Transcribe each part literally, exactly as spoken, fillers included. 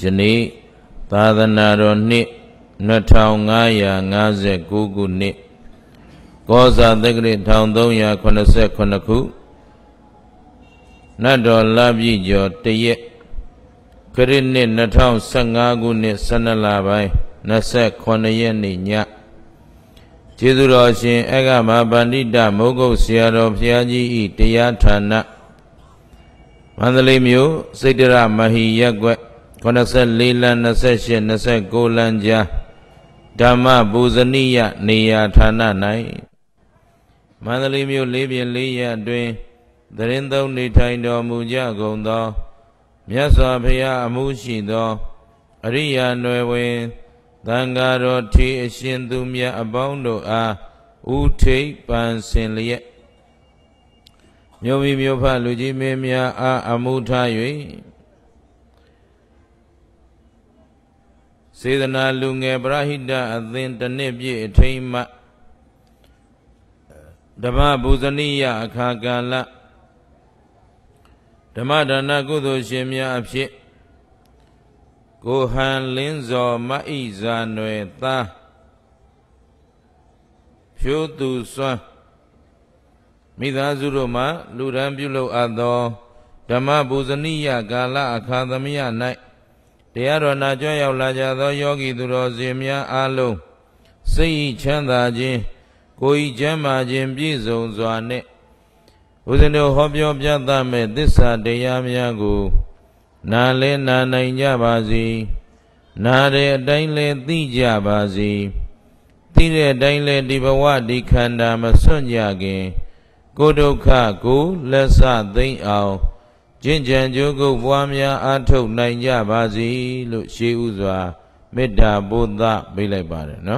နေ့သာသနာတော်နှစ်နှစ်ထောင်ငါးရာငါးဆယ်ကိုးခုနှစ်ကောဇာတက္ကရာတစ်ထောင်သုံးရာခုနှစ်ဆယ်ခုနှစ်ခုနတ်တော်လပြည့်ကျော်တရက်ခရစ်နှစ်နှစ်ထောင်ဆယ်ငါးခုနှစ်ဆယ်နှစ်လပိုင်းနှစ်ဆယ်ခုနှစ်ရက်နေ့ညကျေးဇူးတော်ရှင်အဂမပန္တိတမိုးကုတ်ဆရာတော်ဘုရားကြီးဤတရားဌာနမန္တလေးမြို့စိတ္တရမဟိရပ်ကွက်ခုနှစ်ဆယ်လေးလမ်းနှစ်ဆယ်ရှစ်နှစ်ဆယ်ကိုးလမ်းကြားဓမ္မပူဇနိယနေရာဌာန၌မန္တလေးမြို့လေးပြင်လေးရအတွင်းသရင်သုံးနေထိုင်တော်မူကြကုန်သောမြတ်စွာဘုရားအမှုရှိသောအရိယာနွယ်ဝင်သံဃာတော်ထေအရှင်သူမြတ်အပေါင်းတို့အားဥထိပ်ပန်ဆင်လျက်မြို့မိမြို့ဖလူကြီးမင်းများအားအမှုထား၍စေတနာလူငယ်ပရဟိတအသင်းတစ်နှစ်ပြည့်အထိမ်းမှဓမ္မပူဇနိယအခါကာလဓမ္မဒါနကုသိုလ်ရှင်များအဖြစ်ကိုဟန်လင်းဇော်မဣဇာနွယ်သားဖြိုးသူစွမ်းမိသားစုတို့မှလူရန်ပြုလုပ်အပ်သောဓမ္မပူဇနိယကာလအခါသမယ၌တရားတော်နာကြွရောက်လာကြသောယောဂီသူတော်စင်များအားလုံးစိတ်ချမ်းသာခြင်းကိုယ်ဤကျမ်းမာခြင်းပြည့်စုံစွာနှင့်ဦးဇင်းတို့ဟောပြောပြသမဲ့သစ္စာတရားများကိုနာလဲနာနိုင်ကြပါစေနာတဲ့အတိုင်းလဲသိကြပါစေသိတဲ့အတိုင်းလဲဒီဘဝဒီခန္ဓာမစွန့်ကြခင်ကိုယ်ဒုက္ခကိုလက်ဆသိမ့်အောင်ကျင့်ကြံကြိုးကုပ်ပွားများအားထုတ်နိုင်ကြပါစေလို့ရှေးဥစွာမေတ္တာပို့သပေးလိုက်ပါတယ်နော်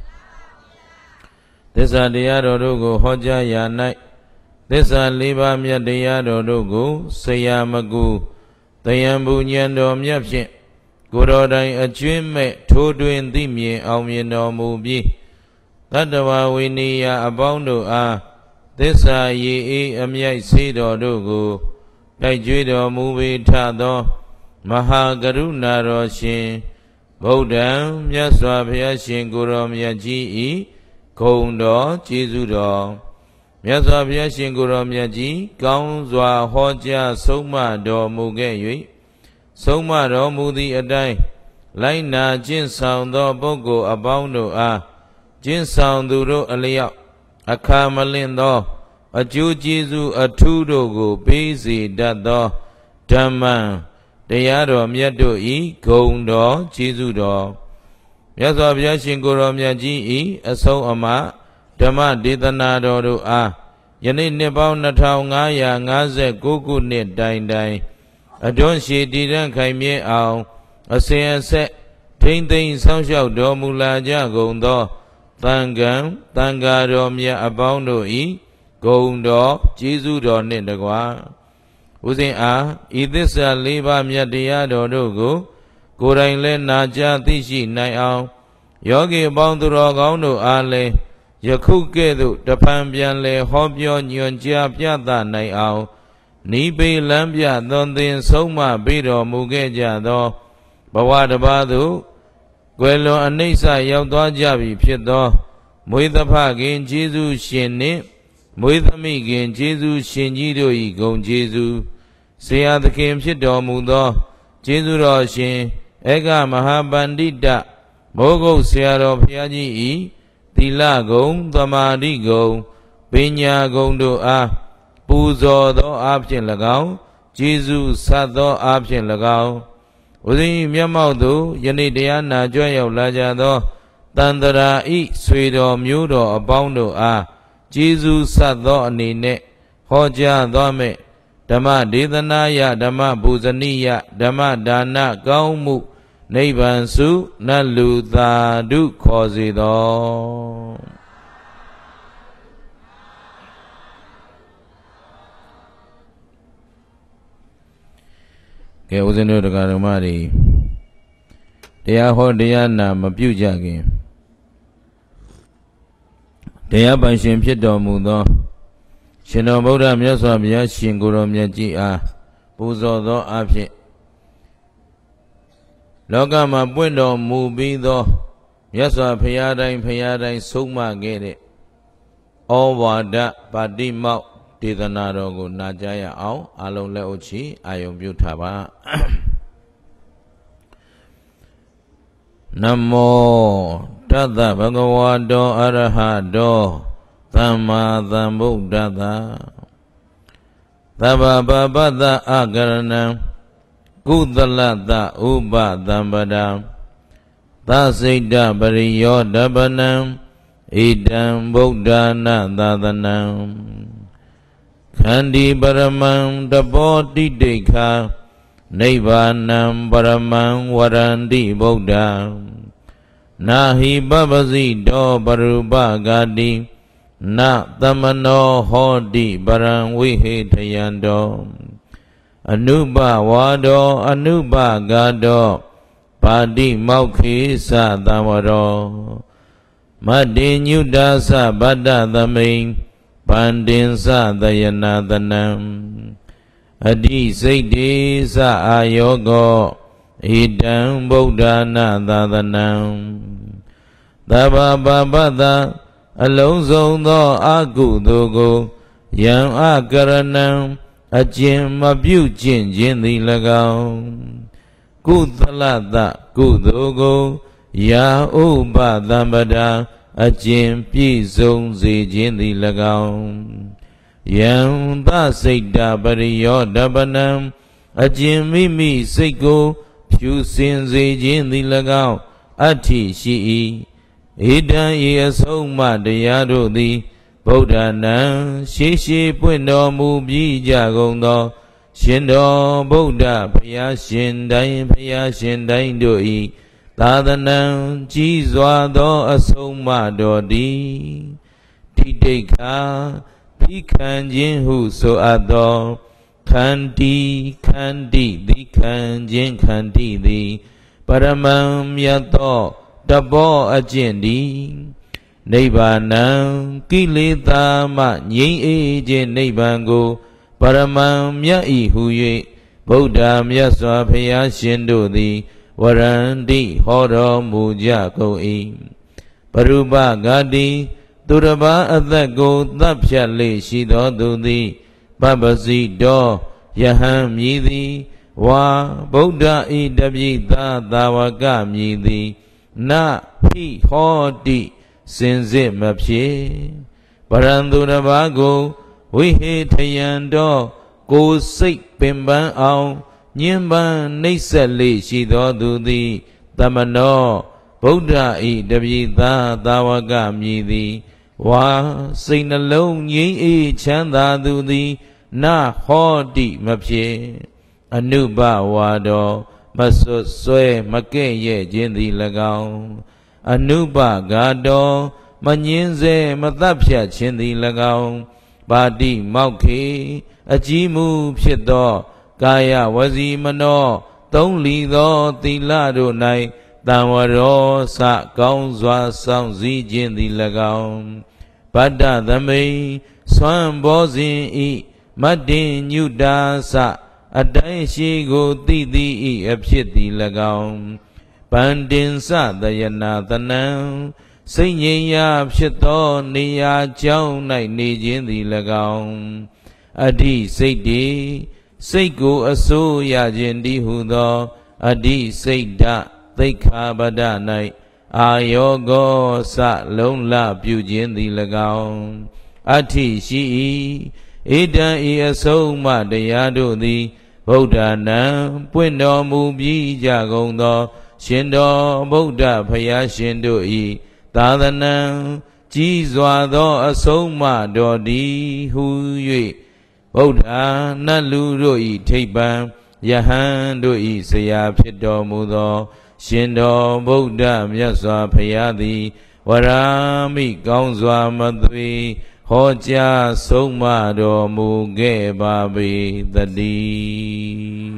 သစ္စာတရားတော်တို့ကိုဟောကြားရာ၌သစ္စာလေးပါးမြတ်တရားတော်တို့ကိုဆရာမကူတယံဘူဉဏ်တော်မြတ်ဖြင့်ကိုယ်တော်တိုင်အကျွင်းမဲ့ထိုးတွင်သိမြင်အောင်မြင်တော်မူပြီးတတ္တဝဝိနည်းယအပေါင်းတို့အားသစ္စာရေအေးအမြိုက်ဆေးတော်တို့ကိုတိုက်ကြွေးတော်မူပေထသောမဟာကရုဏာတော်ရှင်ဗုဒ္ဓံမြတ်စွာဘုရားရှင်ကိုယ်တော်မြတ်ကြီးဤဂုဏ်တော်ကျေးဇူးတော်မြတ်စွာဘုရားရှင်ကိုယ်တော်မြတ်ကြီးကောင်းစွာဟောကြားဆုံးမတော်မူခဲ့၍ဆုံးမတော်မူသည့်အတိုင်းလိုက်နာကျင့်ဆောင်သောပုဂ္ဂိုလ်အပေါင်းတို့အားကျင့်ဆောင်သူတို့အလျောက်အခါမလင့်သောအကျိုးကျေးဇူးအထူးတို့ကိုပေးစေတတ်သောဓမ္မံတရားတော်မြတ်တို့ဤဂုဏ်တော်ကျေးဇူးတော်မြတ်စွာဘုရားရှင်ကိုယ်တော်မြတ်ကြီးဤအဆုံးအမဓမ္မဒေသနာတော်တို့အားယနေ့နှစ်ပေါင်းနှစ်ထောင်ငါးရာငါးဆယ်ကိုးခုနှစ်တိုင်တိုင်အတွန်းရှိတည်တံ့ခိုင်မြဲအောင်အစဉ်အဆက်ထိမ့်သိမ်းဆောင်းလျှောက်တော်မူလာကြကုန်သောသံဃံသံဃာတော်မြတ်အပေါင်းတို့ဤဂုဏ်တော်ကျေးဇူးတော်နှင့်တကွာဦးဇင်းအားဤသစ္စာလေးပါးမြတ်တရားတော်တို့ကိုကိုယ်တိုင်လည်းနာကြားသိရှိနိုင်အောင်ယောဂီအပေါင်းသူတော်ကောင်းတို့အားလည်းယခုကဲ့သို့တဖန်ပြန်လဲဟောပြောညွှန်ကြားပြသနိုင်အောင်နိဗ္ဗေလမ်းပြသွန်သင်ဆုံးမပေးတော်မူခဲ့ကြသောဘဝတစ်ပါးသို့ကွယ်လွန်အနိစ္စရောက်သွားကြပြီဖြစ်သောမွေးသဖခင်ကျေးဇူးရှင်နှင့်မွေးသမိခင်ကျေးဇူးရှင်ကြီးတို့၏ဂုဏ်ကျေးဇူးဆရာသခင်ဖြစ်တော်မူသောကျေးဇူးတော်ရှင်ဧကမဟာပန္တိတမိုးကုတ်ဆရာတော်ဘုရားကြီး၏သီလဂုဏ်သမာဓိဂုဏ်ပညာဂုဏ်တို့အားပူဇော်သောအားဖြင့်၎င်းကျေးဇူးဆပ်သောအားဖြင့်၎င်းဦးဇင်းမျက်မှောက်သို့ယနေ့တရားနာကြွရောက်လာကြသောတန်တရာဤဆွေတော်မျိုးတော်အပေါင်းတို့အားကျေးဇူးဆပ်သောအနေနဲ့ဟောကြားသောမဲ့ဓမ္မဒေသနာယဓမ္မပူဇနိယဓမ္မဒါနကောင်းမှုနိဗ္ဗာန်စုနတ်လူသာဓုခေါ်စေသောကဲဦးဇင်းတို့တရားဓမ္မတွေတရားဟောတရားနာမပြုကြခင်တရားပိုင်ရှင်ဖြစ်တော်မူသောရှင်တော်ဗုဒ္ဓမြတ်စွာဘုရားရှင်ကိုယ်တော်မြတ်ကြီးအားပူဇော်သောအဖြစ်လောကမှာပွင့်တော်မူပြီးသောမြတ်စွာဘုရားတိုင်းဘုရားတိုင်းဆုံးမခဲ့တဲ့ဩဝါဒပါတိမောက်ဒေသနာတော်ကိုနာကြားရအောင်အလုံးလက်ဥချီအာယုံပြုထားပါနမောတသဗ္ဗဂဝါတောအရဟတောသမ္မာသမ္ဗုဒ္ဓတ္တသဗ္ဗပပတ္တအကရဏံကုသလတ္တဥပသံပဒံသစိတ္တပရိယောဓပနံဣဒံဗုဒ္ဓနာသာသနံခန္တီပရမံတပောတိတိခာနိဗ္ဗာနံပရမံဝရန္တိဗုဒ္ဓံနာဟိပပစီတောပရုပဂာတိနသမနောဟောတိပရံဝိဟိထယံတောအနုပဝါဒောအနုပဂါဒောပါတိမောက္ခေသသံဝရောမတ္တိညုတာသဗတ္တသမိန်ပန္တင်သသယနာတနံအဋ္ဌိစိတ်တေသအာယောကောဣဒံဗုဒ္ဓနာသာသနံသဗ္ဗပပတ္တအလုံးစုံသောအကုသိုလ်ကိုယံအကရဏံအကျင့်မပြုကျင့်ခြင်းသည်၎င်းကုသလတ္တကုသိုလ်ကိုယာဥပသံပဒာအကျင့်ပြည့်စုံစေခြင်းသည်၎င်းယံသစိတ်တပရိယောဓပနံအကျင့်မိမိစိတ်ကိုဖြူစင်စေခြင်းသည်၎င်းအဋ္ဌိရှိ၏ဣဒံဤအဆုံးမတရားတို့သည်ဗုဒ္ဓနာရှေးရှေးပွင့်တော်မူပြီးကြကုန်သောရှင်တော်ဗုဒ္ဓဘုရားရှင်တိုင်းဘုရားရှင်တိုင်းတို့၏သာသနာကြီးစွာသောအဆုံးမတော်သည်တိတိခာပြီးခံခြင်းဟုဆိုအပ်သောခန္တီခန္တီသည်ခံခြင်းခန္တီသည်ပရမံမြတ်သောတဘောအကျင့်သည်နိဗ္ဗာနံကိလေသာမှငြိမ်းအေးခြင်းနိဗ္ဗာန်ကိုပရမံမြတ်ဤဟု၍ဗုဒ္ဓမြတ်စွာဘုရားရှင်တို့သည်ဝရန္တိဟောတော်မူကြကုန်၏ပရုပဂာတိသူတစ်ပါးအသက်ကိုသတ်ဖြတ်လေရှိသောသူသည်ပပ္ပစီတောယဟန်မြည်သည်ဝါဗုဒ္ဓဤတပိသာသာဝကမြည်သည်နဟိဟောတိစင်စစ်မဖြစ်ပရံသူတစ်ပါးကိုဝိဟေထယံတောကိုယ်စိတ်ပင်ပန်းအောင်ညှဉ်းပန်းနှိပ်စက်လေရှိသောသူသည်သမနောဗုဒ္ဓဤတပိသာသာဝကမြည်သည်ဝါစိတ်နှလုံးငြိမ်းအေးချမ်းသာသူသည်နဟောတိမဖြစ်အနုပဝါဒောမဆွတ်ဆွဲမကဲ့ရဲ့ခြင်းသည်၎င်းအနုပဂါတောမငင်းစေမသတ်ဖြတ်ခြင်းသည်၎င်းပါတိမောက္ခေအကြီးမူဖြစ်သောကာယဝစီမနောသုံးလီသောသီလတို့၌တံဝရောစကောင်းစွာဆောင်စည်းခြင်းသည်၎င်းဗတ္တသမိန်ဆွမ်းဘောဇင်ဤမတ္တင်ညုတာစအတိုင်းရှိကိုသိသည်ဤအဖြစ်သည်၎င်းပန္တင်စသယနာတနံစိတ်ငြိမ်ရာဖြစ်သောနေရာကြောင်း၌နေခြင်းသည်၎င်းအဋ္ဌိစိတ်တေစိတ်ကိုအစိုးရခြင်းတည်းဟုသောအဋ္ဌိစိတ်ဓာသိက္ခာပဒ၌အာယောကောစလုံးလပြုခြင်းသည်၎င်းအဋ္ဌိရှိ၏ဣဒံဤအဆုံးမတရားတို့သည်ဗုဒ္ဓနာပွင့်တော်မူပြီးကြကုန်သောရှင်တော်ဗုဒ္ဓဘုရားရှင်တို့၏သာသနာကြီးစွာသောအဆုံးမတော်သည်ဟု၍ဗုဒ္ဓနတ်လူတို့၏ထိပ်ပံယဟန်တို့၏ဆရာဖြစ်တော်မူသောရှင်တော်ဗုဒ္ဓမြတ်စွာဘုရားသည်ဝရာမိကောင်းစွာမသွေဟောကြားဆုံးမတော်မူခဲ့ပါပေသတည်း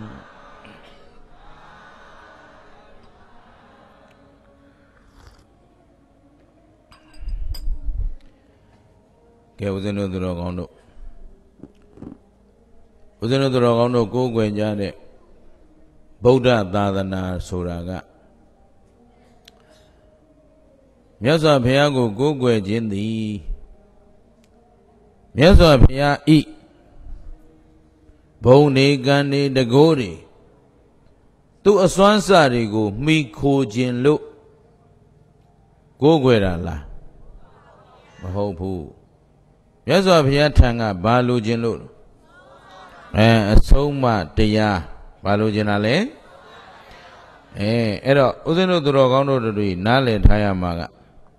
ကဲဦးဇင်းတို့သူတော်ကောင်းတို့ဦးဇင်းတို့သူတော်ကောင်းတို့ကိုးကွယ်ကြတဲ့ဗုဒ္ဓသာသနာဆိုတာကမြတ်စွာဘုရားကိုကိုးကွယ်ခြင်းသည်မြတ်စွာဘုရားဤဘုံနေကံနေတကိုးတွေသူအစွမ်းစတွေကိုမှီခိုခြင်းလို့ကိုးကွယ်တာလားမဟုတ်ဘူးမြတ်စွာဘုရားထံကဘာလိုခြင်းလို့အဲအဆုံးမတရားဘာလိုခြင်းလားလဲအဲအဲ့တော့ဦးဇင်းတို့သူတော်ကောင်းတို့တို့နားလည်ထားရမှာက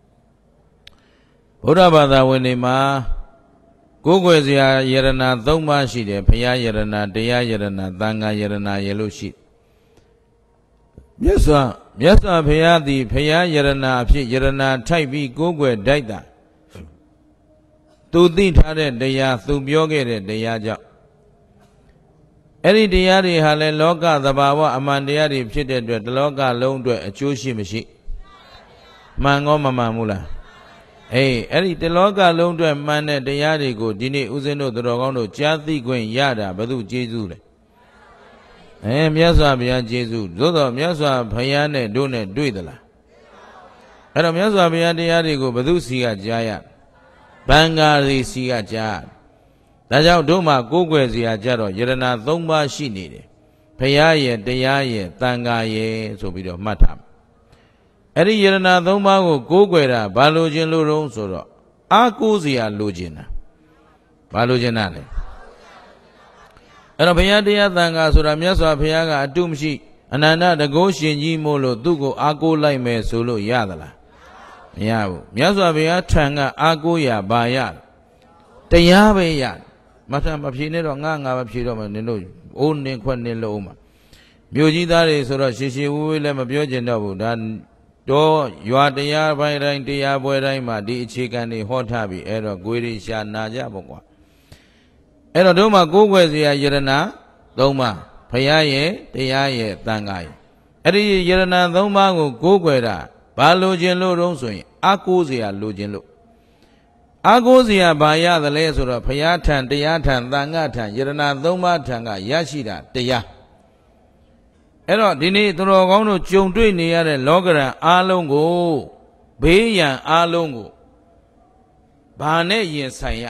ဗုဒ္ဓဘာသာဝင်တွေမှာကိုးကွယ်စရာယရဏသုံးပါးရှိတယ်ဘုရားယရဏတရားယရဏသံဃာယရဏရေလို့ရှိမြတ်စွာမြတ်စွာဘုရားသည်ဘုရားယရဏအဖြစ်ယရဏထိုက်ပြီးကိုးကွယ်တိုက်တာသူသိထားတဲ့တရားသူပြောခဲ့တဲ့တရားကြောင့်အဲ့ဒီတရားတွေဟာလည်းလောကသဘာဝအမှန်တရားတွေဖြစ်တဲ့အတွက်ဒီလောကလုံးအတွက်အကျိုးရှိမရှိမှန်ကောမမှန်ဘူးလားအေးအဲ့ဒီဒီလောကလုံးအတွက်မှန်တဲ့တရားတွေကိုဒီနေ့ဦးဇင်းတို့သူတော်ကောင်းတို့ကြားသိခွင့်ရတာဘု து ကျေးဇူးလဲအဲမြတ်စွာဘုရားကျေးဇူးသို့တော်မြတ်စွာဘုရားနဲ့တို့နဲ့တွေ့သလားအဲ့တော့မြတ်စွာဘုရားတရားတွေကိုဘု து စီကကြားရဘင်္ဂါရီစီကကြားဒါကြောင့်တို့မှာကိုးကွယ်စရာကြတော့ယရဏသုံးပါးရှိနေတယ်ဘုရားရဲ့တရားရဲ့သံဃာရဲ့ဆိုပြီးတော့မှတ်ထားအဲ့ဒီယရဏသုံးပါးကိုကိုးကွယ်တာဘာလို့ခြင်းလို့တုံးဆိုတော့အာကိုးစရာလိုခြင်းတာဘာလို့ခြင်းတာလဲအဲ့တော့ဘုရားတရားသံဃာဆိုတာမြတ်စွာဘုရားကအတုမရှိအနန္တတကုရှင်ကြီးမို့လို့သူ့ကိုအာကိုးလိုက်မယ်ဆိုလို့ရသလားမရဘူးမြတ်စွာဘုရားထံကအာကိုးရဘာရတရားပဲရမထမဖြေနဲ့တော့ငါငါမဖြေတော့မှနင်တို့အိုးနေခွက်နေလို့မှာမြို့ကြီးသားတွေဆိုတော့ရှည်ရှည်ဝေးဝေးလည်းမပြောကျင်တော့ဘူးဒါတော့ရွာတရားပိုင်းတိုင်းတရားပွဲတိုင်းမှာဒီအခြေခံတွေဟောထားပြီအဲ့တော့ကိုယ်ရိရှာနာကြပေါ့ကွာအဲ့တော့တို့မှာကိုးကွယ်စရာယရဏသုံးပါးဘုရားရဲ့တရားရဲ့သံဃာရဲ့အဲ့ဒီယရဏသုံးပါးကိုကိုးကွယ်တာဘာလိုခြင်းလို့တုံးဆိုရင်အာကိုးစရာလိုခြင်းလို့အာကိုးစရာဘာရသလဲဆိုတော့ဘုရားထံတရားထံသံဃာထံယရဏသုံးပါးထံကရရှိတာတရားအဲ့တော့ဒီနေ့သူတော်ကောင်းတို့ကြုံတွေ့နေရတဲ့လောကရန်အားလုံးကိုဘေးရန်အားလုံးကိုဘာနဲ့ရင်ဆိုင်ရ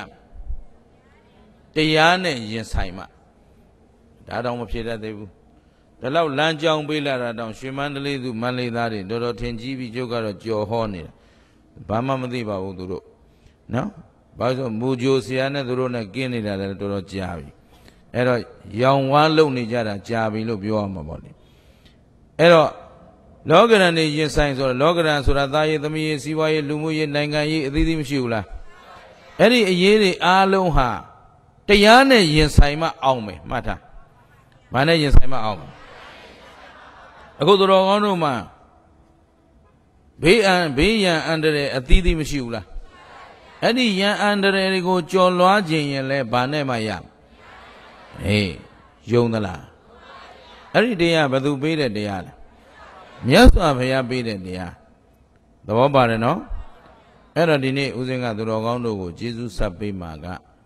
တရားနဲ့ရင်ဆိုင်မှဒါတော့မဖြစ်တတ်သေးဘူးဒါလောက်လမ်းကြောင်းပေးလာတာတောင်ရွှေမန္တလေးသူမန္တလေးသားတွေတော်တော်ထင်ကြီးပြီးကျုပ်ကတော့ကြော်ဟောနေတာဘာမှမသိပါဘူးသူတို့နော်ဘာလို့မူဂျိုဆရာနဲ့သူတို့နဲ့ကင်းနေတာလည်းတော်တော်ကြာပြီအဲ့တော့ရောင်ဝါးလုံနေကြတာကြာပြီလို့ပြောရမှာပေါ့လေအဲ့တော့လောကရန်နေရင်ဆိုင်ဆိုတော့လောကရန်ဆိုတာသားရေးသမီးရေးစီးပွားရေးလူမှုရေးနိုင်ငံရေးအသီးသီးမရှိဘူးလားအဲ့ဒီအရေးတွေအားလုံးဟာတရားနဲ့ရင်ဆိုင်မှအောင်မယ်မှတ်ထားဘာနဲ့ရင်ဆိုင်မှအောင်မယ်အခုသူတော်ကောင်းတို့မှာဘေးအန္ဘေးရန်အန္တရာယ်အသီးသီးမရှိဘူးလားအဲ့ဒီရန်အန္တရာယ်တွေကိုကြော်လွှားခြင်းရင်လဲဘာနဲ့မှရအေးယုံသလားအဲ့ဒီတရားဘယ်သူပေးတဲ့တရားလဲမြတ်စွာဘုရားပေးတဲ့တရားသဘောပါတယ်နော်အဲ့တော့ဒီနေ့ဦးဇင်းကသူတော်ကောင်းတို့ကိုကျေးဇူးဆက်ပေးမှာက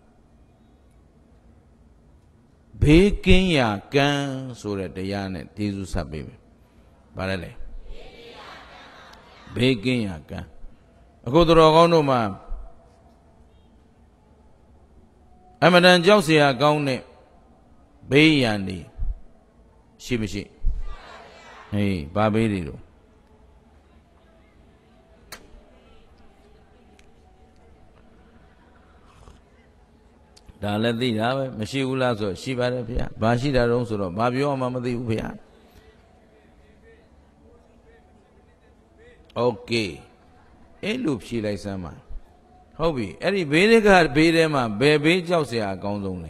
ဘေးကင်းရာကံဆိုတဲ့တရားနဲ့ကျေးဇူးဆက်ပေးမယ်ဗါလဲလေဘေးကင်းရာကံအခုသူတော်ကောင်းတို့မှာအမှန်တန်ကြောက်เสียကောင်းတဲ့ဘေးရန်တွေရှိမရှိဟေးဘာဘေးတွေတော့ဒါလည်းသိတာပဲမရှိဘူးလားဆိုရှိပါတယ်ဖေ။ဘာရှိတာတုံးဆိုတော့ဘာပြောမှမသိဘူးဖေ။โอเคအဲ့လိုဖြေလိုက်စမ်းပါဟုတ်ပြီအဲ့ဒီဘေးတွေကဘေးထဲမှာဘယ်ဘေးကြောက်เสียအကောင်းဆုံးလဲ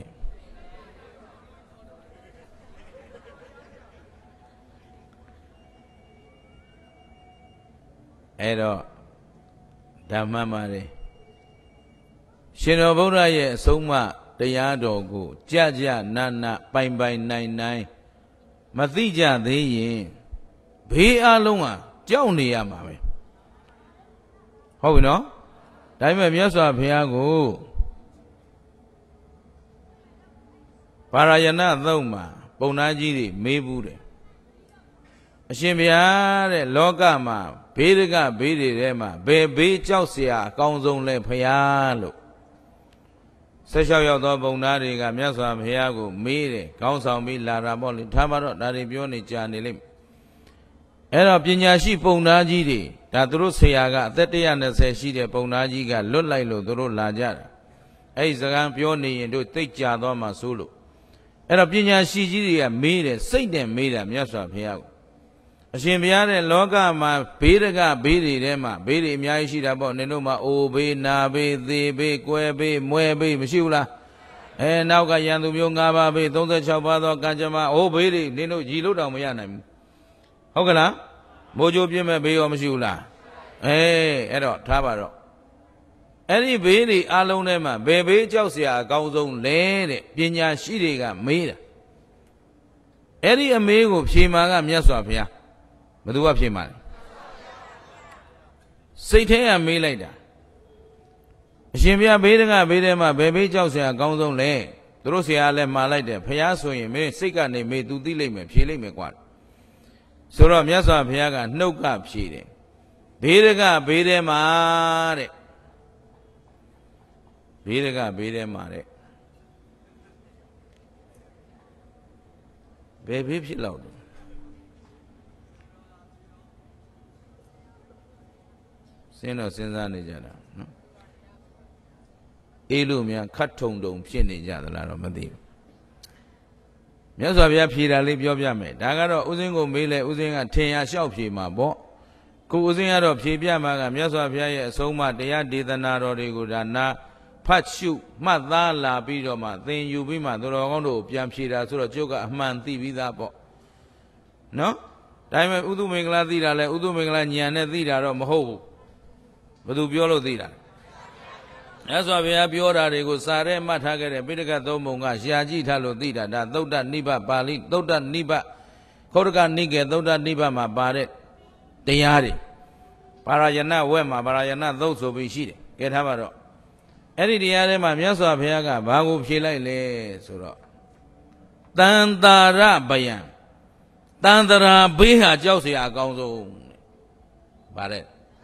အဲ့တော့ဓမ္မမှာလေရှင်တော်ဗုဒ္ဓရဲ့အဆုံးအမတရားတော်ကိုကြကြနာနာပိုင်ပိုင်နိုင်နိုင်မသိကြသေးရင်ဘေးအလုံးဟာကြောက်နေရမှာပဲဟုတ်ပြီနော်ဒါပေမဲ့မြတ်စွာဘုရားကိုပါရယဏသုံးမှာပုံနာကြီးတွေမေးဘူးတယ်အရှင်ဘုရားတဲ့လောကမှာဘေးတကဘေးတွေထဲမှာဘယ်ဘေးကြောက်เสียအကောင်းဆုံးလဲဘုရားလို့ဆက်လျှောက်ရောက်သောဘုံသားတွေကမြတ်စွာဘုရားကိုမေးတယ်ခေါင်းဆောင်ပြီးလာတာပေါ့လေထားပါတော့ဒါတွေပြောနေကြနေလိမ့်မယ်အဲ့တော့ပညာရှိပုံသားကြီးတွေဒါသူတို့ဆရာကအသက်one hundred twentyရှိတဲ့ပုံသားကြီးကလွတ်လိုက်လို့သူတို့လာကြတာအဲ့ဒီစကားပြောနေရင်တို့သိကြသွားမှဆိုလို့အဲ့တော့ပညာရှိကြီးတွေကမေးတယ်စိတ်နဲ့မေးတာမြတ်စွာဘုရားကိုအရှင်ဘုရားတဲ့လောကမှာဘေးတကဘေးတွေထဲမှာဘေးတွေအများကြီးရှိတာပေါ့နင်တို့မှာအိုဘေးနာဘေးသေဘေးကွဲဘေးမွဲဘေးမရှိဘူးလားအဲနောက်ကရန်သူမျိုး၅ပါးဘေးthirty-sixပါးသောကံကြမ္မာအိုဘေးတွေနင်တို့ကြည်လို့တောင်မရနိုင်ဘူးဟုတ်ကလားမိုးကြိုးပြင်းမဲ့ဘေးရောမရှိဘူးလားအဲအဲ့တော့ထားပါတော့အဲ့ဒီဘေးတွေအလုံးထဲမှာဘယ်ဘေးကြောက်เสียအကောင်းဆုံးလဲတဲ့ပညာရှိတွေကမေးတာအဲ့ဒီအမေးကိုဖြေမာကမြတ်စွာဘုရားဘယ်သူကဖြေမာလဲစိတ်ထဲကမေးလိုက်တာအရှင်ဘုရားဘေးတကဘေးထဲမှာဘယ်ဘေးကြောက်เสียအကောင်းဆုံးလဲသူတို့ဆရာလည်းမှာလိုက်တယ်ဘုရားဆိုရင်မင်းစိတ်ကနေမေးသူသိလိမ့်မယ်ဖြေလိမ့်မယ်ကွာဆိုတော့မြတ်စွာဘုရားကနှုတ်ကဖြေတယ်ဘေးတကဘေးထဲမှာတဲ့ဘေးတကဘေးထဲမှာတဲ့ဘယ်ဘေးဖြစ်လောက်လဲစဉ်းတော့စဉ်းစားနေကြတာနော်အေးလို့များခတ်ထုံထုံဖြစ်နေကြသလားတော့မသိဘူးမြတ်စွာဘုရားဖြေတာလေးပြောပြမယ်ဒါကတော့ဥစဉ်ကိုမေးလဲဥစဉ်ကထင်ရလျှောက်ဖြေမှာပေါ့ကိုဥစဉ်ကတော့ဖြေပြမှာကမြတ်စွာဘုရားရဲ့အဆုံးအမတရားဒေသနာတော်တွေကိုဒါနာဖတ်ရှုမှတ်သားလာပြီးတော့မှသင်ယူပြီးမှသူတော်ကောင်းတို့ပြန်ဖြေတာဆိုတော့ကျုပ်ကအမှန်သိပြီးသားပေါ့နော်ဒါပေမဲ့ဥဒုမင်္ဂလာသိတာလဲဥဒုမင်္ဂလာဉာဏ်နဲ့သိတာတော့မဟုတ်ဘူးဘယ်သူပြောလို့သိတာမြတ်စွာဘုရားပြောတာတွေကိုစာထဲမှတ်ထားခဲ့တဲ့ပိဋကသုံးပုံကရှားကြည့်ထားလို့သိတာဒါသုတ္တနိဗ္ဗပါဠိသုတ္တနိဗ္ဗခောရကနိကေသုတ္တနိဗ္ဗမှာပါတဲ့တရားတွေပါရယနာဝက်မှာပါရယနာသုတ်ဆိုပြီးရှိတယ်ကဲထားပါတော့အဲ့ဒီတရားထဲမှာမြတ်စွာဘုရားကဘာကိုဖြေလိုက်လဲဆိုတော့တန်တာရဗယံတန်တရာဘေးဟာကြောက်เสียအကောင်းဆုံးဗါတဲ့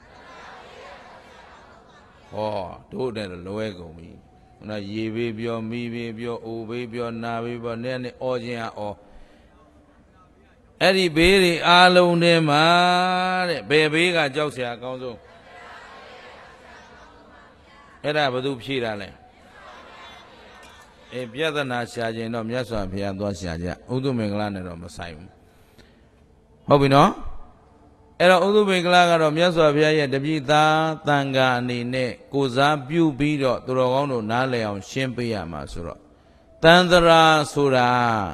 ဟောတို့တဲ့လွဲကုန်ပြီခုနရေဘေးပြောမီးဘေးပြောအိုဘေးပြောနာဘေးပြောနဲ့နဲ့အော်ခြင်းဟာအော်အဲ့ဒီဘေးတွေအားလုံးထဲမှာတဲ့ဘယ်ဘေးကကြောက်เสียအကောင်းဆုံးအဲ့ဒါဘယ်သူဖြေတာလဲအေးပြဿနာရှာခြင်းတော့မြတ်စွာဘုရားသွားရှာကြဥဒုမင်္ဂလာနဲ့တော့မဆိုင်ဘူးဟုတ်ပြီနော်အဲ့တော့ဥဒုမင်္ဂလာကတော့မြတ်စွာဘုရားရဲ့တပည့်သားတန်ခါအနေနဲ့ကိုစားပြုပြီးတော့သူတော်ကောင်းတို့နားလည်အောင်ရှင်းပေးရမှာဆိုတော့တန်တရာဆိုတာ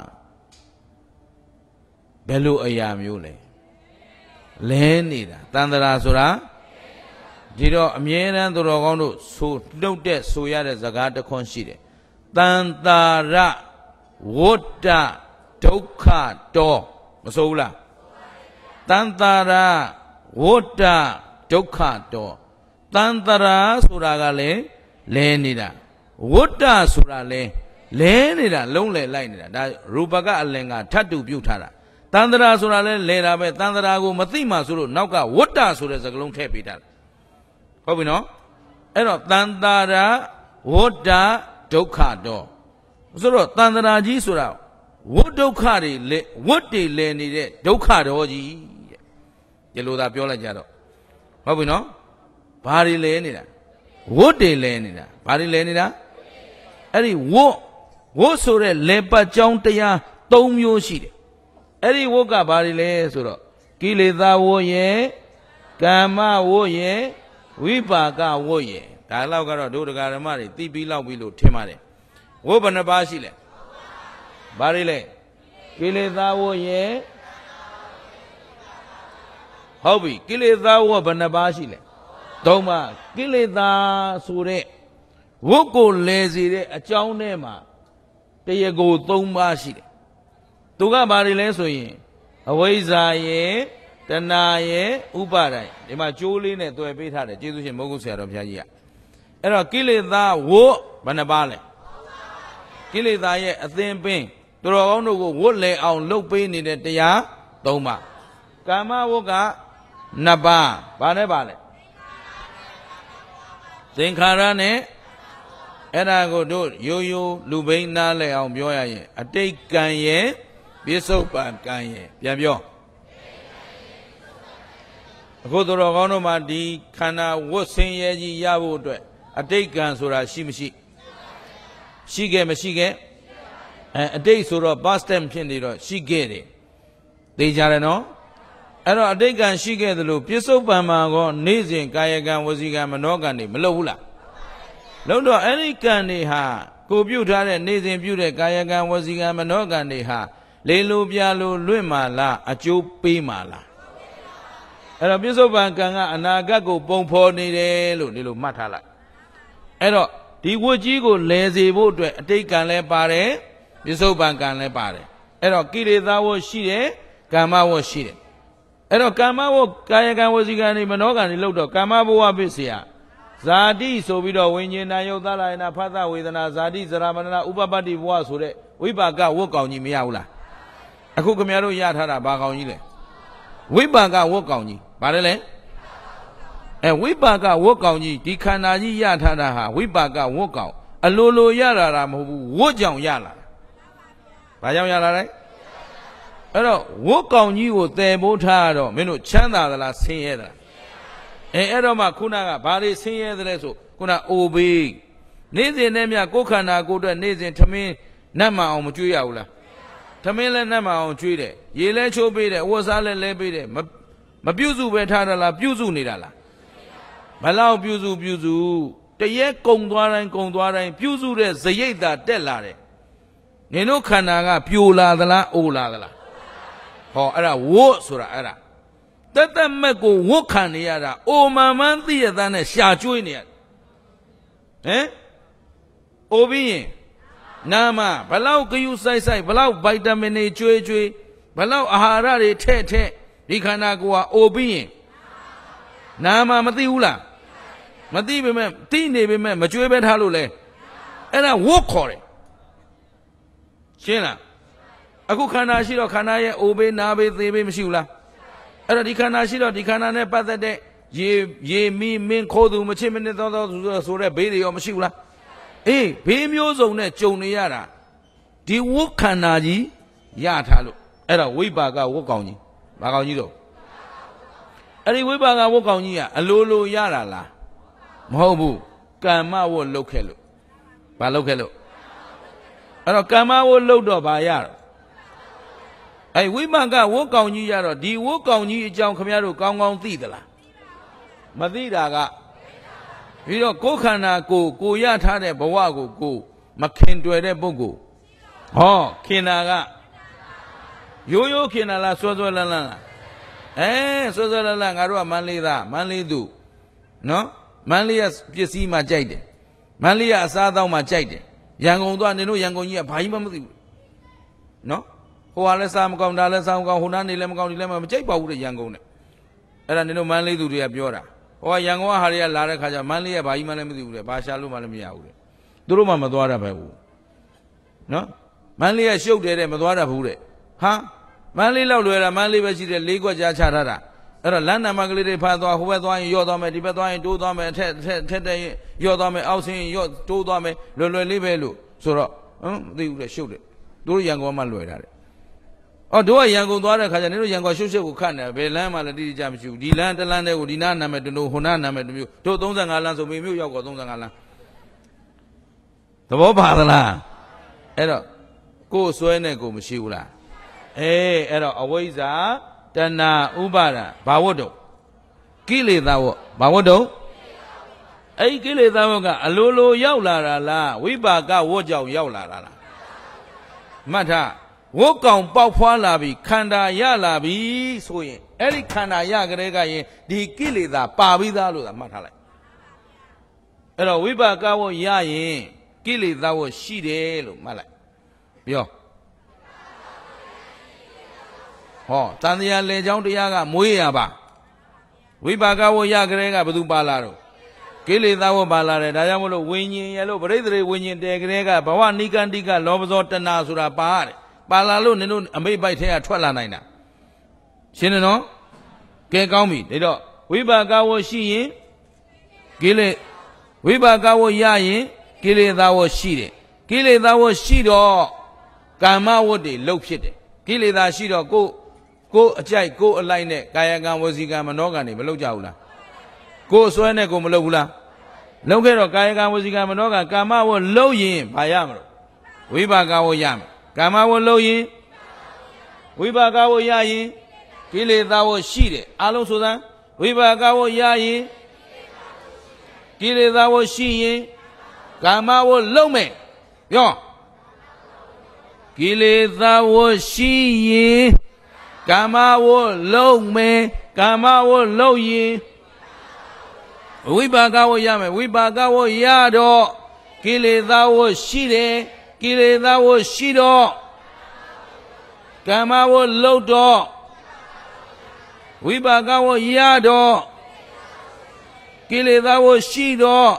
ဘယ်လိုအရာမျိုးလဲလဲနေတာတန်တရာဆိုတာဒီတော့အမြဲတမ်းသူတော်ကောင်းတို့ဆိုနှုတ်တဲ့ဆိုရတဲ့စကားတစ်ခွန်းရှိတယ်တန်တာရဝတ္တဒုက္ခတောမဆိုဘူးလားတန်တာရဝတ္တဒုက္ခတောတန်တရာဆိုတာကလည်းလဲနေတာဝတ္တဆိုတာလည်းလဲနေတာလုံးလဲလိုက်နေတာဒါရူပကအလင်္ကာထပ်တူပြုတ်ထားတာတန်တရာဆိုတာလည်းလဲတာပဲတန်တရာကိုမသိမှဆိုလို့နောက်ကဝတ္တဆိုတဲ့စကားလုံးထည့်ပေးထားတယ်ဟုတ်ပြီနော်အဲ့တော့တန်တာရဝတ္တဒုက္ခတောဆိုတော့တန်တရာကြီးဆိုတာဝတ်ဒုက္ခတွေလဲဝတ်တွေလဲနေတဲ့ဒုက္ခတော်ကြီးတဲ့ဒီလိုသာပြောလိုက်ကြတော့ဟုတ်ပြီနော်ဘာတွေလဲနေတာဝတ်တွေလဲနေတာဘာတွေလဲနေတာအဲ့ဒီဝတ်ဝတ်ဆိုတဲ့လဲပတ်ကြောင်းတရား၃မျိုးရှိတယ်အဲ့ဒီဝတ်ကဘာတွေလဲဆိုတော့ကိလေသာဝတ်ရဲ့ကာမဝတ်ရဲ့ဝိပါကဝတ်ရဲ့ဒါလောက်ကတော့ဒုဒကာဓမ္မတွေသိပြီးလောက်ပြီးလို့ထင်ပါတယ်ဝတ်ဘယ်နှပါးရှိလဲဘာတွေလဲကိလေသာဝတ်ရဲ့ဟုတ်ပြီကိလေသာဝတ်ဘယ်နှပါးရှိလဲသုံးပါးကိလေသာဆိုတဲ့ဝတ်ကိုလဲစေတဲ့အကြောင်းထဲမှာတရားကိုသုံးပါးရှိတယ်သူကဘာတွေလဲဆိုရင်အဝိဇ္ဇာရဲ့တဏှာရဲ့ဥပါဒိုင်ဒီမှာကျိုးလေးနဲ့တွေ့ပေးထားတယ်ကျေးဇူးရှင်မဟုတ်ဘူးဆရာတော်ဘုရားကြီးကအဲ့တော့ကိလေသာဝတ်ဘယ်နှပါးလဲကိလေသာရဲ့အသင်ပင်သူတော်ကောင်းတို့ကိုဝတ်လဲအောင်လုပ်ပေးနေတဲ့တရားသုံးပါးကာမဝတ်ကနှစ်ပါးဘာနဲ့ပါလဲသင်္ခါရနဲ့အဲ့ဒါကိုတို့ရိုးရိုးလူဘိန်းနားလဲအောင်ပြောရရင်အတိတ်ကံရဲ့ပြစ္ဆုတ်ပံကံရဲ့ပြန်ပြောအခုတို့တော်ကောင်းတို့မှာဒီခန္ဓာဝတ်ဆင်းရဲကြီးရဖို့အတွက်အတိတ်ကံဆိုတာရှိမရှိရှိခဲ့မရှိခဲ့အဲအတိတ်ဆိုတော့ past tense ဖြစ်နေတော့ရှိခဲ့တယ်သိကြတယ်နော်အဲ့တော့အတိတ်ကံရှိခဲ့သလိုပြစ္ဆုတ်ပံမှာကောနေ့စဉ်ကာယကံဝစီကံမနောကံတွေမလုပ်ဘူးလားလုံးတော့အဲ့ဒီကံတွေဟာကိုပြုတ်ထားတဲ့နေ့စဉ်ပြုတဲ့ကာယကံဝစီကံမနောကံတွေဟာလေလိုပြလိုလွင့်မာလားအကျိုးပေးမာလားအဲ့တော့ပြစ္ဆုတ်ပံကံကအနာဂတ်ကိုပုံဖော်နေတယ်လို့ဒီလိုမှတ်ထားလိုက်အဲ့တော့ဒီဝတ်ကြီးကိုလဲစေဖို့အတွက်အတိတ်ကံလည်းပါတယ်ပြစ္ဆုတ်ပံကံလည်းပါတယ်အဲ့တော့ကိလေသာဝတ်ရှိတယ်ကမ္မဝတ်ရှိတယ်အဲ့တော့ကမ္မဝတ်ကာယကံဝစီကံတွေမနောကံတွေလောက်တော့ကမ္မဘဝပစ္စယဇာတိဆိုပြီးတော့ဝိညာဉ်နာယုတ်သလာယနာဖသဝေဒနာဇာတိဇရာမရဏဥပပတ္တိဘဝဆိုတဲ့ဝိပါကဝတ်ကောင်ကြီးမရဘူးလားအခုခင်ဗျားတို့ရထားတာဘာကောင်ကြီးလဲဝိပါကဝတ်ကောင်ကြီးဘာလဲလဲအဲဝိပါကဝတ်ကောင်ကြီးဒီခန္ဓာကြီးရထားတာဟာဝိပါကဝတ်ကောင်အလိုလိုရလာတာမဟုတ်ဘူးဝတ်ကြောင့်ရလာတာဘာကြောင့်ရလာလဲအဲ့တော့ဝတ်ကောင်ကြီးကိုတည်ဖို့ထားတော့မင်းတို့ချမ်းသာသလားဆင်းရဲသလားအဲအဲ့တော့မှခုနကဘာတွေဆင်းရဲသလဲဆိုခုနအိုဘေးနေ့စဉ်နဲ့မြကိုယ်ခန္ဓာကိုယ်အတွက်နေ့စဉ်ထမင်းနတ်မအောင်မကြွေးရဘူးလားထမင်းလည်းနတ်မအောင်ကြွေးတယ်ရေလည်းချိုးပေးတယ်အဝတ်စားလည်းလဲပေးတယ်မမပြုစုပဲထားတာလားပြုစုနေတာလားဘလောက်ပြုစုပြုစုတရက်ကုံသွားတိုင်းကုံသွားတိုင်းပြုစုတဲ့ဇရိတ်သာတက်လာတယ်နင်တို့ခန္ဓာကပြိုလာသလားအိုလာသလားဟောအဲ့ဒါဝတ်ဆိုတာအဲ့ဒါတသက်မဲ့ကိုဝတ်ခံနေရတာအိုမှန်မှန်သိရတဲ့နဲ့ရှာကျွေးနေရဟမ်အိုပြီးရင်နာမဘလောက်ဂယုစိုက်စိုက်ဘလောက်ဗိုက်တာမင်တွေကျွေးကျွေးဘလောက်အာဟာရတွေထည့်ထည့်ဒီခန္ဓာကိုယ်ဟာအိုပြီးရင်နာမမသိဘူးလားမသိပေမဲ့သိနေပေမဲ့မကျွေးပဲထားလို့လေအဲ့ဒါဝတ်ခေါ်တယ်ရှင်းလားအခုခန္ဓာရှိတော့ခန္ဓာရဲ့အိုဘေးနာဘေးသေဘေးမရှိဘူးလားအဲ့တော့ဒီခန္ဓာရှိတော့ဒီခန္ဓာနဲ့ပတ်သက်တဲ့ရေရေမီမင်းခိုးသူမချစ်မနစ်သောသောဆိုတဲ့ဘေးတွေရောမရှိဘူးလားအေးဘေးမျိုးစုံနဲ့ကြုံနေရတာဒီဝတ်ခန္ဓာကြီးရထားလို့အဲ့တော့ဝိပါကဝတ်ကောင်ကြီးဘာကောင်ကြီးတော့အဲ့ဒီဝိပါကဝတ်ကောင်ကြီးကအလိုလိုရတာလားမဟုတ်ဘူးကမ္မဝတ်လုပ်ခဲ့လို့ဘာလုပ်ခဲ့လို့အဲ့တော့ကမ္မဝတ်လုပ်တော့ဘာရတော့အဲ့ဝိပါကဝတ်ကောင်ကြီးရတော့ဒီဝတ်ကောင်ကြီးအကြောင်းခင်ဗျားတို့ကောင်းကောင်းသိသလားမသိတာကပြီးတော့ကိုယ်ခန္ဓာကိုကိုရထားတဲ့ဘဝကိုကိုမခင်တွယ်တဲ့ပုဂ္ဂိုလ်ဟောခင်တာကရိုးရိုးခင်တာလားစွဲစွဲလန်းလန်းလားအဲစွဲစွဲလန်းလန်းငါတို့ကမန္လေးသားမန္လေးသူနော်မန္လေးကပစ္စည်းမှကြိုက်တယ်မန္လေးကအစားအသောက်မှကြိုက်တယ်ရန်ကုန်သွားနေလို့ရန်ကုန်ကြီးကဘာကြီးမှမသိဘူးနော်ဟိုကလည်းစားမကောင်းဒါလည်းစားမကောင်းဟိုနားနေလည်းမကောင်းဒီလည်းမကြိုက်ပါဘူးတဲ့ရန်ကုန်နဲ့အဲ့ဒါနေလို့မန္လေးသူတွေကပြောတာဟိုကရန်ကုန်ကဟာတွေကလာတဲ့ခါကျမန္လေးကဘာကြီးမှလည်းမသိဘူးတဲ့ဘာရှာလို့မှလည်းမရဘူးတဲ့သူတို့မှမသွားတတ်ပဲဘူးနော်မန္လေးကရှုပ်တယ်တဲ့မသွားတတ်ဘူးတဲ့ဟာမန္လေးလောက်လွယ်တာမန္လေးပဲရှိတယ်လေးခွက်ကြားချထားတာအဲ့တော့လမ်းနံပါတ်ကလေးတွေဖတ်သွားဟိုဘက်သွားရင်ရော့သွားမယ်ဒီဘက်သွားရင်တိုးသွားမယ်ထက်ထက်ထက်တဲ့ရော့သွားမယ်အောက်ဆင်းရင်ရော့တိုးသွားမယ်လွယ်လွယ်လေးပဲလို့ဆိုတော့ဟမ်မသိဘူးတဲ့ရှုပ်တယ်တို့ရန်ကုန်မှလွယ်တာတဲ့အော်တို့ကရန်ကုန်သွားတဲ့ခါကျနေတို့ရန်ကုန်ရှုပ်ရှုပ်ကိုခတ်နေဘယ်လမ်းမှလည်းတိတိကျမရှိဘူးဒီလမ်းတစ်လမ်းတည်းကိုဒီနားနာမည်တလို့ဟိုနားနာမည်တမျိုးတို့သုံးဆယ့်ငါးလမ်းဆိုမေမြို့ရောက်တော့သုံးဆယ့်ငါးလမ်းသဘောပါသလားအဲ့တော့ကိုယ်စွဲနဲ့ကိုမရှိဘူးလားအေးအဲ့တော့အဝိဇ္ဇာတဏှာဥပါဒဘာဝတ္တုကိလေသာဝတ်ဘာဝတ္တုအဲ့ဒီကိလေသာဝတ်ကအလိုလိုရောက်လာတာလားဝိပါကဝတ်ကြောင့်ရောက်လာတာလားမှတ်ထားဝတ်ကောင်ပေါက်ဖွာလာပြီခန္ဓာရလာပြီဆိုရင်အဲ့ဒီခန္ဓာရကြတဲ့ကရင်ဒီကိလေသာပါပြီးသားလို့သာမှတ်ထားလိုက်အဲ့တော့ဝိပါကဝတ်ရရင်ကိလေသာဝတ်ရှိတယ်လို့မှတ်လိုက်ပြောဟောတန်တရားလေချောင်းတရားကမွေးရပါဝိပါကဝတ်ရကြတဲ့ကဘယ်သူပါလာတော့ကိလေသာဝတ်ပါလာတယ်ဒါကြောင့်မလို့ဝိညာဉ်ရလို့ပရိသေဝိညာဉ်တဲကြတဲ့ကဘဝနိကန္တိကလောဘဇောတဏှာဆိုတာပါရတယ်ပါလာလို့နင်တို့အမိတ်ပိုက်ထဲကထွက်လာနိုင်တာရှင်းတယ်နော်ကဲကောင်းပြီဒါတော့ဝိပါကဝရှိရင်ကိလေဝိပါကဝရရင်ကိလေသာဝရှိတယ်ကိလေသာဝရှိတော့ကာမဝတ္တွေလှုပ်ဖြစ်တယ်ကိလေသာရှိတော့ကိုကိုအကြိုက်ကိုအလိုက်နဲ့ကာယကံဝစီကံမနောကံတွေမလှုပ်ကြဘူးလားကိုအစွဲနဲ့ကိုမလှုပ်ဘူးလားလှုပ်ခဲ့တော့ကာယကံဝစီကံမနောကံကာမဝတ်လှုပ်ရင်ဘာရမလို့ဝိပါကဝရမယ်ကာမဝတ်လှုပ်ရင်ဝိပါကဝရရင်ကိလေသာဝရှိတယ်အလုံးဆိုသမ်းဝိပါကဝရရင်ကိလေသာဝရှိရင်ကာမဝတ်လှုပ်မယ်ပြောကိလေသာဝရှိရင်ကာမဝတ်လှုပ်မယ်ကာမဝတ်လှုပ်ရင်ဝိပါကဝရမယ်ဝိပါကဝရတော့ကိလေသာဝရှိတယ်ကိလေသာဝရှိတော့ကာမဝတ်လှုပ်တော့ဝိပါကဝရတော့ကိလေသာဝရှိတော့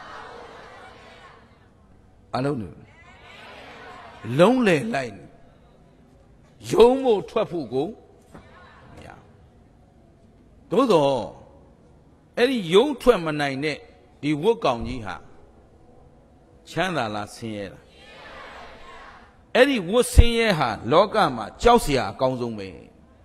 အလုံးနေလုံးလေလိုက်ယုံဖို့ထွက်ဖို့ကိုမရသို့တော့အဲ့ဒီယုံထွက်မနိုင်တဲ့ဒီဝတ်ကောင်ကြီးဟာချမ်းသာလားဆင်းရဲလားအဲ့ဒီဝတ်ဆင်းရဲဟာလောကမှာကြောက်เสียအကောင်းဆုံးပဲ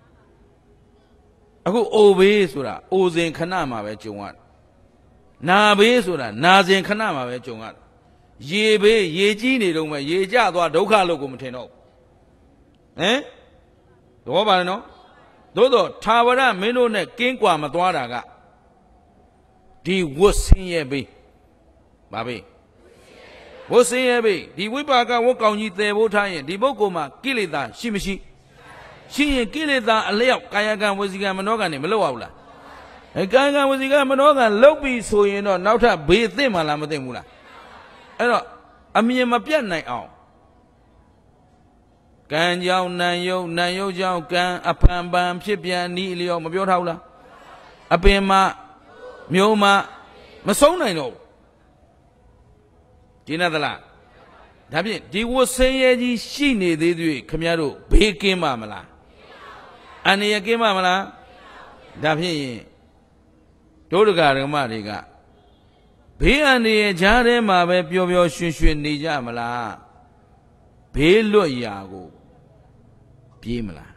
အခုအိုဘေးဆိုတာအိုစဉ်ခဏမှာပဲကြုံရတယ်နာဘေးဆိုတာနာစဉ်ခဏမှာပဲကြုံရတယ်ရေဘေးရေကြီးနေတော့မှရေကျသွားဒုက္ခလို့ကိုမထင်တော့ဘူးဟမ်တော့ပါနော်သို့တော့သာဝရမင်းတို့နဲ့ကင်းကွာမသွားတာကဒီဝတ်ဆင်းရဲဘေးဘာဘေးဝတ်ဆင်းရဲဘေးဒီဝိပါကဝတ်ကောင်ကြီးတည်ဖို့ထားရင်ဒီပုဂ္ဂိုလ်မှာကိလေသာရှိမရှိရှိရင်ကိလေသာအလျောက်ကာယကံဝစီကံမနောကံနေမလုပ်ရဘူးလားအဲကာယကံဝစီကံမနောကံလုပ်ပြီးဆိုရင်တော့နောက်ထပ်ဘေးသိမှလားမသိဘူးလားအဲ့တော့အမြင်မပြတ်နိုင်အောင်ကံကြောင့်နံယုတ်နံယုတ်ကြောင့်ကံအဖန်ပန်ဖြစ်ပြန်ဤလျော်မပြောထားဘူးလားအပင်မမျိုးမမဆုံးနိုင်တော့ဘူးဒီနဲ့သလားဒါဖြင့်ဒီဝတ်ဆင်းရဲကြီးရှိနေသေးသေးခမရတို့ဘေးကင်းပါမလားအန္တရာယ်ကင်းပါမလားဒါဖြင့်ဒုဒကာဓမ္မတွေကဘေးအန္တရာယ်ကြားထဲမှာပဲပျော်ပျော်ရွှင်ရွှင်နေကြမလားဘေးလွတ်ရာကိုပြေးမလား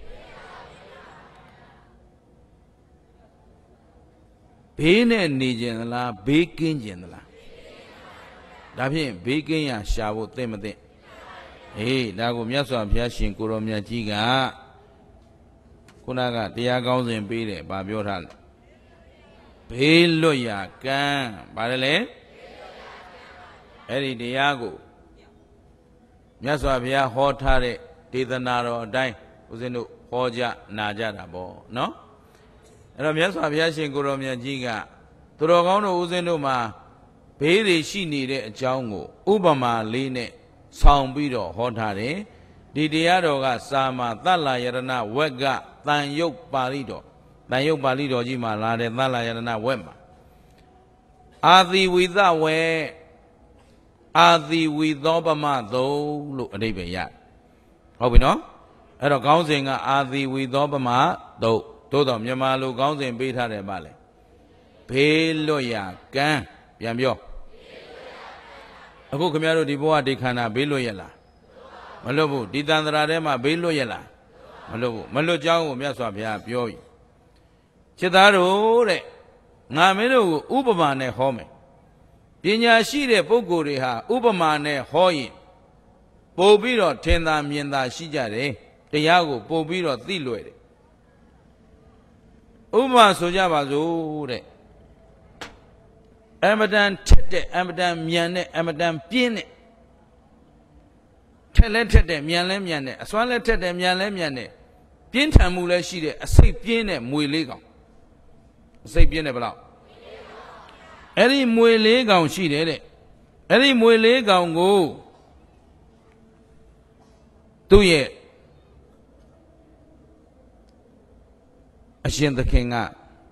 ဘေးနဲ့နေကြင်သလားဘေးကင်းကြင်သလားဒါဖြင့်ဘေးကင်းရာရှာဖို့သိမသိဟေးဒါကိုမြတ်စွာဘုရားရှင်ကိုရောမြတ်ကြီးကခုနကတရားကောင်းစဉ်ပေးတယ်ဗာပြောထားတယ်ဘေးလွတ်ရာကံဗါတယ်လေအဲ့ဒီတရားကိုမြတ်စွာဘုရားဟောထားတဲ့ဒေသနာတော်အတိုင်းဦးဇင်းတို့ဟောကြနာကြတာပေါ့နော်အဲ့တော့မြတ်စွာဘုရားရှင်ကိုရောမြတ်ကြီးကသူတော်ကောင်းတို့ဦးဇင်းတို့မှာဘေးတွေရှိနေတဲ့အကြောင်းကိုဥပမာလေးနဲ့ဆောင်ပြီးတော့ဟောထားတယ်ဒီတရားတော်ကစာမသတ္လာယရဏဝက်ကတန်ယုတ်ပါဠိတော်တန်ယုတ်ပါဠိတော်ကြီးမှာလာတဲ့သတ္လာယရဏဝက်မှာအာသီဝိသဝေအာသီဝိသောပမသုံးလို့အဓိပ္ပာယ်ရဟုတ်ပြီနော်အဲ့တော့ခေါင်းစဉ်ကအာသီဝိသောပမသုံးသို့တော်မြန်မာလိုခေါင်းစဉ်ပေးထားတယ်ပါလေဘေးလွတ်ရာကံပြန်ပြောအခုခင်ဗျားတို့ဒီဘဝဒီခန္ဓာဘေးလွတ်ရလားမလွတ်ဘူးဒီတန်ត្រာထဲမှာဘေးလွတ်ရလားမလွတ်ဘူးမလွတ်ကြောင်းကိုမြတ်စွာဘုရားပြောပြီจิตသားတို့တဲ့ငါမင်းတို့ကိုဥပမာနဲ့ဟောမယ်ပညာရှိတဲ့ပုဂ္ဂိုလ်တွေဟာဥပမာနဲ့ဟောရင်ပို့ပြီးတော့ထင်သာမြင်သာရှိကြတယ်တရားကိုပို့ပြီးတော့သိလွယ်တယ်ဥပမာဆိုကြပါစို့တဲ့အမတန်ထက်တဲ့အမတန်မြန်တဲ့အမတန်ပြင်းတဲ့ထက်လဲထက်တဲ့မြန်လဲမြန်တဲ့အစွမ်းလဲထက်တဲ့မြန်လဲမြန်တဲ့ပြင်းထန်မှုလဲရှိတဲ့အစိတ်ပြင်းတဲ့မွေလေးကောင်အစိတ်ပြင်းတဲ့ဘလောက်အဲ့ဒီမွေလေးကောင်ရှိတယ်တဲ့အဲ့ဒီမွေလေးကောင်ကိုသူ့ရဲ့အရှင်သခင်က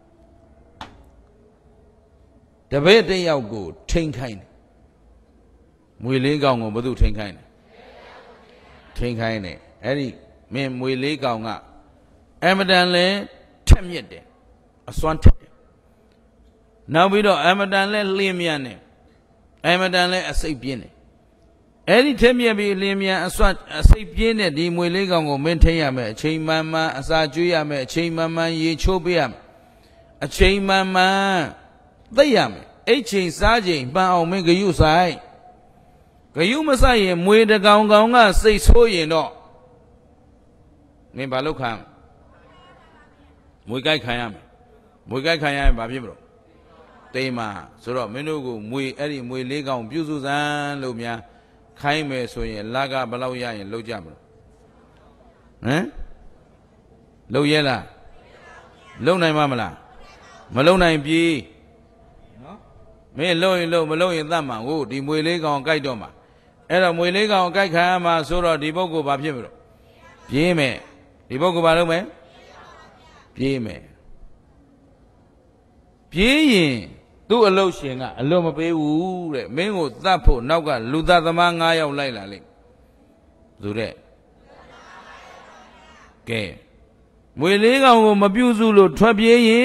တပည့်တယောက်ကိုထိန်ခိုင်းတယ်မွေလေးကောင်ကိုဘယ်သူထိန်ခိုင်းတယ်ထိန်ခိုင်းတယ်အဲ့ဒီမင်းမွေလေးကောင်ကအမတန်လဲထက်မြက်တယ်အစွမ်းထက်တယ်နောက်ပြီးတော့အမတန်လဲလင်းမြန်တယ်အမတန်လဲအစိတ်ပြင်းတယ်အဲ့ဒီထက်မြက်ပြီးလင်းမြန်အစွမ်းအစိတ်ပြင်းတဲ့ဒီမွေလေးကောင်ကိုမင်းထိရမယ်အချိန်မှန်မှန်အစာကျွေးရမယ်အချိန်မှန်မှန်ရေချိုးပေးရမယ်အချိန်မှန်မှန်သိရမယ်အဲ့ချိန်စားချိန်ပန်းအောင်မင်းဂယုဆိုင်ဂယုမဆိုင်ရင်မွေတကောင်ကောင်ကစိတ်ဆိုးရင်တော့မင်းဘာလုပ်ခံမွေကြိုက်ခံရမယ်မွေကြိုက်ခံရရင်ဘာဖြစ်မလို့တိမ်မာဆိုတော့မင်းတို့ကိုမွေအဲ့ဒီမွေလေးကောင်ပြုစုစမ်းလို့များခိုင်းမယ်ဆိုရင်လာကဘလောက်ရရင်လောက်ကြမလို့ဟမ်လောက်ရဲလားလုံနိုင်မှာမလားမလုံနိုင်ပြီနော်မင်းလုံရင်လုံမလုံရင်သတ်မှာဟုတ်ဒီမွေလေးကောင်ကြိုက်တော့မှာအဲ့တော့မွေလေးကောင်ကြိုက်ခံရမှာဆိုတော့ဒီပုဂ္ဂိုလ်ဘာဖြစ်မလို့ပြေးမယ်ဒီပုဂ္ဂိုလ်ဘာလုပ်မယ်ပြေးမယ်ပြေးရင်သူ့အလုတ်ရှင်ကအလွတ်မပေးဘူးတဲ့မင်းကိုသတ်ဖို့နောက်ကလူသားသမား၅ယောက်လိုက်လာလိမ့်သူတဲ့ကဲမွေလေးကောင်ကိုမပြုစုလို့ထွက်ပြေးရင်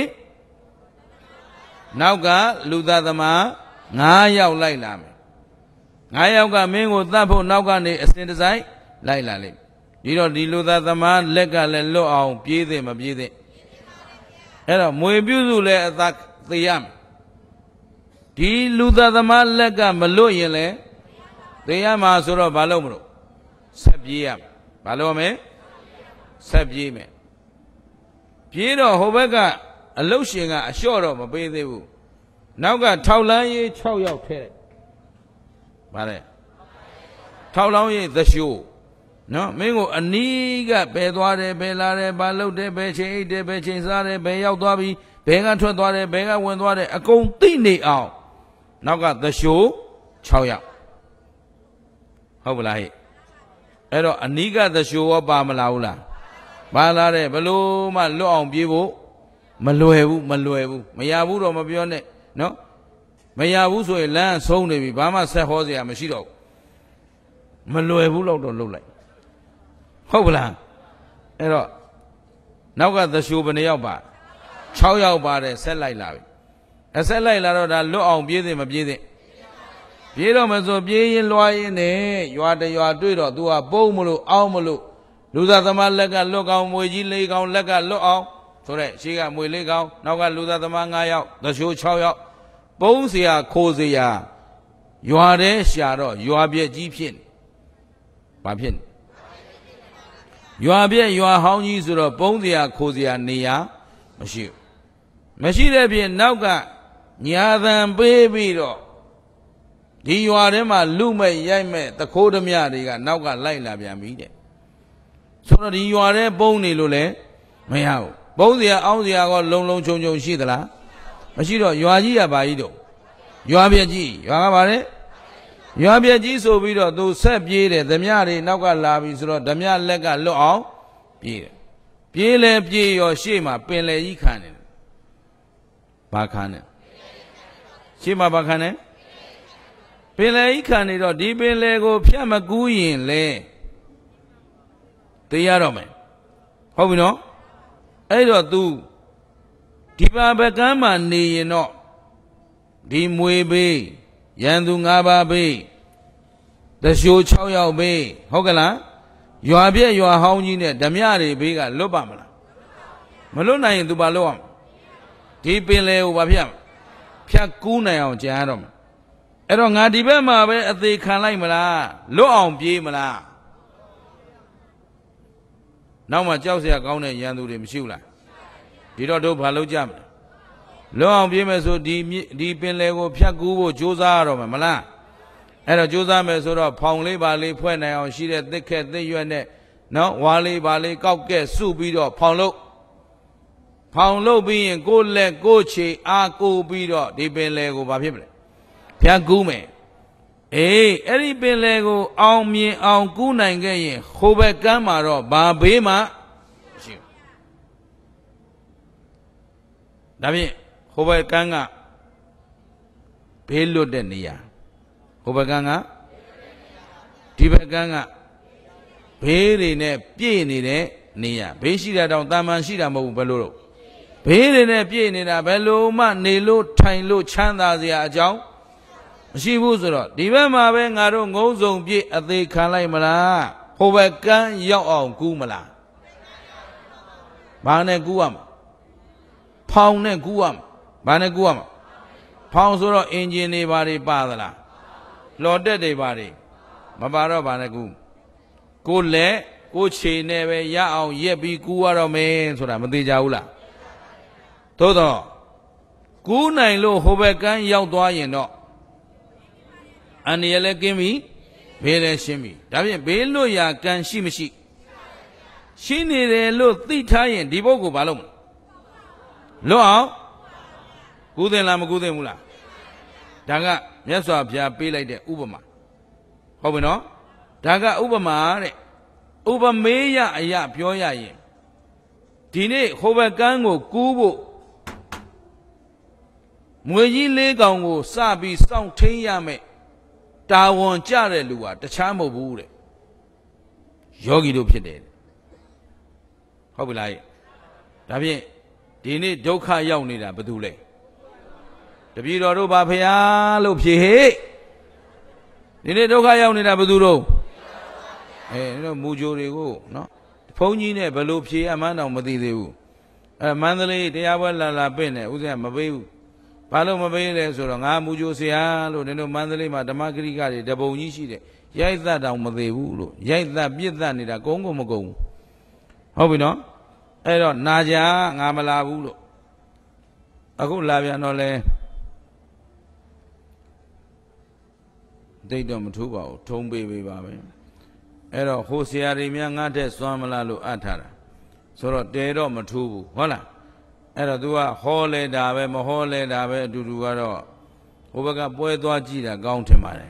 နောက်ကလူသားသမား၅ယောက်လိုက်လာမယ်၅ယောက်ကမင်းကိုသတ်ဖို့နောက်ကနေအစဉ်တစိုက်လိုက်လာလိမ့်ဒီတော့ဒီလူသားသမားလက်ကလည်းလွတ်အောင်ပြေးသည်မပြေးသည်အဲ့တော့မွေပြုစုလည်းအသာသိရမယ်ဒီလူသားသမားလက်ကမလွတ်ရင်လည်းသိရမှာဆိုတော့ဘာလို့မလို့ဆက်ပြေးရမယ်ဘာလို့မလဲဆက်ပြေးမယ်ပြေးတော့ဟိုဘက်ကအလုတ်ရှင်ကအလျှော့တော့မပေးသေးဘူးနောက်ကထောက်လန်းရေး၆ယောက်ထဲဗါလဲထောက်လောင်းရေးသရှိုးနော်မင်းကိုအနီးကဘယ်သွားတယ်ဘယ်လာတယ်ဘာလုပ်တယ်ဘယ်ချိန်အိတ်တယ်ဘယ်ချိန်စားတယ်ဘယ်ရောက်သွားပြီဘယ်ကထွက်သွားတယ်ဘယ်ကဝင်သွားတယ်အကုန်သိနေအောင်နောက်ကသရှိုး၆ယောက်ဟုတ်ပလားဟဲ့အဲ့တော့အနီးကသရှိုးရောပါမလားဘူးလားပါလာတယ်ဘလို့မှလွတ်အောင်ပြေးဖို့မလွယ်ဘူးမလွယ်ဘူးမရဘူးတော့မပြောနဲ့နော်မရဘူးဆိုရင်လမ်းဆုံးနေပြီဘာမှဆက်ဟောစရာမရှိတော့ဘူးမလွယ်ဘူးတော့တော့လုပ်လိုက်ဟုတ်ပလားအဲ့တော့နောက်ကသရှိုးဘယ်နှယောက်ပါ၆ယောက်ပါတယ်ဆက်လိုက်လာပြီအဆက်လိုက်လာတော့ဒါလွတ်အောင်ပြေးသည်မပြေးသည်ပြေးတော့မဆိုပြေးရင်လွှားရင်နဲ့ရွာတရွာတွေ့တော့ तू ကပုံးမလို့အောင်းမလို့လူသားသမားလက်ကလွတ်ကောင်မွေကြီးလေးကောင်လက်ကလွတ်အောင်ဆိုတဲ့ရှေ့ကမွေလေးကောင်နောက်ကလူသားသမား၅ယောက်သရှိုး၆ယောက်ပုံးเสียခိုးเสียရွာတဲ့ရှာတော့ရွာပြက်ကြီးဖြစ်နေဘာဖြစ်နေရွာပြက်ရွာဟောင်းကြီးဆိုတော့ပုံးเสียခိုးเสียနေရမရှိဘူးမရှိတဲ့ပြင်နောက်ကညာသံပေးပြီးတော့ဒီရွာထဲမှာလူမဲ့ရိုက်မဲ့တခိုးဓမြတွေကနောက်ကလိုက်လာပြန်ပြီတဲ့ဆိုတော့ဒီရွာထဲပုံးနေလို့လည်းမရဘူးပုံးเสียအောင်းเสียကောလုံလုံချုံချုံရှိသလားမရှိတော့ရွာကြီးကဘာကြီးတော့ရွာပြက်ကြီးရွာကဘာလဲရွာပြက်ကြီးဆိုပြီးတော့သူဆက်ပြေးတယ်ဓမြတွေနောက်ကလာပြီဆိုတော့ဓမြလက်ကလွတ်အောင်ပြေးတယ်ပြေးလဲပြေးရောရှေ့မှာပင်လယ်ကြီးခံနေတယ်ဘာခံနေရှေ့မှာဘာခံနေပင်လယ်ကြီးခံနေတော့ဒီပင်လယ်ကိုဖြတ်မကူးရင်လေသိရတော့မယ်ဟုတ်ပြီနော်အဲ့တော့ तू ဒီပါဘကမ်းမှာနေရင်တော့ဒီမွေဘေးရန်သူ၅ပါးဘေးတရှိုး၆ယောက်ဘေးဟုတ်ကလားရွာပြက်ရွာဟောင်းကြီးနဲ့ဓမြတွေဘေးကလွတ်ပါမလားမလွတ်နိုင်ရင် तू ဘာလုပ်အောင်ဒီပင်လယ်ကိုဘာဖြတ်ဖြတ်ကူးနိုင်အောင်ကြံရတော့မယ်အဲ့တော့ငါဒီဘက်မှာပဲအသေးခံလိုက်မလားလွတ်အောင်ပြေးမလားနောက်မှကြောက်เสียကောင်းတဲ့ရန်သူတွေမရှိဘူးလားဒီတော့တို့ဘာလုပ်ကြမလဲလွတ်အောင်ပြေးမယ်ဆိုဒီဒီပင်လယ်ကိုဖြတ်ကူးဖို့ကြိုးစားရတော့မယ်မလားအဲ့တော့ကြိုးစားမယ်ဆိုတော့ဖောင်လေးပါလေးဖွဲ့နိုင်အောင်ရှိတဲ့သစ်ခက်သစ်ရွက်နဲ့နော်ဝါလေးပါလေးကောက်ကဲစုပြီးတော့ဖောင်လို့ဖောင်လို့ပြီးရင်ကိုယ်လက်ကိုယ်ခြေအားကိုပြီးတော့ဒီပင်လယ်ကိုဘာဖြစ်မလဲဖြတ်ကူးမယ်အေးအဲ့ဒီပင်လယ်ကိုအောင်မြင်အောင်ကူးနိုင်ခဲ့ရင်ဟိုဘက်ကမ်းမှာတော့ဘာဘေးမှမရှိဘူးဒါဖြင့်ဟိုဘက်ကမ်းကဘေးလွတ်တဲ့နေရာဟိုဘက်ကမ်းကဒီဘက်ကမ်းကဘေးတွေနဲ့ပြည့်နေတဲ့နေရာဘေးရှိတာတောင်တာမန်ရှိတာမဟုတ်ဘူးဘယ်လိုလို့ဘေးတွေနဲ့ပြည့်နေတာဘယ်လိုမှနေလို့ထိုင်လို့ချမ်းသာစရာအကြောင်းမရှိဘူးဆိုတော့ဒီဘက်မှာပဲငါတို့ငုံစုံပြည့်အသေးခံလိုက်မလားဟိုဘက်ကန်းရောက်အောင်ကူးမလားဘာနဲ့ကူးရမှာဖောင်နဲ့ကူးရမှာဘာနဲ့ကူးရမှာဖောင်ဆိုတော့အင်ဂျင်တွေဘာတွေပါသလားလော်တက်တွေဘာတွေမပါတော့ဘာနဲ့ကူးကိုလက်ကိုခြေနဲ့ပဲရအောင်ရက်ပြီးကူးရတော့မယ်ဆိုတာမသေးကြဘူးလားသို့တော့ကူးနိုင်လို့ဟိုဘက်ကန်းရောက်သွားရင်တော့အန္တရာယ်လည်းကင်းပြီဘေးလည်းရှင်းပြီဒါဖြင့်ဘေးလွတ်ရာကံရှိမရှိရှင်းနေတယ်လို့သိထားရင်ဒီပုဂ္ဂိုလ်ဘာလုပ်မလဲလွတ်အောင်ကူးသင်လားမကူးသင်ဘူးလားဒါကမြတ်စွာဘုရားပေးလိုက်တဲ့ဥပမာဟုတ်ပြီနော်ဒါကဥပမာတဲ့ဥပမေယအရာပြောရရင်ဒီနေ့ဟိုဘက်ကန်းကိုကူးဖို့မွေကြီးလေးကောင်ကိုစပြီးစောင့်ထိန်ရမယ်တာဝန်ကြတဲ့လူဟာတခြားမဟုတ်ဘူးတဲ့ယောဂီတို့ဖြစ်တယ်ဟုတ်ပြီလားဒါဖြင့်ဒီနေ့ဒုက္ခရောက်နေတာဘယ်သူလဲတပည့်တော်တို့ပါဖရာလို့ဖြေဟဲ့ဒီနေ့ဒုက္ခရောက်နေတာဘယ်သူတို့အဲတို့မူကြိုတွေကိုနော်ဘုန်းကြီးနဲ့ဘယ်လိုဖြေရမှန်းတော့မသိသေးဘူးအဲမန္တလေးတရားပွဲလာလာပြင့်တယ်ဥစ္စာမပေးဘူးဘာလို့မပေးလဲဆိုတော့ငါမူကြိုဆရာလို့နင်တို့မန္တလေးမှာဓမ္မဂရိကတွေတပုံကြီးရှိတယ်ရိုက်သက်တောင်မသေးဘူးလို့ရိုက်သက်ပြစ်သက်နေတာကုန်းကုန်မကုန်ဘူးဟုတ်ပြီနော်အဲ့တော့နာကြငါမလာဘူးလို့အခုလာပြန်တော့လဲဒိတ်တော့မထူးပါဘူးထုံးပေးပေးပါပဲအဲ့တော့ဟိုဆရာတွေများငါတဲ့စွမ်းမလားလို့အပ်ထားတာဆိုတော့တဲတော့မထူးဘူးဟုတ်လားအဲ့တော့ तू ကဟောလဲတာပဲမဟောလဲတာပဲအတူတူကတော့ဟိုဘက်ကပွဲသွားကြည့်တာကောင်းထင်ပါတယ်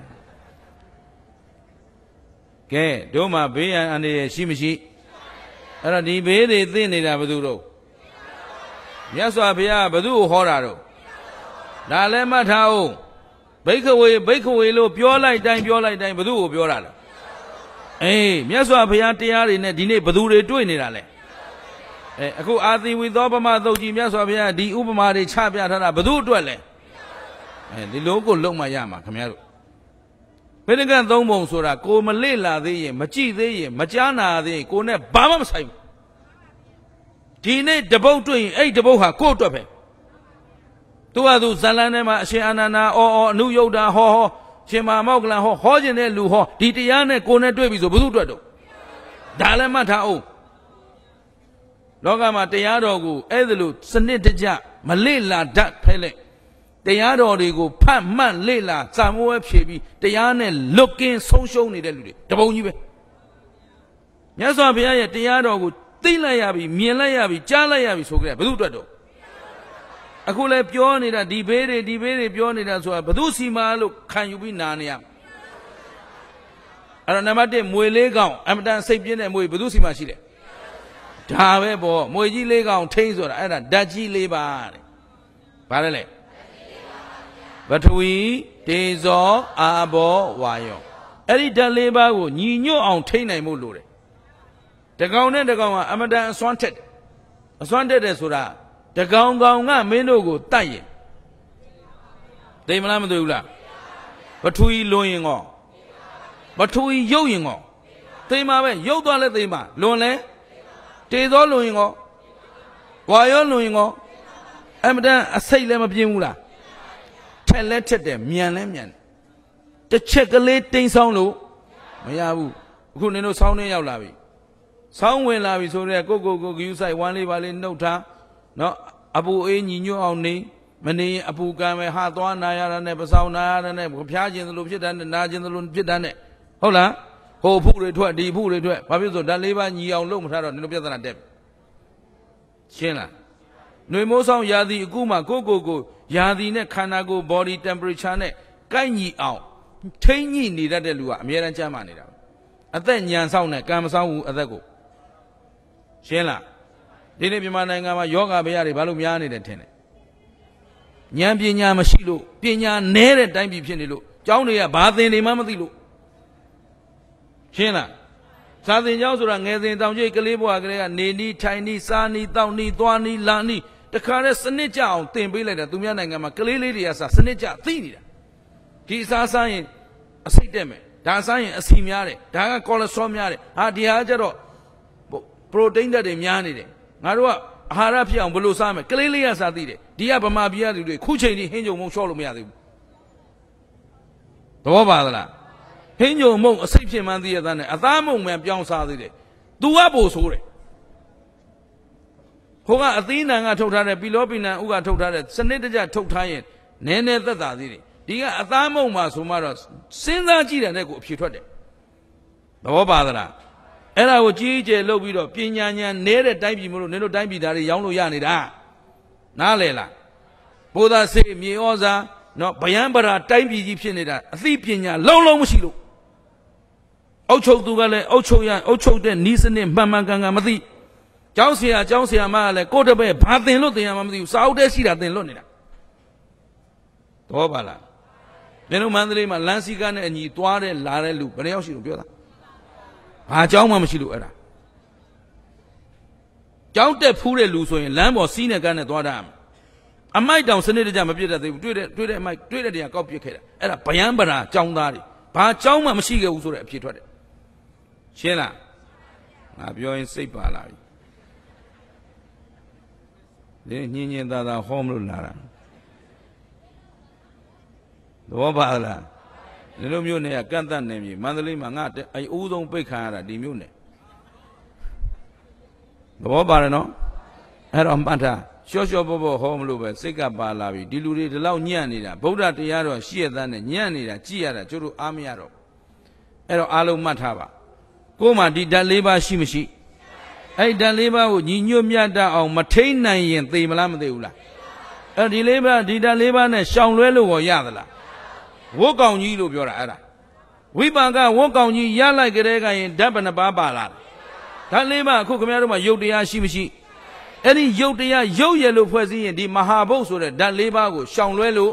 ကဲတို့မှဘေးရန်အန္တရာယ်ရှိမရှိအဲ့တော့ဒီဘေးတွေသိနေတာဘယ်သူတို့မြတ်စွာဘုရားဘယ်သူကိုဟောတာတော့ဒါလည်းမှတ်ထားအောင်ဘိက္ခဝေဘိက္ခဝေလို့ပြောလိုက်တိုင်းပြောလိုက်တိုင်းဘယ်သူကိုပြောတာလဲအေးမြတ်စွာဘုရားတရားတွေနဲ့ဒီနေ့ဘယ်သူတွေတွေ့နေတာလဲအဲအခုအာသီဝီသောပမသုတ်ကြီးမြတ်စွာဘုရားဒီဥပမာတွေချပြထားတာဘယ်သူအတွက်လဲအဲဒီလိုကိုလုံမရမှာခင်ဗျားတို့ဘိဒကံသုံးပုံဆိုတာကိုမလေ့လာသေးရင်မကြည့်သေးရင်မကြားနာသေးရင်ကိုနဲ့ဘာမှမဆိုင်ဘူးဒီနေ့တပုတ်တွေ့ရင်အဲ့တပုတ်ဟာကိုယ့်အတွက်ပဲသူကသူဇလန်းထဲမှာအရှင်အာနန္ဒာအော်အော်အနုယုတ်တာဟောဟောရှင်မာမောက္ကလံဟောဟောခြင်းတဲ့လူဟောဒီတရားနဲ့ကိုနဲ့တွေ့ပြီဆိုဘယ်သူအတွက်တော့ဒါလည်းမှတ်ထားအောင်လောကမှာတရားတော်ကိုအဲ့ဒါလို့စနစ်တကျမလေ့လာတတ်ဖဲလေတရားတော်တွေကိုဖတ်မှတ်လေ့လာစာမွေးဖြေပြီးတရားနဲ့လွတ်ကင်းဆုံးရှုံးနေတဲ့လူတွေတပုံကြီးပဲမြတ်စွာဘုရားရဲ့တရားတော်ကိုသိလိုက်ရပြီမြင်လိုက်ရပြီကြားလိုက်ရပြီဆိုကြတယ်ဘယ်သူအတွက်တော့အခုလည်းပြောနေတာဒီဘေးတွေဒီဘေးတွေပြောနေတာဆိုတာဘယ်သူစီမာလို့ခံယူပြီးနာနေရအဲ့တော့နံပါတ်၁မွေလေးကောင်အမတန်စိတ်ပြင်းတဲ့မွေဘယ်သူစီမာရှိလဲဒါပဲပေါ့မွေကြီးလေးကောင်ထိန်းဆိုတာအဲ့ဒါဓာတ်ကြီးလေးပါတဲ့ဘာလဲလဲပထဝီတေဇောအာဘောဝါယောအဲ့ဒီဓာတ်လေးပါးကိုညီညွတ်အောင်ထိန်းနိုင်ဖို့လိုတယ်တကောင်နဲ့တကောင်ကအမတန်အစွမ်းထက်တယ်အစွမ်းတက်တယ်ဆိုတာတကောင်ကောင်ကမင်းတို့ကိုတတ်ရင်သိမလားမသိဘူးလားပထဝီလွန်ရင်ကောပထဝီရုပ်ရင်ကောသိမှာပဲရုပ်သွားလဲသိမှာလွန်လဲတေသောလွန်ရင်ကောဝါယောလွန်ရင်ကောအမတန်အစိတ်လည်းမပြင်းဘူးလားထက်လဲထက်တယ်မြန်လဲမြန်တစ်ချက်ကလေးတိမ်ဆောင်လို့မရဘူးအခုနင်တို့ဆောင်းနေရောက်လာပြီဆောင်းဝင်လာပြီဆိုတော့ကိုကိုကိုဂယူဆိုင်ဝမ်းလေးပါလေးနှုတ်ထားနော်အပူအေးညီညွတ်အောင်နေမနေရင်အပူကံပဲဟာသွားနာရတာနဲ့ပစောင်းနာရတာနဲ့ဖျားခြင်းသလိုဖြစ်တာနဲ့နာခြင်းသလိုဖြစ်တာနဲ့ဟုတ်လားဟိုဖုတွေထွက်ဒီဖုတွေထွက်ဘာဖြစ်လို့ဓာတ်လေးပါညီအောင်လုပ်မထားတော့နင်တို့ပြဿနာတက်ရှင်းလားຫນွေမိုးဆောင်ရာသီအခုမှကိုကိုကိုရာသီနဲ့ခန္ဓာကိုယ် body temperature နဲ့ကိုက်ညီအောင်ထိမ့်ညိနေတတ်တဲ့လူကအများအားကျမ်းမာနေတာအသက်ညံဆောင်နဲ့ကံမဆောင်ဘူးအသက်ကိုရှင်းလားဒီနေ့မြန်မာနိုင်ငံမှာယောဂဗျာတွေဘာလို့များနေတယ်ထင်တယ်ဉာဏ်ပညာမရှိလို့ပညာနည်းတဲ့တိုင်းပြည်ဖြစ်နေလို့ကျောင်းတွေကဘာသင်နေမှမသိလို့ရှင်းလားစာသင်ကျောင်းဆိုတာငယ်စဉ်တောင်ကျိတ်ကလေးဘွားကလေးကနေနီးထိုင်နီးစားနီးတောက်နီးသွားနီးလာနီးတခါနဲ့စနစ်ကြအောင်တင်ပေးလိုက်တာသူများနိုင်ငံမှာကလေးလေးတွေကစနစ်ကြသိနေတာဒီအစားစားရင်အစိတ်တက်မယ်ဒါစားရင်အဆီများတယ်ဒါကကိုလက်စထရောများတယ်ဟာဒီဟာကျတော့ပရိုတိန်းဓာတ်တွေများနေတယ်ငါတို့ကအာဟာရဖြစ်အောင်ဘယ်လိုစားမလဲကလေးလေးကစားသိတယ်ဒီကဗမာပြည်ကလူတွေခုချိန်ကြီးဟင်းကြုံမုံလျှော့လို့မရသေးဘူးသဘောပါသလားဟင်းကြုံမုံအစိတ်ဖြစ်မှန်းသိရတဲ့အသားမုံမှန်ပြောင်းစားသေးတယ်သူကပို့ဆိုးတယ်ဟိုကအသီးနှံကထုတ်ထားတဲ့ပီလောပီနံဥကထုတ်ထားတဲ့စနစ်တကျထုတ်ထားရင်နည်းနည်းသက်သာသေးတယ်ဒီကအသားမုံမှာဆိုမှတော့စဉ်းစားကြည့်တယ်နဲ့ကိုအဖြေထွက်တယ်သဘောပါသလားအဲ့ဒါကိုကြီးကျယ်လုပ်ပြီးတော့ပညာဉာဏ်နည်းတဲ့တိုင်းပြည်မလို့နင်တို့တိုင်းပြည်သားတွေရောင်းလို့ရနေတာနားလေလားဘုရားစေမြေဩဇာနော်ဗယံပရာတိုင်းပြည်ကြီးဖြစ်နေတာအသိပညာလုံးလုံးမရှိလို့အုတ်ချုပ်သူကလည်းအုတ်ချုပ်ရအုတ်ချုပ်တဲ့နီးစနစ်မှန်မှန်ကန်ကန်မသိကျောင်းဆရာကျောင်းဆရာမကလည်းကိုယ့်တပည့်ဘာသင်လို့သင်ရမှမသိဘူးစာအုပ်ထဲရှိတာသင်လို့နေတာသဘောပါလားမင်းတို့မန္တလေးမှာလမ်းစည်းကားနဲ့အညီသွားတဲ့လာတဲ့လူဘယ်နှယောက်ရှိလို့ပြောတာဘာเจ้าမှမရှိလို့အဲ့ဒါเจ้าတက်ဖူးတဲ့လူဆိုရင်လမ်းပေါ်စီးနဲ့ကားနဲ့သွားတာအမိုက်တောင်စနစ်တကျမပြတ်တတ်သေးဘူးတွေ့တဲ့တွေ့တဲ့အမိုက်တွေ့တဲ့နေရာကောက်ပြစ်ခဲ့တာအဲ့ဒါဗယံပရာကျောင်းသားတွေဘာကျောင်းမှမရှိခဲ့ဘူးဆိုတဲ့အဖြစ်ထွက်တယ်ရှင်းလားငါပြောရင်စိတ်ပါလာပြီဒီညင်ညင်သာသာဟောမလို့လာတာသဘောပါလားဒီလိုမျိုးနဲ့ကန့်တတ်နေပြီမန္တလေးမှာငါအအူးဆုံးပိတ်ခံရတာဒီမျိုးနဲ့သဘောပါတယ်နော်အဲ့တော့မှတ်ထားရှော့ရှော့ဘောဘောဟောမလို့ပဲစိတ်ကပါလာပြီဒီလူတွေဒီလောက်ညံ့နေတာဗုဒ္ဓတရားတော်ရှိရတဲ့နဲ့ညံ့နေတာကြည်ရတာကျတို့အားမရတော့အဲ့တော့အားလုံးမှတ်ထားပါကိုယ်မှာဒီဓာတ်လေးပါးရှိမရှိအဲ့ဓာတ်လေးပါးကိုညီညွတ်မြတ်တတ်အောင်မထိန်နိုင်ရင်သိမလားမသိဘူးလားအဲ့ဒီလေးပါးဒီဓာတ်လေးပါးနဲ့ရှောင်လွဲလို့ရောရသလားဝတ်ကောင်ကြီးလို့ပြောတာအဲ့ဒါဝိပါကဝတ်ကောင်ကြီးရလိုက်ကြတဲ့ကရင်ဓာတ်ဘယ်နှပါးပါလာဓာတ်လေးပါးအခုခင်ဗျားတို့မှာယုတ်တရားရှိမရှိအဲ့ဒီယုတ်တရားယုတ်ရလို့ဖွဲ့စည်းရင်ဒီမဟာဘုတ်ဆိုတဲ့ဓာတ်လေးပါးကိုရှောင်လွဲလို့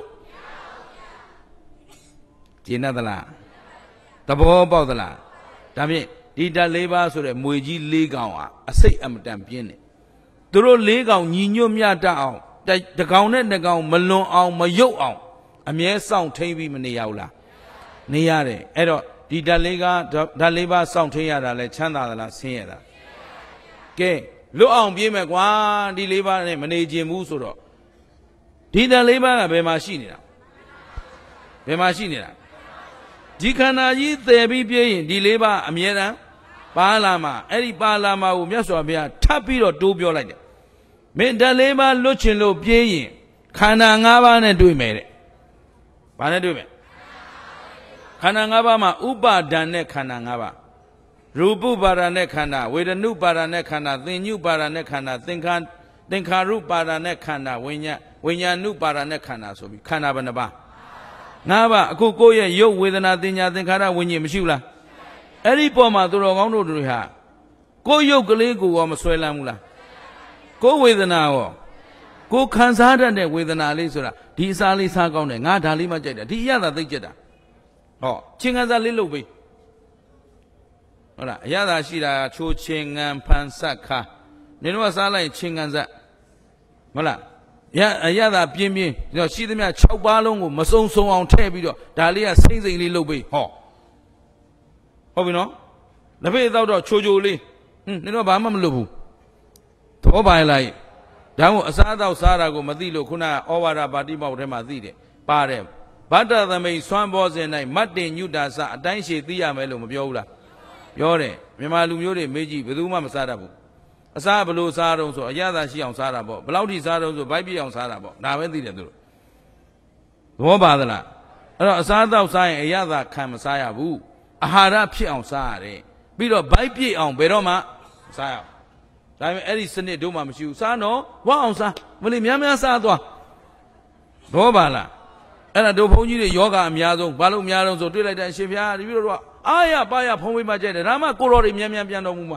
ကျင့်သလားသဘောပေါက်သလားဒါဖြင့်ဒီဓာတ်လေးပါးဆိုတဲ့မွေကြီးလေးကောင်ဟာအစိတ်အမတန်ပြင်းတယ်သူတို့လေးကောင်ညီညွတ်မြတ်တတ်အောင်တကောင်နဲ့တကောင်မလွန်အောင်မယုတ်အောင်အမြဲစောင့်ထိန်ပြီးမနေရဘူးလားနေရတယ်အဲ့တော့ဒီဓာတ်လေးကဓာတ်လေးပါးစောင့်ထိန်ရတာလဲချမ်းသာသလားဆင်းရဲတာကဲလွတ်အောင်ပြေးမယ်ကွာဒီလေးပါးနဲ့မနေခြင်းဘူးဆိုတော့ဒီဓာတ်လေးပါးကဘယ်မှာရှိနေတာဘယ်မှာရှိနေတာဒီခန္ဓာကြီးသယ်ပြီးပြေးရင်ဒီလေးပါးအမြဲတမ်းပါလာမှာအဲ့ဒီပါလာမှာကိုမြတ်စွာဘုရားထပ်ပြီးတော့တိုးပြောလိုက်တယ်မင်းဓာတ်လေးပါးလွတ်ချင်လို့ပြေးရင်ခန္ဓာ၅ပါးနဲ့တွေ့မယ်တဲ့ဘာနဲ့တွေ့မယ်ခန္ဓာ၅ပါးမှာဥပါဒံနဲ့ခန္ဓာ၅ပါးရူပပါဒံနဲ့ခန္ဓာဝေဒနုပါဒံနဲ့ခန္ဓာသင်ညုပါဒံနဲ့ခန္ဓာသင်္ခါသင်္ခါရုပါဒံနဲ့ခန္ဓာဝိညာဝိညာဏုပါဒံနဲ့ခန္ဓာဆိုပြီးခန္ဓာဘယ်နှပါး၅ပါးအခုကိုယ့်ရဲ့ရုပ်ဝေဒနာသင်ညာသင်္ခါရဝိညာဉ်မရှိဘူးလားအဲ့ဒီပေါ်မှာသူတော်ကောင်းတို့တွေဟာကိုယ့်ရုပ်ကလေးကိုရောမဆွဲလန်းဘူးလားကိုယ်ဝေဒနာရောကိုယ်ခံစားတတ်တဲ့ဝေဒနာလေးဆိုတာဒီအစားလေးစားကောင်းတယ်ငါဒါလေးမှကြိုက်တယ်ဒီအရသာသိကြတာဟောချင်းခံစားလေးလုပ်ပေးဟုတ်လားအရသာရှိတာချိုးချင်းငံဖန်ဆက်ခါနင်တို့ကစားလိုက်ချင်းခံစားဟုတ်လားရအရသာပြင်းပြင်းရှိသမျှ၆ပါးလုံးကိုမစုံစုံအောင်ထည့်ပြီးတော့ဒါလေးကစိမ့်စိမ့်လေးလုပ်ပေးဟောဟုတ်ပြီနော်လက်ဖေးတော့တော့ချိုချိုလေးဟင်းနင်တို့ဘာမှမလုပ်ဘူးသဘောပါလားဒါမို့အစားအသောက်စားတာကိုမသိလို့ခုနဩဝါဒပါတိမောက်ထဲမှာသိတယ်ပါတယ်ဗတ္တသမိတ်ဆွမ်းဘောစဉ်၌မတ်တင်ညုတာစအတိုင်းရှည်သိရမယ်လို့မပြောဘူးလားပြောတယ်မြန်မာလူမျိုးတွေမေးကြည့်ဘယ်သူမှမစားတတ်ဘူးအစားဘလို့စားတော့ဆိုအရသာရှိအောင်စားတာပေါ့ဘလောက်ထိစားတော့ဆိုဗိုက်ပြည့်အောင်စားတာပေါ့ဒါပဲသိတယ်သူတို့သဘောပါသလားအဲ့တော့အစားအသောက်စားရင်အရသာခံမစားရဘူးအာဟာရဖြစ်အောင်စားရတယ်ပြီးတော့ဗိုက်ပြည့်အောင်ဘယ်တော့မှစားရအောင်ဒါပေမဲ့အဲ့ဒီစနစ်တို့မှမရှိဘူးစားတော့ဝါအောင်စားမလို့များများစားသွားဘောပါလားအဲ့ဒါတို့ဘုန်းကြီးတွေယောဂအများဆုံးဘာလို့အများဆုံးဆိုတွေ့လိုက်တဲ့အရှင်ဘုရားဒီလိုတော့အာရပါရဖုံးဝေးမှကြိုက်တယ်ဒါမှကိုတော်တွေများများပြန်တော်မူမှာ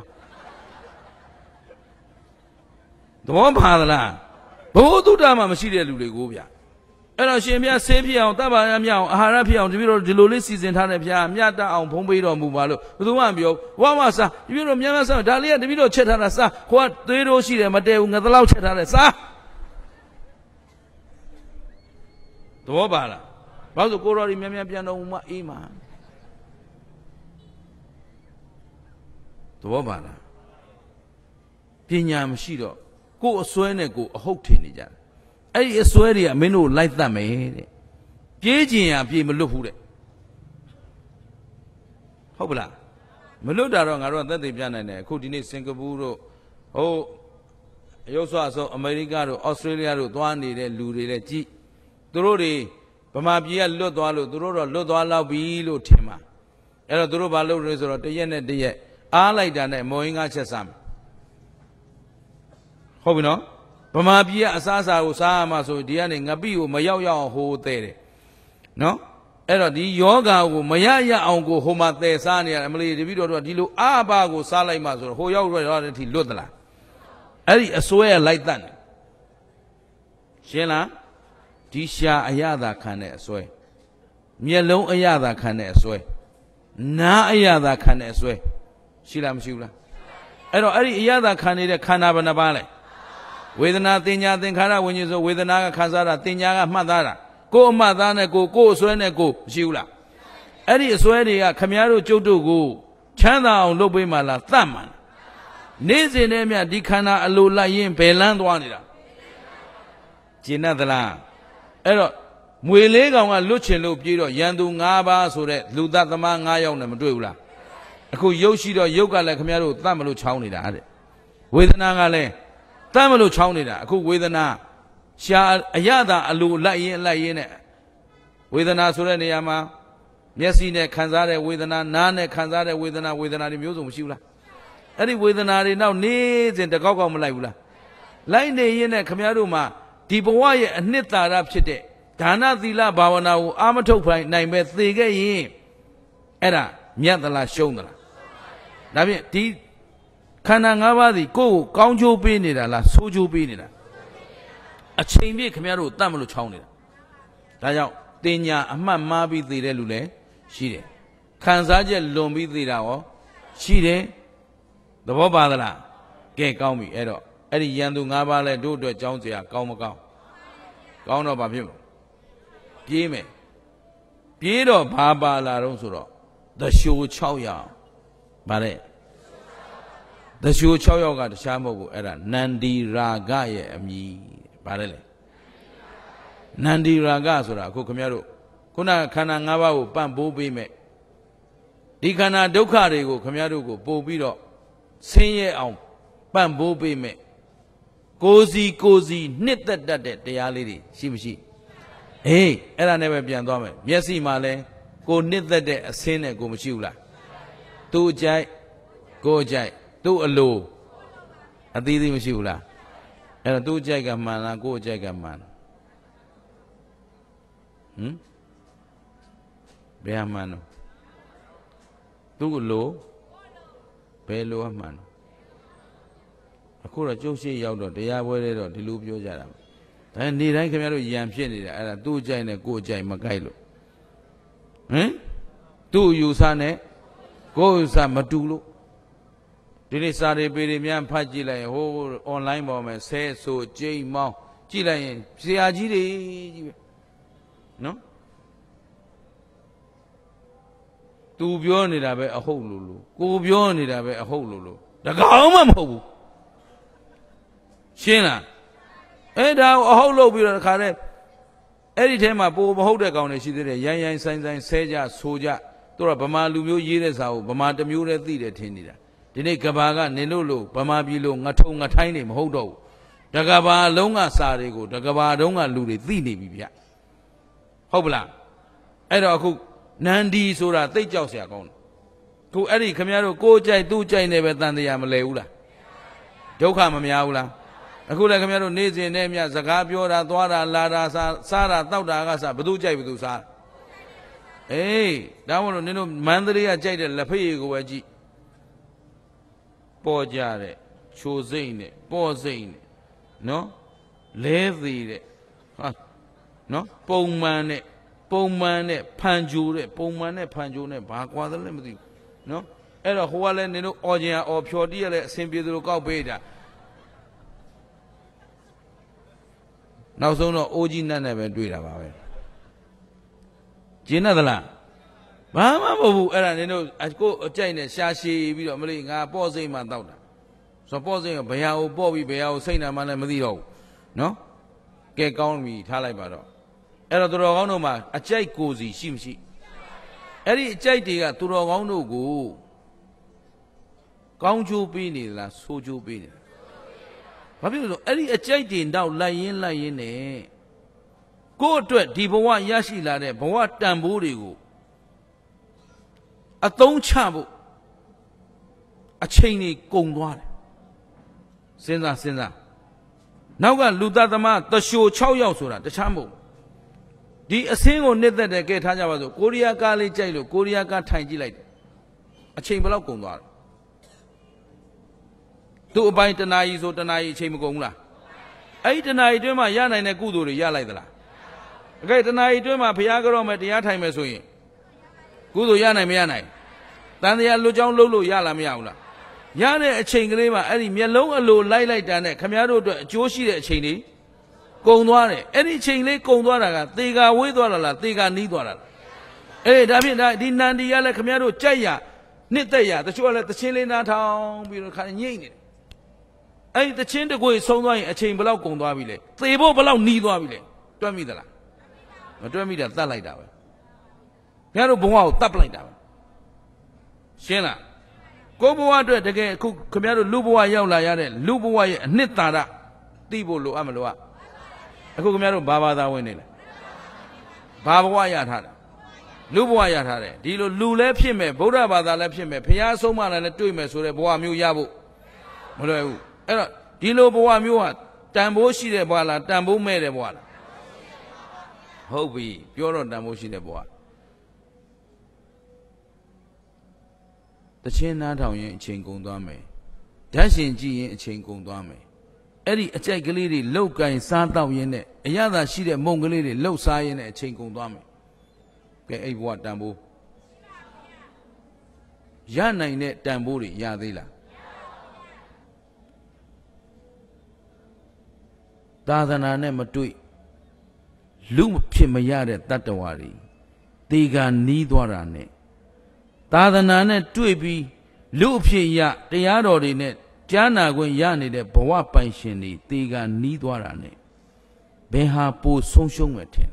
သဘောပါသလားဘုဟုတုတ္တမှမရှိတဲ့လူတွေကိုဗျအဲ့တော့ရှင်ဘုရားဆေးဖြစ်အောင်တပ္ပါရမြအောင်အာဟာရဖြစ်အောင်ဒီလိုဒီလိုလေးစီစဉ်ထားတဲ့ဘုရားမြတ်တအောင်ဖုံးပေးတော်မူပါလို့ဘယ်သူမှမပြောဝါဝါစားဒီလိုများများစားဒါလေးကတပည့်တော်ချက်ထားတာစားဟိုကသွေးတို့ရှိတယ်မတည့်ဘူးငါသလောက်ချက်ထားတယ်စားဘောပါလားဘာလို့ကိုတော်ဒီမြန်မြန်ပြန်တော်မူမှအေးမှာသဘောပါလားပညာမရှိတော့ကိုယ်အစွဲနဲ့ကိုယ်အဟုတ်ထင်နေကြတယ်အဲ့ဒီအစွဲတွေကမင်းတို့လိုက်တတ်မယ်တဲ့ပြေးကျင်ရပြေးမလွတ်ဘူးတဲ့ဟုတ်ပလားမလွတ်တာတော့ငါတို့သက်သေပြနိုင်တယ်အခုဒီနေ့စင်ကာပူတို့ဟိုရုပ်ဆွအဆုံးအမေရိကတို့ဩစတြေးလျတို့သွားနေတဲ့လူတွေလည်းကြည်သူတို့တွေဗမာပြည်ကလွတ်သွားလို့သူတို့တော့လွတ်သွားလောက်ပြီလို့ထင်ပါအဲ့တော့သူတို့ဘာလုပ်လဲဆိုတော့တရက်နဲ့တရက်အားလိုက်တာနဲ့မော်ရင်းကားချက်စားမယ်ဟုတ်ပြီနော်ဗမာပြည်ကအစားအစာကိုစားရမှဆိုဒီကနေငပိကိုမရောက်ရောက်ဟိုသေးတယ်နော်အဲ့တော့ဒီယောဂါကိုမရရအောင်ကိုဟိုမှာသယ်စားနေရတယ်အမလီတပည့်တော်တို့ကဒီလိုအာဘာကိုစားလိုက်မှဆိုတော့ဟိုရောက်တော့တဲ့အထိလွတ်သလားအဲ့ဒီအစွဲရလိုက်တတ်တယ်ရှင်းလားဒီရှာအရသာခံတဲ့အစွဲမျက်လုံးအရသာခံတဲ့အစွဲနားအရသာခံတဲ့အစွဲရှိလားမရှိဘူးလားအဲ့တော့အဲ့ဒီအရသာခံနေတဲ့ခန္ဓာဘယ်နှပါးလဲဝေဒနာတင်ညာသင်္ခါရဝิญဉ်ဆိုဝေဒနာကခံစားတာတင်ညာကမှတ်သားတာကိုယ်အမှတ်သားနဲ့ကိုယ်ကိုယ်အစွဲနဲ့ကိုယ်မရှိဘူးလားအဲ့ဒီအစွဲတွေကခမည်းတော်ကျုပ်တို့ကိုချမ်းသာအောင်လုပ်ပေးမှလားသတ်မှန်နေ့စဉ်နဲ့မြဒီခန္ဓာအလိုလိုက်ရင်ဘယ်လန်းသွားနေတာကျင်တတ်သလားအဲ့တော့မွေလေးကောင်ကလွတ်ချင်လို့ပြေးတော့ရန်သူ၅ပါးဆိုတဲ့လူသတ်သမား၅ယောက်နဲ့မတွေ့ဘူးလားအခုရုပ်ရှိတော့ရုပ်ကလည်းခမည်းတော်သတ်မလို့ချောင်းနေတာတဲ့ဝေဒနာကလည်းသတ်မလို့ချောင်းနေတာအခုဝေဒနာရှာအရသာအလိုလိုက်ရင်လိုက်ရင်နဲ့ဝေဒနာဆိုတဲ့နေရာမှာမျက်စိနဲ့ခံစားတဲ့ဝေဒနာနားနဲ့ခံစားတဲ့ဝေဒနာဝေဒနာတွေမျိုးစုံမရှိဘူးလားအဲ့ဒီဝေဒနာတွေနောက်နေ့စဉ်တကောက်ကောက်မလိုက်ဘူးလားလိုက်နေရင်နဲ့ခမည်းတော်မှာဒီဘဝရဲ့အနှစ်သာရဖြစ်တဲ့ဒါနသီလဘာဝနာကိုအာမထုတ်ဖိုင်နိုင်ပဲသေခဲ့ရင်အဲ့ဒါမြတ်သလားရှုံးသလားဒါဖြင့်ဒီခန္ဓာ၅ပါးစီကိုယ့်ကိုကောင်းကျိုးပေးနေတာလားဆိုးကျိုးပေးနေတာအချိန်ပြည့်ခင်ဗျားတို့တတ်မလို့ချောင်းနေတာဒါကြောင့်တင်ညာအမှတ်မှားပြီးသေတဲ့လူလည်းရှိတယ်ခံစားချက်လွန်ပြီးသေတာရောရှိတယ်သဘောပါသလားကဲကောင်းပြီအဲ့တော့အဲ့ဒီရန်သူ၅ပါးလဲတို့အတွက်ကြောင်းစရာကောင်းမကောင်းကောင်းတော့ဘာဖြစ်မလဲပြေးမယ်ပြေးတော့ဘာပါလာတော့ဆိုတော့သရှိုး၆ယောက်ဗါတဲ့သရှိုး၆ယောက်ကတခြားမဟုတ်ဘူးအဲ့ဒါနန္ဒီရာဂရဲ့အမည်ဗါတယ်လေနန္ဒီရာဂဆိုတာအခုခင်ဗျားတို့ခုနခန္ဓာ၅ပါးကိုပန့်ပိုးပေးမဲ့ဒီခန္ဓာဒုက္ခတွေကိုခင်ဗျားတို့ကိုပို့ပြီးတော့ဆင်းရဲအောင်ပန့်ပိုးပေးမဲ့ကိုစီကိုစီနှစ်သက်တတ်တဲ့တရားလေးတွေရှိမရှိအေးအဲ့ဒါနဲ့ပဲပြန်သွားမယ်မျက်စိမှာလဲကိုနှစ်သက်တဲ့အဆင်းနဲ့ကိုမရှိဘူးလားသူ့အကြိုက်ကိုအကြိုက်သူ့အလိုအသီးသီးမရှိဘူးလားအဲ့တော့သူ့အကြိုက်ကမှန်လားကိုအကြိုက်ကမှန်ဟမ်ဘယ်မှန်တော့သူ့အလိုဘယ်လိုမှန်တော့အခုတော့ကျုပ်ရှိရောက်တော့တရားပွဲတွေတော့ဒီလိုပြောကြတာဒါနေတိုင်းခင်ဗျားတို့ယံဖြစ်နေတာအဲ့ဒါသူ့အကြိုက်နဲ့ကိုယ်အကြိုက်မကိုက်လို့ဟမ်သူ့ယူဆနဲ့ကိုယ်ယူဆမတူလို့ဒီနေ့စာတွေပေတွေများဖတ်ကြည့်လိုက်ရင်ဟို online ပေါ်မှာဆဲဆိုကြိမ်မောင်းကြည့်လိုက်ရင်ဆရာကြီးတွေကြီးပဲနော်သူပြောနေတာပဲအဟုတ်လို့လို့ကိုပြောနေတာပဲအဟုတ်လို့လို့တကောင်မှမဟုတ်ဘူးရှင်းလားအဲ့ဒါအဟုတ်လို့ပြီးတော့တခါတည်းအဲ့ဒီထဲမှာပိုမဟုတ်တဲ့ကောင်တွေရှိသေးတယ်ရိုင်းရိုင်းဆိုင်ဆိုင်ဆဲကြဆိုကြသူကဗမာလူမျိုးရေးတဲ့စာကိုဗမာတမျိုးတည်းသိတယ်ထင်နေတာဒီနေ့ကဘာကနေလို့လို့ဗမာပြည်လို့ငါထုံငါထိုင်းနေမဟုတ်တော့ဘူးတကဘာလုံးကစာတွေကိုတကဘာတုံးကလူတွေသိနေပြီဗျဟုတ်ပလားအဲ့တော့အခုနန္ဒီဆိုတာသိကြောက်เสียကောင်းတယ်ခုအဲ့ဒီခမည်းတော်ကိုကြိုက်သူ့ကြိုက်နေပဲတန်တရားမလဲဘူးလားဒုက္ခမများဘူးလားအခုလည်းခင်ဗျားတို့နေ့စဉ်နဲ့မြစကားပြောတာသွားတာလာတာစားစားတာတောက်တာကစားဘသူကြိုက်ဘသူစားအေးဒါမှမဟုတ်နင်တို့မန္တလေးကကြိုက်တဲ့လက်ဖက်ရည်ကိုပဲကြည့်ပေါ်ကြတဲ့ချိုစိမ့်နဲ့ပေါ်စိမ့်နဲ့နော်လဲသေးတဲ့ဟာနော်ပုံမှန်နဲ့ပုံမှန်နဲ့ဖန်ကြိုတဲ့ပုံမှန်နဲ့ဖန်ကြိုနဲ့ဘာကွာသလဲမသိဘူးနော်အဲ့တော့ဟိုကလည်းနင်တို့အော်ကျင်အော်ဖြော်တီးရလဲအဆင်ပြေသလိုကောက်ပေးတာနောက်ဆုံးတော့အိုးကြီးနတ်နဲ့ပဲတွေ့တာပါပဲကျင်းတတ်သလားဘာမှမဟုတ်ဘူးအဲ့ဒါနင်တို့ကိုအကြိုက်နဲ့ရှာရှည်ပြီးတော့မလေးငါပေါ့စိတ်မှတောက်တာဆိုပေါ့စိတ်ကဘယ်ဟာကိုပေါ့ပြီးဘယ်ဟာကိုစိတ်နာမှလည်းမသိတော့ဘူးနော်ကဲကောင်းပြီထားလိုက်ပါတော့အဲ့တော့သူတော်ကောင်းတို့မှာအကြိုက်ကိုစီရှိမရှိအဲ့ဒီအကြိုက်တွေကသူတော်ကောင်းတို့ကိုကောင်းချိုးပေးနေသလားဆိုးချိုးပေးနေလားဘာဖြစ်လို့လဲအဲ့ဒီအကြိုက်တွေတော့လိုက်ရင်းလိုက်ရင်းနဲ့ကိုယ့်အတွက်ဒီဘဝရရှိလာတဲ့ဘဝတန်ဖိုးတွေကိုအသုံးချဖို့အချိန်ကြီးကုန်သွားတယ်စဉ်းစားစဉ်းစားနောက်ကလူသားသမားတရှို၆ယောက်ဆိုတာတခြားမဟုတ်ဒီအစင်းကိုနှစ်သက်တယ်ကဲထားကြပါစို့ကိုရီးယားကားလေးကြိုက်လို့ကိုရီးယားကားထိုင်ကြည့်လိုက်တယ်အချိန်ဘယ်လောက်ကုန်သွားလဲသူ့အပိုင်းတနာရီဆိုတနာရီအချိန်မကုန်ဘူးလားအဲ့ဒီတနာရီတွင်းမှာရနိုင်တဲ့ကုသိုလ်တွေရလိုက်သလားအကဲတနာရီတွင်းမှာဘုရားကြောမယ်တရားထိုင်မယ်ဆိုရင်ကုသိုလ်ရနိုင်မရနိုင်တန်တရားလွတ်ကြောင်းလုပ်လို့ရလားမရဘူးလားရတဲ့အချိန်ကလေးမှာအဲ့ဒီမျက်လုံးအလိုလိုက်လိုက်တာနဲ့ခမည်းတော်အတွက်အကျိုးရှိတဲ့အချိန်လေးကုန်သွားတယ်အဲ့ဒီအချိန်လေးကုန်သွားတာကသေကာဝေးသွားတာလားသေကာနီးသွားတာလားအေးဒါဖြင့်ဒါဒီနန္ဒီကလည်းခမည်းတော်ကြိုက်ရနှစ်သက်ရတချို့ကလည်းတချင်းလေးနားထောင်ပြီးတော့ခါညိတ်နေတယ်အဲ့ဒီတချင်းတကွေဆုံးသွားရင်အချိန်ဘယ်လောက်ကုန်သွားပြီလဲသေဖို့ဘယ်လောက်နီးသွားပြီလဲတွက်မိသလားမတွက်မိတာတတ်လိုက်တာပဲခင်ဗျားတို့ဘုံကိုတတ်ပလိုက်တာပဲရှင်းလားကိုဘဝအတွက်တကယ်အခုခင်ဗျားတို့လူဘဝရောက်လာရတဲ့လူဘဝရဲ့အနှစ်သာရသိဖို့လိုအပ်မလို့အခုခင်ဗျားတို့ဘာဘာသာဝင်နေလဲဘာဘဝရထားတယ်လူဘဝရထားတယ်ဒီလိုလူလည်းဖြစ်မယ်ဗုဒ္ဓဘာသာလည်းဖြစ်မယ်ဘုရားဆုံးမလည်းတွေ့မယ်ဆိုတဲ့ဘဝမျိုးရဖို့မလွယ်ဘူးအဲ့တော့ဒီလိုဘဝမျိုးဟာတန်ဖိုးရှိတဲ့ဘဝလားတန်ဖိုးမဲ့တဲ့ဘဝလားဟုတ်ပြီပြောတော့တန်ဖိုးရှိတဲ့ဘဝတချင်းနားထောင်ရင်အချိန်ကုန်သွားမယ်ဓာတ်ရှင်ကြည့်ရင်အချိန်ကုန်သွားမယ်အဲ့ဒီအကြိုက်ကလေးတွေလှုပ်ကန်စားတော့ရင်းနဲ့အရသာရှိတဲ့မုံကလေးတွေလှုပ်စားရင်းနဲ့အချိန်ကုန်သွားမယ်ကဲအဲ့ဘဝတန်ဖိုးရနိုင်တဲ့တန်ဖိုးတွေရသေးလားသာသနာနဲ့မတွေ့လူဖြစ်မရတဲ့တတ္တဝါတွေတေကနီးသွားတာနဲ့သာသနာနဲ့တွေ့ပြီးလူအဖြစ်ရတရားတော်တွေနဲ့ကြားနာခွင့်ရနေတဲ့ဘဝပိုင်ရှင်တွေတေကနီးသွားတာနဲ့ဘယ်ဟာပိုဆုံးရှုံးမယ်ထင်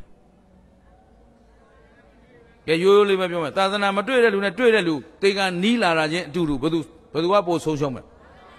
လဲကဲရိုးရိုးလေးပဲပြောမယ်သာသနာမတွေ့တဲ့လူနဲ့တွေ့တဲ့လူတေကနီးလာတာချင်းအတူတူဘယ်သူဘယ်သူကပိုဆုံးရှုံးမယ်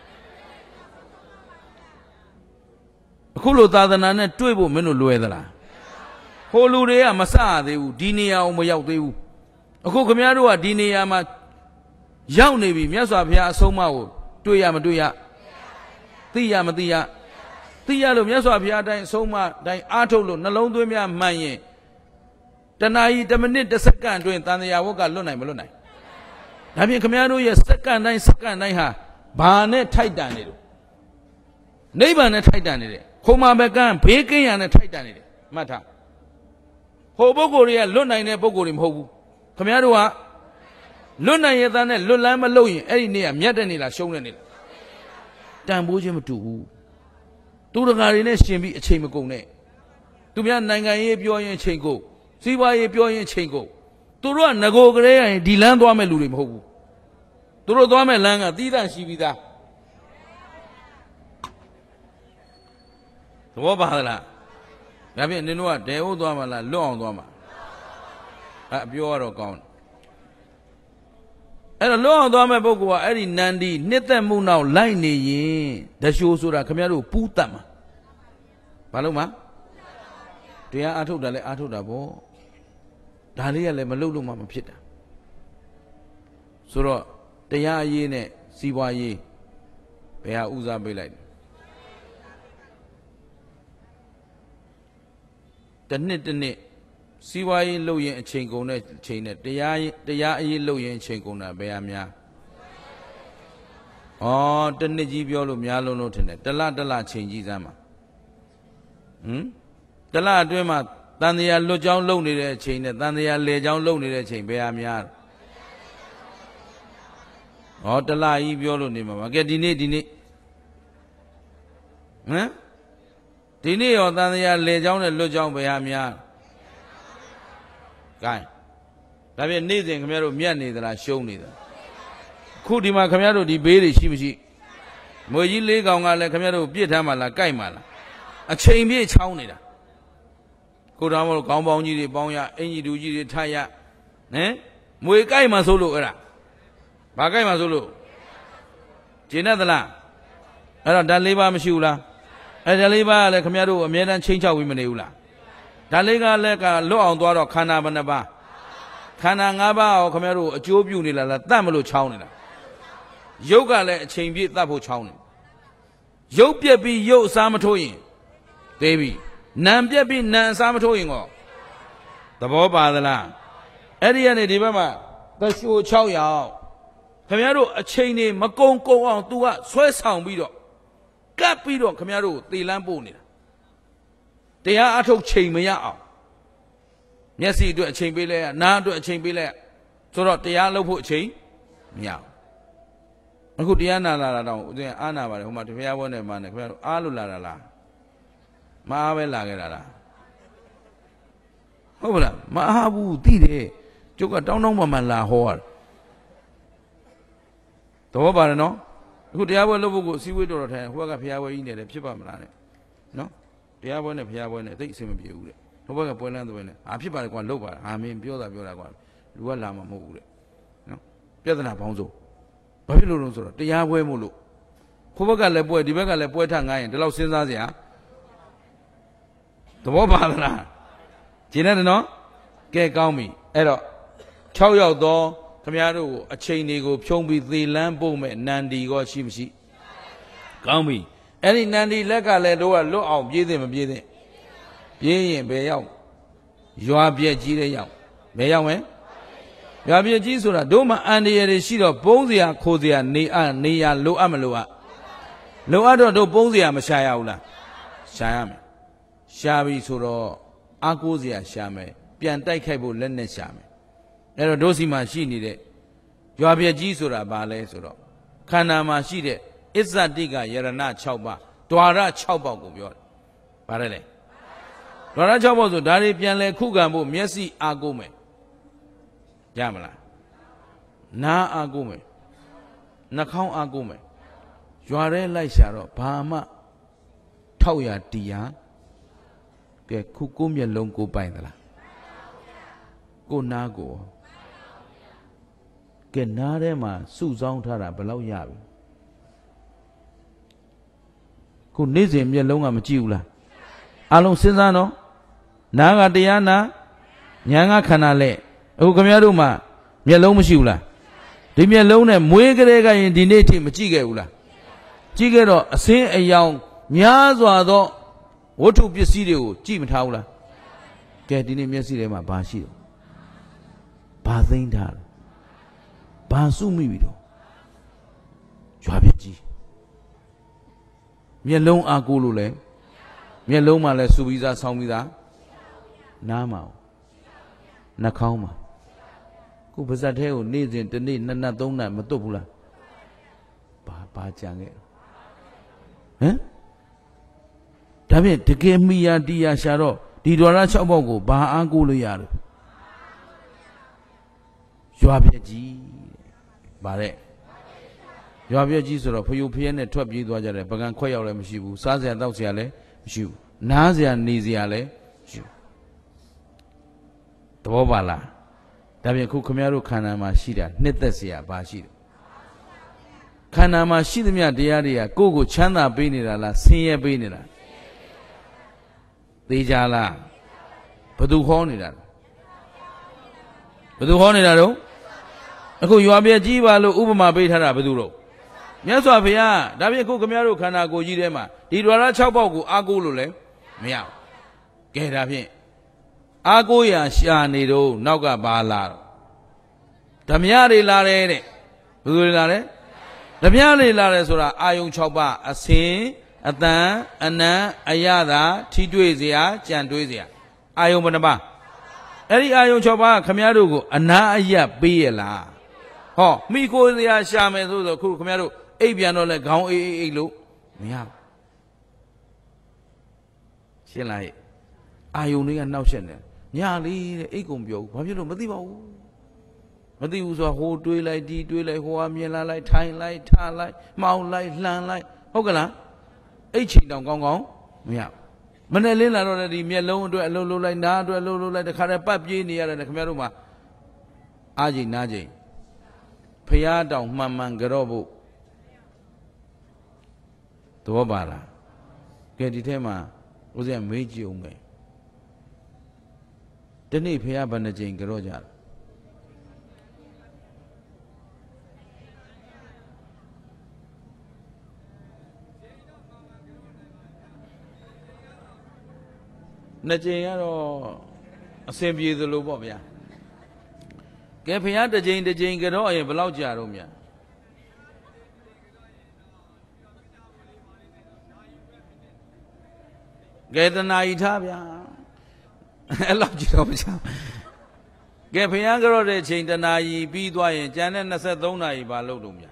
အခုလိုသာသနာနဲ့တွေ့ဖို့မင်းတို့လွယ်သလားဟိုလူတွေကမစရသေးဘူးဒီနေရာကိုမရောက်သေးဘူးအခုခမည်းတော်ကဒီနေရာမှာရောက်နေပြီမြတ်စွာဘုရားအဆုံးအမကိုတွေ့ရမတွေ့ရသိရမသိရသိရလို့မြတ်စွာဘုရားတိုင်းအဆုံးအမတိုင်းအားထုတ်လို့နှလုံးသွင်းများမှန်ရင်တဏှာကြီးတစ်မိနစ်တစ်စက္ကန့်အတွင်းတန်တရားဝတ်ကလွတ်နိုင်မလွတ်နိုင်ဒါဖြင့်ခမည်းတော်ရဲ့စက္ကန့်တိုင်းစက္ကန့်တိုင်းဟာဘာနဲ့ထိုက်တန်နေလို့နိဗ္ဗာန်နဲ့ထိုက်တန်နေတယ်ခုံမဘကံဘေးကင်းရနဲ့ထိုက်တန်နေတယ်မှတ်ထားဟိုပုဂ္ဂိုလ်တွေကလွတ်နိုင်တဲ့ပုဂ္ဂိုလ်တွေမဟုတ်ဘူးခမည်းတော်ကလွတ်နိုင်ရတဲ့နဲ့လွတ်လန်းမလို့ရင်အဲ့ဒီနေ့ကမြတ်တဲ့နေ့လားရှုံးတဲ့နေ့လားတန်ဖိုးခြင်းမတူဘူးသူတကာတွေနဲ့ရှင်ပြီးအချိန်မကုန်နဲ့သူများနိုင်ငံရေးပြောရင်အချိန်ကုန်စီးပွားရေးပြောရင်အချိန်ကုန်သူတို့ကငကိုကလေးရရင်ဒီလမ်းသွားမဲ့လူတွေမဟုတ်ဘူးသူတို့သွားမဲ့လမ်းကသီးသန့်ရှိပြီးသားသဘောပါသလားဒါဖြင့်နင်တို့ကဒဲဟုတ်သွားမှလားလွတ်အောင်သွားမှာအဲပြောရတော့ကောင်းတယ်အဲ့တော့လွတ်အောင်သွားမဲ့ပုဂ္ဂိုလ်ကအဲ့ဒီနန္ဒီနှစ်သက်မှုနောက်လိုက်နေရင်တရှိုးဆိုတာခင်ဗျားတို့ပူးတတ်မှာဘာလို့မှာတရားအားထုတ်တာလဲအားထုတ်တာပေါ့ဒါလေးကလည်းမလုပ်လို့မှမဖြစ်တာဆိုတော့တရားအရေးနဲ့စီးပွားရေးဘယ်ဟာဦးစားပေးလိုက်တနှစ်တနှစ်စီးပွားရေးလုပ်ရင်အချိန်ကုန်တဲ့အချိန်နဲ့တရားတရားအရေးလုပ်ရင်အချိန်ကုန်တာဘယ်ဟာများဩတနှစ်ကြီးပြောလို့များလုံးလို့ထင်တယ်တလတလချိန်ကြီးစမ်းပါဟမ်တလအတွင်းမှာတန်တရားလွတ်ကြောင်းလုပ်နေတဲ့အချိန်နဲ့တန်တရားလေကြောင်းလုပ်နေတဲ့အချိန်ဘယ်ဟာများဩတလကြီးပြောလို့နေမှာပါကဲဒီနေ့ဒီနေ့ဟမ်ဒီနေ့ရောတန်တရားလေကြောင်းနဲ့လွတ်ကြောင်းဘယ်ဟာများ gain ဒါဖြင့်နေ့စဉ်ခင်ဗျားတို့မြတ်နေသလားရှုံးနေသလားခုဒီမှာခင်ဗျားတို့ဒီဘေးတွေရှိမရှိမွေကြီးလေးကောင်ကလည်းခင်ဗျားတို့ပြစ်ထားမှလားကြိုက်မှလားအချိန်ပြည့်ချောင်းနေတာကိုတော်မလို့ခေါင်းပေါင်းကြီးတွေပေါင်းရအင်ကြီးတူကြီးတွေထရဟမ်မွေကြိုက်မှဆိုလို့အဲ့ဒါဘာကြိုက်မှဆိုလို့ကျင်းတတ်သလားအဲ့တော့ဓာတ်လေးပါမရှိဘူးလားအဲ့ဓာတ်လေးပါကလည်းခင်ဗျားတို့အမြဲတမ်းချင်းချောက်ပြီးမနေဘူးလားဓာတ်လေးကလည်းကလွတ်အောင်သွားတော့ခန္ဓာဘယ်နှပါးခန္ဓာ၅ပါးရောခင်ဗျားတို့အကျိုးပြုနေလားလားတတ်မလို့ချောင်းနေတာရုပ်ကလည်းအချိန်ပြည့်တတ်ဖို့ချောင်းနေရုပ်ပြက်ပြီးရုပ်အစားမထိုးရင်သေးပြီနာမ်ပြက်ပြီးနာမ်အစားမထိုးရင်ကောသဘောပါသလားအဲ့ဒီကနေဒီဘက်မှာသရှိုး၆ယောက်ခင်ဗျားတို့အချိန်နေမကုံကုံအောင် तू ကဆွဲဆောင်ပြီးတော့ကပ်ပြီးတော့ခင်ဗျားတို့သေလန်းပို့နေတာတရားအထုတ်ချိန်မရအောင်မျက်စိအတွက်အချိန်ပေးလိုက်ရနားအတွက်အချိန်ပေးလိုက်ရဆိုတော့တရားလုပ်ဖို့အချိန်မရအောင်အခုတရားနာလာတာတော့ဦးဇင်းအားနာပါတယ်ဟိုမှာတရားပွဲနဲ့မှနဲ့ခင်ဗျားတို့အားလို့လာတာလားမအားပဲလာခဲ့တာလားဟုတ်ပါလားမအားဘူးသိတယ်ကျုပ်ကတောင်းတောင်းမှမှလာဟောရတယ်တော့ပါတယ်နော်အခုတရားပွဲလုပ်ဖို့ကိုအစည်းအဝေးတော်တော်ထိုင်ဟိုဘက်ကဖျားပွဲကြီးနေတယ်ဖြစ်ပါမလားနဲ့နော်တရားပွဲနဲ့ဖျားပွဲနဲ့သိအဆင်မပြေဘူးတဲ့ဟိုဘက်ကပွဲလန်းသွင်းနဲ့အာဖြစ်ပါတယ်ကွာလုပ်ပါအာမင်းပြောတာပြောတာကွာလူကလာမှာမဟုတ်ဘူးတဲ့နော်ပြဿနာပေါင်းစုံဘာဖြစ်လို့လဲဆိုတော့တရားပွဲမို့လို့ဟိုဘက်ကလည်းပွဲဒီဘက်ကလည်းပွဲထငားရင်ဒီလောက်စဉ်းစားစရာသဘောပါလားကျင်းတယ်နော်ကဲကောင်းပြီအဲ့တော့၆ယောက်တော့ခမရတို့ကိုအချိန်တွေကိုဖြုံးပြီးသေလန်းပို့မဲ့နန္ဒီကောရှိမရှိကောင်းပြီအဲ့ဒီနန္ဒီလက်ကလည်းတို့ကလွတ်အောင်ပြေးသိမပြေးသိပြေးရင်ဘယ်ရောက်ရွာပြက်ကြီးတဲ့ရောက်ဘယ်ရောက်မယ်ရွာပြက်ကြီးဆိုတာတို့မှအန္တရာယ်တွေရှိတော့ပုံးစရာခိုးစရာနေအနေရလိုအပ်မလိုအပ်လိုအပ်တော့တို့ပုံးစရာမရှာရဘူးလားရှာရမယ်ရှာပြီဆိုတော့အာကိုးစရာရှာမယ်ပြန်တိုက်ခိုက်ဖို့လက်နဲ့ရှာမယ်အဲ့တော့တို့စီမှာရှိနေတဲ့ရွာပြက်ကြီးဆိုတာဘာလဲဆိုတော့ခန္ဓာမှာရှိတဲ့အစ္ဆတိကယရဏ၆ပါးဒွါရ၆ပေါက်ကိုပြောတယ်ဘာလဲလဲဒွါရ၆ပေါက်ဆိုဒါတွေပြန်လဲခုခံဖို့မျက်စိအာကိုးမယ်ရမလားနားအာကိုးမယ်နှာခေါင်းအာကိုးမယ်ရွာထဲလိုက်ရှာတော့ဘာမှထောက်ရတီးရကဲခုကိုမျက်လုံးကိုပိုင်သလားကိုနားကိုကဲနားထဲမှာစုဆောင်းထားတာဘယ်လောက်ရပြီခုနေ့စဉ်မျက်လုံးကမကြည့်ဘူးလားအလုံးစဉ်းစားနော်နားကတရားနာညာကခန္ဓာလက်အခုခင်ဗျားတို့မှာမျက်လုံးမရှိဘူးလားဒီမျက်လုံးနဲ့မွေးကလေးကရင်ဒီနေ့ထိမကြည့်ခဲ့ဘူးလားကြည့်ခဲ့တော့အစင်းအယောင်များစွာသောဝတ္ထုပစ္စည်းတွေကိုကြည့်မထားဘူးလားကဲဒီနေ့မျက်စိထဲမှာဘာရှိတော့ဘာသိမ့်ထားလဲဘာစုမိပြီတော့ရွာပြက်ကြီးမျက်လုံးအာကိုလို့လဲမျက်လုံးမှာလဲစူပြီးသားဆောင်းပြီးသားနားမှာနှာခေါင်းမှာခုပါဇက်ထဲကိုနေ့စဉ်တစ်နေ့နှစ်နတ်သုံးနတ်မတွတ်ဘူးလားဘာဘာကြံခဲ့ဟမ်ဒါဖြင့်တကယ်မိယာတီယာရှာတော့ဒီဒွါရ၆ပေါက်ကိုဘာအားကိုလို့ရလို့ရွာပြက်ကြီးဗါတဲ့ရွာပြက်ကြီးဆိုတော့ဖယုဖျဲနဲ့ထွက်ပြေးသွားကြတယ်ပကံခွက်ရောက်လည်းမရှိဘူးစားစရာတောက်စရာလည်းမရှိဘူးနားစရာနေစရာလည်းမရှိဘူးသဘောပါလားဒါဖြင့်ခုခမရတို့ခန္ဓာမှာရှိတာနှစ်သက်စရာဘာရှိတယ်ခန္ဓာမှာရှိသမျှတရားတွေကကိုယ့်ကိုချမ်းသာပေးနေတာလားဆင်းရဲပေးနေတာသိကြလားဘယ်သူခေါ်နေတာဘယ်သူခေါ်နေတာတော့အခုရွာပြက်ကြီးပါလို့ဥပမာပေးထားတာဘယ်သူတော့မြတ်စွာဘုရားဒါဖြင့်ခုခမရတို့ခန္ဓာကိုယ်ကြီးထဲမှာဒီဒွါရ၆ပေါက်ကိုအားကိုးလို့လည်းမရဘူးကဲဒါဖြင့်အားကိုးရာရှာနေတော့နောက်ကပါလာတော့ဓမြတွေလာတယ်တဲ့ဘယ်သူတွေလာလဲဓမြတွေလာတယ်ဆိုတာအာယုံ၆ပါးအစင်အတန်အနံအယတာထိတွေ့စရာကြံတွေးစရာအာယုံဘယ်နှပါအဲ့ဒီအာယုံ၆ပါးခမရတို့ကိုအနာအယပေးရလားဟောမိကိုစရာရှာမယ်ဆိုတော့ခုခမရတို့အိပ်ပြန်တော့လဲခေါင်းအေးအေးအိပ်လို့မရဘူးရှင်းလားအာယုံတွေကနှောက်ရှက်နေညလေးတဲ့အိတ်ကုန်ပြောဘူးဘာဖြစ်လို့မသိပါဘူးမသိဘူးဆိုဟိုတွေးလိုက်ဒီတွေးလိုက်ဟိုကမြင်လာလိုက်ထိုင်လိုက်ထားလိုက်မှောင်လိုက်လှန်လိုက်ဟုတ်ကလားအဲ့ချိန်တောင်ကောင်းကောင်းမရမနဲ့လင်းလာတော့လည်းဒီမျက်လုံးအတွက်အလုံးလုံးလိုက်နားအတွက်အလုံးလုံးလိုက်တခါတည်းပတ်ပြေးနေရတယ်ခင်ဗျားတို့မှာအားချိန်နားချိန်ဖျားတောင်မှန်မှန်ကြော့ဖို့သဘောပါလားကဲဒီထဲမှာဦးဇင်းမေးကြည့်အောင်မယ်ဒီနေ့ဖျားဘယ်နှချိန်ကြော့ကြလဲနှစ်ကြိမ်ကတော့အစဉ်ပြေသလိုပေါ့ဗျာကဲဖျားတစ်ကြိမ်တစ်ကြိမ်ကတော့အရင်ဘယ်လောက်ကြာတော့မြတ်ကဲတနာဤထားဗျာအဲ့လောက်ကြည့်တော့မချကဲဖျားကြောတဲ့ချိန်တနာဤပြီးသွားရင်ကျန်တဲ့နှစ်ဆက်သုံးနာရီဘာလုပ်တော့မြတ်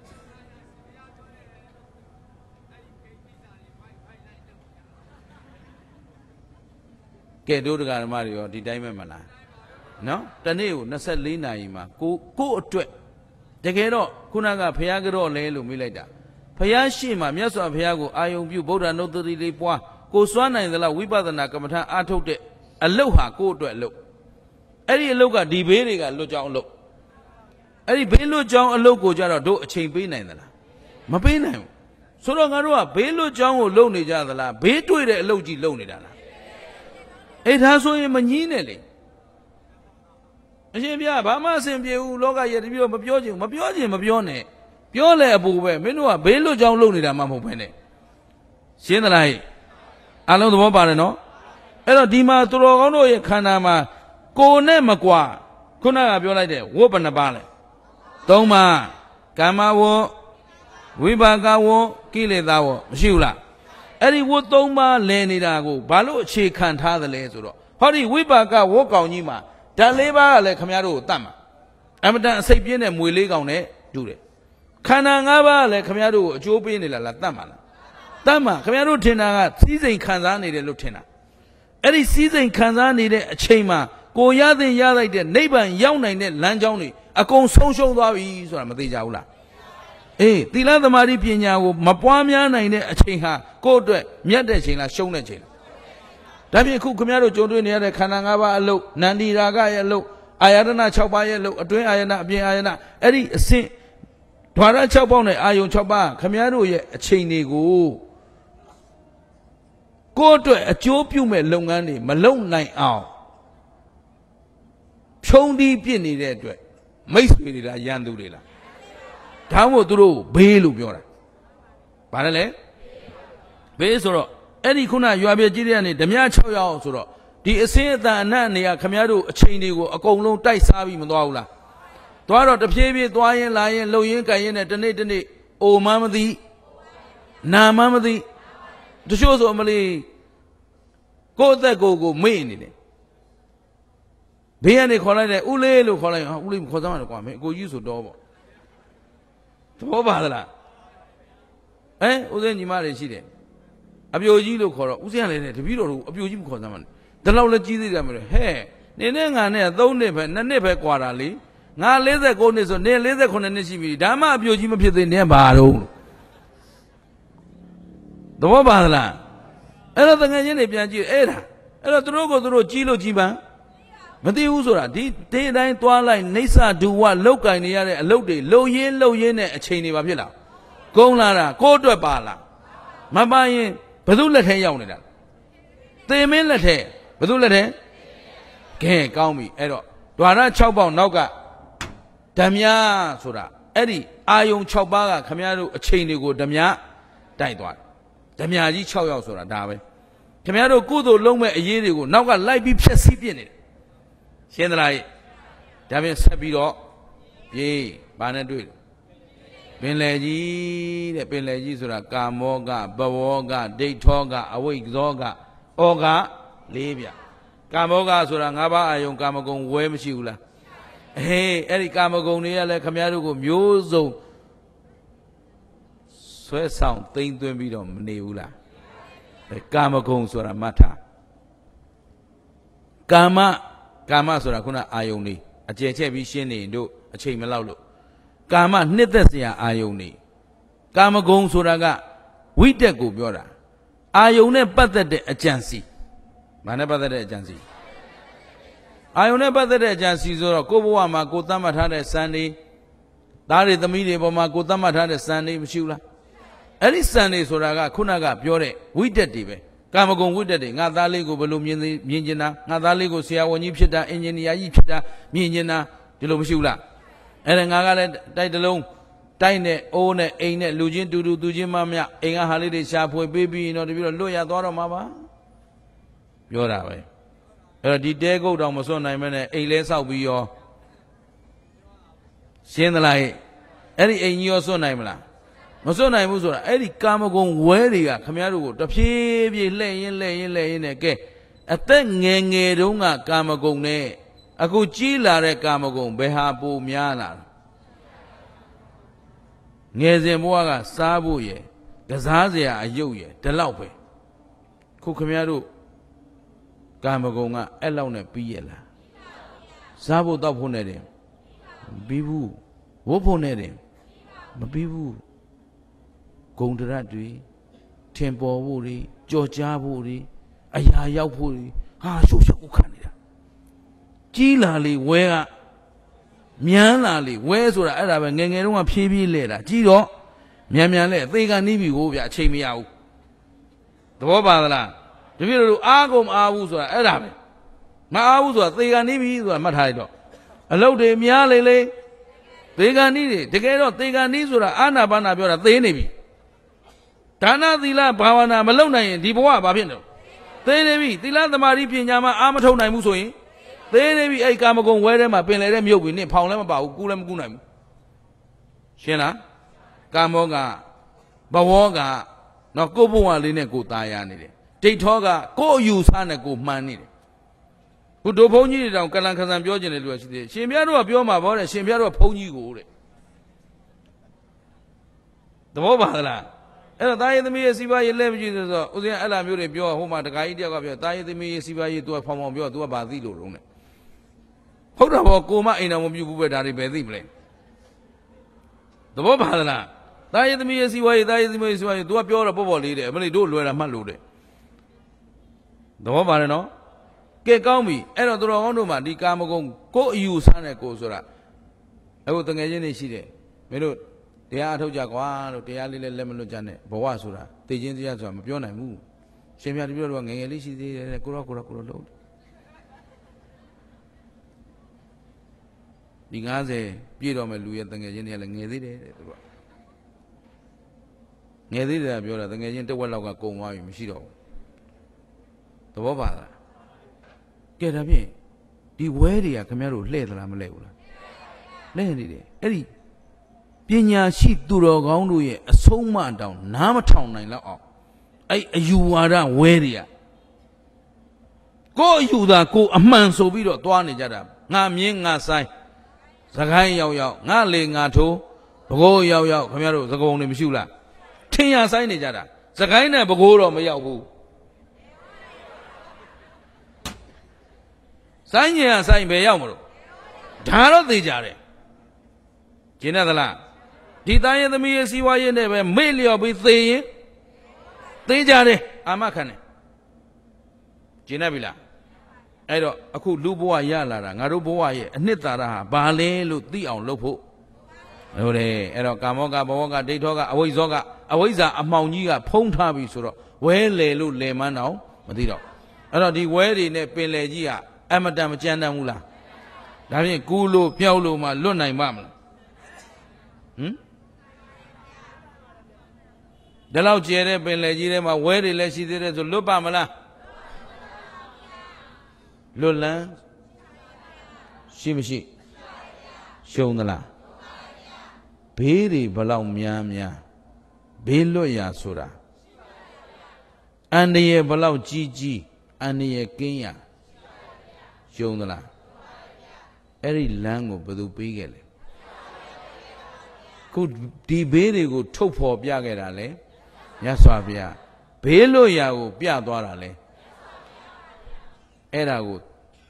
ကဲတို့တရားဓမ္မတွေရောဒီတိုင်းပဲမလားနော်တနေ့ကိုနှစ်ဆယ့်လေးနာရီမှာကိုကိုအတွက်တကယ်တော့ခုနကဘုရားကြောလဲလို့မေးလိုက်တာဘုရားရှိမှမြတ်စွာဘုရားကိုအာယုံပြုဗုဒ္ဓနုတ္တိလေးပွားကိုစွမ်းနိုင်သလားဝိပဿနာကမ္မထာအားထုတ်တဲ့အလုတ်ဟာကိုအတွက်အလုတ်အဲ့ဒီအလုတ်ကဒီဘေးတွေကလွတ်ကြောင်းအလုတ်အဲ့ဒီဘေးလွတ်ကြောင်းအလုတ်ကိုကြတော့တို့အချိန်ပေးနိုင်သလားမပေးနိုင်ဘူးဆိုတော့ငါတို့ကဘေးလွတ်ကြောင်းကိုလုံနေကြသလားဘေးတွေ့တဲ့အလုတ်ကြီးလုံနေတာလားအဲ့ဒါဆိုရင်မငြင်းနဲ့လေအရှင်ဘုရားဘာမှအဆင်ပြေဘူးလောကရဲ့တပည့်တော်မပြောချင်မပြောချင်မပြောနဲ့ပြောလဲအပူပဲမင်းတို့ကဘေးလွတ်ကြောင်းလုပ်နေတာမှမဟုတ်ပဲနဲ့ရှင်းသလားအလုံးသဘောပါတယ်နော်အဲ့တော့ဒီမှာသူတော်ကောင်းတို့ရဲ့ခန္ဓာမှာကိုယ်နဲ့မကွာခုနကပြောလိုက်တဲ့ဝတ်ဘယ်နှပါလဲသုံးပါးကာမဝတ်ဝိပါကဝတ်ကိလေသာဝတ်မရှိဘူးလားအဲ့ဒီဝတ်သုံးပါးလဲနေတာကိုဘာလို့အခြေခံထားသလဲဆိုတော့ဟောဒီဝိပါကဝတ်ကောင်ကြီးမှာဓာတ်လေးပါးကလည်းခမရတို့ကိုတတ်မှာအမတန်အစိတ်ပြင်းတဲ့မွေလေးကောင်နဲ့တူတယ်ခန္ဓာ၅ပါးကလည်းခမရတို့ကိုအကျိုးပေးနေလားလားတတ်မှာလားတတ်မှာခမရတို့ထင်တာကစီးစိမ်ခံစားနေတယ်လို့ထင်တာအဲ့ဒီစီးစိမ်ခံစားနေတဲ့အချိန်မှာကိုရသင်ရလိုက်တဲ့နိဗ္ဗာန်ရောက်နိုင်တဲ့လမ်းကြောင်းတွေအကုန်ဆုံးရှုံးသွားပြီဆိုတာမသိကြဘူးလားအေးသီလသမာဓိပညာကိုမပွားများနိုင်တဲ့အချိန်ဟာကိုယ့်အတွက်မြတ်တဲ့ချိန်လားရှုံးတဲ့ချိန်လားဒါဖြင့်ခုခင်ဗျားတို့ကြုံတွေ့နေရတဲ့ခန္ဓာ၅ပါးအလုတ်နန္ဒီရာဂရဲ့အလုတ်အာယတနာ၆ပါးရဲ့အလုတ်အတွင်းအာယနာအပြင်အာယနာအဲ့ဒီအဆင့်ဓဝရ၆ပေါက်နဲ့အာယုံ၆ပါးခင်ဗျားတို့ရဲ့အချိန်တွေကိုကိုယ့်အတွက်အကျိုးပြုမဲ့လုပ်ငန်းတွေမလုပ်နိုင်အောင်ဖြုံးတီးပြစ်နေတဲ့အတွက်မိတ်ဆွေတွေလားရန်သူတွေလားဒါမှမဟုတ်သူတို့ဘေးလို့ပြောတာဘာလဲလဲဘေးဆိုတော့အဲ့ဒီခုနရွာပြကြီးတဲ့ကနေဓမြ၆ရောက်ဆိုတော့ဒီအစင်းအတန်အနတ်နေရခမည်းတော်အချိန်တွေကိုအကုန်လုံးတိုက်စားပြီးမသွားဘူးလားသွားတော့တဖြည်းဖြည်းသွားရင်လာရင်လှုပ်ရင်ကြိုင်ရင်နဲ့တနေ့တနေ့အိုမှမသိနာမှမသိတချို့ဆိုမလေးကိုယ့်အသက်ကိုယ်ကိုမေ့နေတယ်ဘေးကနေခေါ်လိုက်တယ်ဦးလေးလို့ခေါ်လိုက်ဟာဦးလေးခေါ်စမ်းပါတော့ကွာမင်းအကိုကြီးဆိုတော့ပေါ့သဘောပါသလားအဲဦးစင်းညီမတွေရှိတယ်အပြိုကြီးလို့ခေါ်တော့ဦးစင်းကလည်းတပည့်တော်တို့အပြိုကြီးမခေါ်စမ်းပါနဲ့ဒီလောက်လည်းကြီးသေးတယ်မလို့ဟဲ့နင်းနဲ့ငါနဲ့သုံးနှစ်ပဲနှစ်နှစ်ပဲကွာတာလေငါ၄၉နှစ်ဆိုနင်း၄၉နှစ်ရှိပြီဒါမှအပြိုကြီးမဖြစ်သေးနင်းဘာတော့သဘောပါသလားအဲ့တော့တကယ်ချင်းတွေပြန်ကြည့်အဲ့ဒါအဲ့တော့သူတို့ကိုသူတို့ကြီးလို့ကြီးပန်းမသိဘူးဆိုတာဒီဒီတိုင်းသွားလိုက်နေဆဒူဝလောက်ကင်နေရတဲ့အလုပ်တွေလုံရင်းလုံရင်းနဲ့အချိန်တွေပါဖြစ်လာကုန်းလာတာကိုယ့်အတွက်ပါလားမပါရင်ဘယ်သူလက်ထဲရောက်နေတာသေမင်းလက်ထဲဘယ်သူလက်ထဲကဲကောင်းပြီအဲ့တော့ဓဝရ၆ပေါက်နောက်ကဓမြဆိုတာအဲ့ဒီအာယုံ၆ပါးကခမည်းတော်အချိန်တွေကိုဓမြတိုက်သွားတယ်ဓမြကြီး၆ယောက်ဆိုတာဒါပဲခမည်းတော်ကုသိုလ်လုံးမဲ့အရေးတွေကိုနောက်ကလိုက်ပြီးဖြက်စီးပြစ်နေတယ်ရှင်းသလားဒါဖြင့်ဆက်ပြီးတော့ပြေးဘာနဲ့တွေ့လဲပင်လေကြီးတဲ့ပင်လေကြီးဆိုတာကာမောကဘဝောကဒိဋ္ဌောကအဝိဇ္ဇောကဩကလေးပြကာမောကဆိုတာ၅ပါးအာယုံကာမဂုဏ်ဝဲမရှိဘူးလားအေးအဲ့ဒီကာမဂုဏ်တွေကလည်းခမည်းတော်ကိုမျိုးစုံဆွဲဆောင်သိမ့်သွင်းပြီးတော့မနေဘူးလားကာမဂုဏ်ဆိုတာမှတ်ထားကာမကာမဆိုတာခုနအာယုန်လေးအကျယ်ချက်ပြီးရှင်းနေတို့အချိန်မလောက်လို့ကာမနှစ်သက်စရာအာယုန်နေကာမဂုဏ်ဆိုတာကဝိတက်ကိုပြောတာအာယုန်နဲ့ပတ်သက်တဲ့အကြံစီဘာနဲ့ပတ်သက်တဲ့အကြံစီအာယုန်နဲ့ပတ်သက်တဲ့အကြံစီဆိုတော့ကိုယ့်ဘဝမှာကိုယ်သတ်မှတ်ထားတဲ့စံတွေသားတွေသမီးတွေပေါ်မှာကိုယ်သတ်မှတ်ထားတဲ့စံတွေမရှိဘူးလားအဲ့ဒီစံတွေဆိုတာကခုနကပြောတဲ့ဝိတက်တွေပဲကာမဂုဏ်ဝိတက်တွေငါသားလေးကိုဘယ်လိုမြင်မြင်ကျင်တာငါသားလေးကိုဆရာဝန်ကြီးဖြစ်တာအင်ဂျင်နီယာကြီးဖြစ်တာမြင်ကျင်တာဒီလိုမရှိဘူးလားအဲ့ဒါငါကလည်းတိုက်တလုံးတိုက်နဲ့အိုးနဲ့အိမ်နဲ့လူချင်းတူတူသူချင်းမမြအိမ်ကဟာလေးတွေရှာဖွေပေးပြီးရင်တော့တပြည့်တော့လွတ်ရသွားတော့မှာပါပြောတာပဲအဲ့တော့ဒီတဲကုတ်တောင်မစွန့်နိုင်မဲနဲ့အိမ်လဲဆောက်ပြီးရောရှင်းသလားအဲ့ဒီအိမ်ကြီးရောစွန့်နိုင်မလားမစွန့်နိုင်ဘူးဆိုတာအဲ့ဒီကာမဂုဏ်ဝဲတွေကခမည်းတော်ကိုတဖြည်းဖြည်းလှည့်ရင်လှည့်ရင်လှည့်ရင်နဲ့ကဲအသက်ငယ်ငယ်တုန်းကကာမဂုဏ်နဲ့အခုကြီးလာတဲ့ကာမဂုဏ်ဘယ်ဟာပိုများလာငယ်စဉ်ဘဝကစားဖို့ရယ်ကစားစရာအယုတ်ရယ်ဒီလောက်ပဲခုခမည်းတော်ကာမဂုဏ်ကအဲ့လောက်နဲ့ပြီးရလားစားဖို့တောက်ဖို့နဲ့တယ်မပြီးဘူးဝတ်ဖို့နဲ့တယ်မပြီးဘူးဂုံတရတ်တွေထင်ပေါ်ဖို့တွေကြော်ကြားဖို့တွေအရာရောက်ဖို့တွေဟာရှုပ်ရှုပ်ခံနေတာကြီးလာလေဝဲကမြန်းလာလေဝဲဆိုတာအဲ့ဒါပဲငယ်ငယ်တုန်းကဖြည်းဖြည်းလဲတာကြီးတော့မြန်မြန်လဲသေကန်နီးပြီကိုဗျအချိန်မရဘူးသဘောပါသလားတပည့်တို့အားကုန်အားဘူးဆိုတာအဲ့ဒါပဲမအားဘူးဆိုတာသေကန်နီးပြီဆိုတာမှတ်ထားလိုက်တော့အလုတ်တွေများလေလေသေကန်နီးတွေတကယ်တော့သေကန်နီးဆိုတာအာနာပါနာပြောတာသေနေပြီဒါနသီလဘာဝနာမလုပ်နိုင်ရင်ဒီဘဝဘာဖြစ်လို့သေနေပြီသီလသမာဓိပညာမှာအာမထုတ်နိုင်ဘူးဆိုရင်သေနေပြီအဲ့ကာမဂုဏ်ဝဲထဲမှာပင်လေတဲ့မြုပ်ပြီနင့်ဖောင်လည်းမပါဘူးကူးလည်းမကူးနိုင်ဘူးရှင်းလားကာမောကဘဝကနော်ကိုယ့်ဘဝလေးနဲ့ကိုယ်ตายရနေတယ်ဒိဋ္ဌောကကိုယ့်အယူဆနဲ့ကိုယ်မှန်းနေတယ်ခုတို့ဘုန်းကြီးတွေတောင်ကလန်ခဆန်ပြောကျင်တယ်လို့ရှိသေးတယ်ရှင်ဘုရားတို့ကပြောမှာဗောတဲ့ရှင်ဘုရားတို့ကဘုန်းကြီးကိုတဲ့သဘောပါသလားအဲ့တော့တာယေသမီးရဲ့စီပွားရေးလက်မကြည့်ဆိုတော့ဦးဇင်းအဲ့လာမျိုးတွေပြောဟိုမှာတခါကြီးတယောက်ကပြောတာယေသမီးရဲ့စီပွားရေး तू ဖောင်ဖောင်ပြော तू ကဘာသိလို့လုံးနဲ့ဟုတ်တော့ဘောကိုမအိမ်တော်မပြုတ်ဘူးပဲဒါတွေပဲသိမလဲသဘောပါသလားတာယေသမီးရဲ့စီပွားရေးတာယေသမီးရဲ့စီပွားရေး तू ကပြောတော့ပေါ့ပေါ့လေးတယ်အမလေးတို့လွယ်တာမှတ်လို့တဲ့သဘောပါတယ်နော်ကဲကောင်းပြီအဲ့တော့သူတော်ကောင်းတို့မှာဒီကာမဂုဏ်ကိုယ်အယူဆနဲ့ကိုယ်ဆိုတာအခုတငယ်ချင်းတွေရှိတယ်မင်းတို့တရားအထုတ်ကြကွာလို့တရားလေးလည်းလက်မလွတ်ကြနဲ့ဘဝဆိုတာသိချင်းတရားဆိုတာမပြောနိုင်ဘူးရှင်ပြတပြည့်တော့ငယ်ငယ်လေးရှိသေးတယ်ကိုရောကိုရောကိုရောလို့ဒီငါးဆယ်ပြည့်တော့မဲ့လူရဲ့တငယ်ချင်းတွေကလည်းငယ်သေးတယ်တဲ့သူကငယ်သေးတယ်ပြောတာတငယ်ချင်းတစ်ဝက်လောက်ကကုန်သွားပြီမရှိတော့ဘူးသဘောပါလားကဲဒါဖြင့်ဒီဝဲတွေကခင်ဗျားတို့လှဲ့သလားမလှဲ့ဘူးလားလှဲ့နေတယ်အဲ့ဒီပညာရှိသူတော်ကောင်းတို့ရဲ့အဆုံးအမတောင်နားမထောင်နိုင်တော့အောင်အဲ့အယူဝါဒဝဲတွေကကိုယ်အယူသာကိုယ်အမှန်ဆိုပြီးတော့သွားနေကြတာငါမြင်းငါဆိုင်စကိုင်းရောက်ရောက်ငါလေငါထိုးဘကိုးရောက်ရောက်ခင်ဗျားတို့သကုံတွေမရှိဘူးလားထင်ရဆိုင်နေကြတာစကိုင်းနဲ့ဘကိုးတော့မရောက်ဘူးဆိုင်ကြီးကဆိုင်ပဲရောက်မလို့ဒါတော့သိကြတယ်ကျင်းရသလားဒီသားရဲ့သမီးရဲ့စီဝါရေးနဲ့ပဲမေ့လျော့ပြီးသေရင်သိကြတယ်အာမခံတယ်ကျင်းရပြီလားအဲ့တော့အခုလူဘဝရလာတာငါတို့ဘဝရဲ့အနှစ်သာရဟာဘာလဲလို့သိအောင်လုပ်ဖို့ဟုတ်တယ်အဲ့တော့ကာမောကဘဝကဒိဋ္ဌောကအဝိဇ္ဇောကအဝိဇ္ဇာအမှောင်ကြီးကဖုံးထားပြီဆိုတော့ဝဲလေလို့လေမန်းတော့မသိတော့အဲ့တော့ဒီဝဲတွေနဲ့ပင်လေကြီးကအမတန်မကြမ်းတမ်းဘူးလားဒါဖြင့်ကူးလို့ပြောက်လို့မှလွတ်နိုင်ပါမလားဟမ်ဒီလောက်ကျဲတဲ့ပင်လေကြီးထဲမှာဝဲတွေလည်းရှိသေးတယ်ဆိုလွတ်ပါမလားလွတ်လန်းရှိမရှိရှုံးသလားဘေးတွေဘလောက်များများဘေးလွတ်ရာဆိုတာအန္တရာယ်ဘလောက်ကြီးကြီးအန္တရာယ်ကင်းရာရှုံးသလားအဲ့ဒီလမ်းကိုဘယ်သူပေးခဲ့လဲခုဒီဘေးတွေကိုထုတ်ဖော်ပြခဲ့တာလေမြတ်စွာဘုရားဘေးလွတ်ရာကိုပြသွားတာလေအဲ့ဒါကို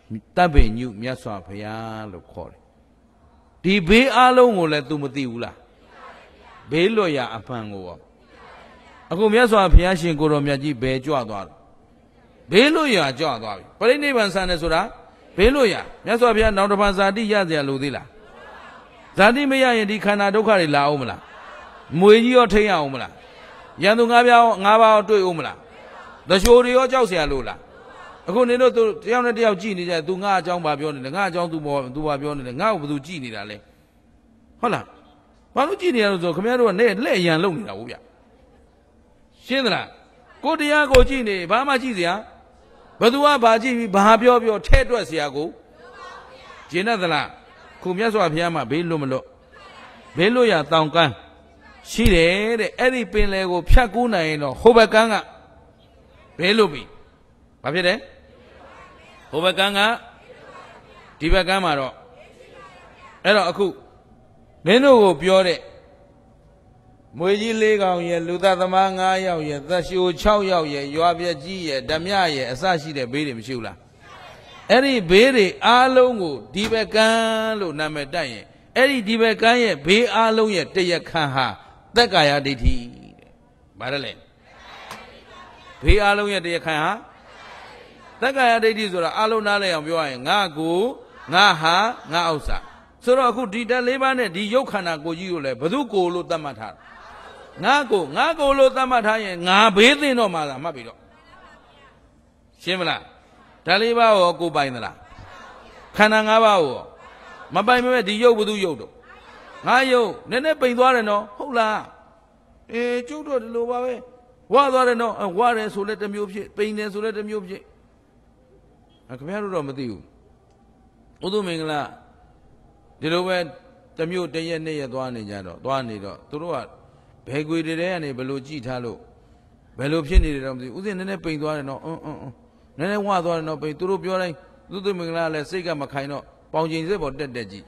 တပ်ပင်ညုမြတ်စွာဘုရားလို့ခေါ်တယ်ဒီဘေးအလုံးကိုလည်း तू မသိဘူးလားဘေးလွတ်ရာအဖန်ကိုရောအခုမြတ်စွာဘုရားရှင်ကိုတော်မြတ်ကြီးဘယ်ကြွသွားတယ်ဘေးလွတ်ရာကြွသွားပြီပရိနိဗ္ဗာန်ဆန်တယ်ဆိုတာဘေးလွတ်ရာမြတ်စွာဘုရားနောက်တစ်ဖန်ဇာတိရเสียလို့သေးလားဇာတိမရရင်ဒီခန္ဓာဒုက္ခတွေလာအောင်မလားမွေကြီးရောထိန်းအောင်မလားရန်သူငါးပါးငါးပါးတွေ့အောင်မလားတချိုတွေရောကြောက်เสียလို့လားအခုနေတော့တယောက်နဲ့တယောက်ကြည့်နေကြသူငါအကြောင်းဘာပြောနေလဲငါအကြောင်းသူဘောသူဘာပြောနေလဲငါ့ကိုဘယ်သူကြည့်နေတာလဲဟုတ်လားဘာလို့ကြည့်နေရလို့ဆိုခင်ဗျားတို့ကနဲ့လက်ရန်လုံနေတာဟုတ်ဗျရှင်းသလားကိုတရားကိုကြည့်နေဘာမှကြည့်เสียဘယ်သူကဘာကြည့်ပြီးဘာပြောပြောထဲတွက်เสียကိုကျင်တတ်သလားခုမြတ်စွာဘုရားမှာဘေးလွတ်မလွတ်ဘေးလွတ်ရတောင်ကန်းရှိတယ်တဲ့အဲ့ဒီပင်လယ်ကိုဖြတ်ကူးနိုင်ရင်တော့ဟိုဘက်ကန်းကဘေးလွတ်ပြီဘာဖြစ်တယ်ဟိုဘက်ကန်းကဒီဘက်ကန်းမှာတော့အဲ့တော့အခုမင်းတို့ကိုပြောတဲ့မွေကြီးလေးကောင်ရဲ့လူသားသမားငါးယောက်ရဲ့သက်ရှိုးခြောက်ယောက်ရဲ့ရွာပြက်ကြီးရဲ့ဓမြရဲ့အစရှိတဲ့ဘေးတွေမရှိဘူးလားအဲ့ဒီဘေးတွေအားလုံးကိုဒီဘက်ကန်းလို့နာမည်တက်ရင်အဲ့ဒီဒီဘက်ကန်းရဲ့ဘေးအားလုံးရဲ့တရခန့်ဟာသက်ကာယဒိဋ္ဌိတဲ့ဘာလဲလဲဘေးအားလုံးရဲ့တရခန့်ဟာသက်ကာယဒိဋ္ဌိဆိုတာအားလုံးနားလည်အောင်ပြောရရင်ငါကိုငါဟာငါဥစ္စာဆိုတော့အခုဒီတက်လေးပါးနဲ့ဒီရုပ်ခန္ဓာကိုကြီးကိုလည်းဘု து ကိုလို့သတ်မှတ်ထားတာငါကိုငါကိုလို့သတ်မှတ်ထားရင်ငါဘေးသိမ့်တော့မှလားမှတ်ပြီတော့ရှင်းမလားဒါလေးပါးရောကိုပိုင်သလားခန္ဓာ၅ပါးရောမပိုင်မဲ့ဒီရုပ်ဘု து ရုပ်တော့ငါရုပ်နည်းနည်းပိန်သွားတယ်နော်ဟုတ်လားအေးကျုပ်တော့ဒီလိုပါပဲဝါသွားတယ်နော်ဝါတယ်ဆိုလဲတစ်မျိုးဖြစ်ပိန်တယ်ဆိုလဲတစ်မျိုးဖြစ်ခင်ဗျားတို့တော့မသိဘူးဥဒုမင်္ဂလာဒီလိုပဲတစ်မျိုးတရက်နှစ်ရက်သွားနေကြတော့သွားနေတော့သူတို့ကဘယ်ကွေတွေတဲကနေဘယ်လိုကြည့်ထားလို့ဘယ်လိုဖြစ်နေတယ်တော့မသိဘူးဥစဉ်နည်းနည်းပိန်သွားတယ်နော်အင်းအင်းအင်းနည်းနည်းဝါသွားတယ်နော်ပိန်သူတို့ပြောတိုင်းဥဒုမင်္ဂလာလည်းစိတ်ကမခိုင်တော့ပေါင်ချိန်စက်ပေါ်တက်တက်ကြည့်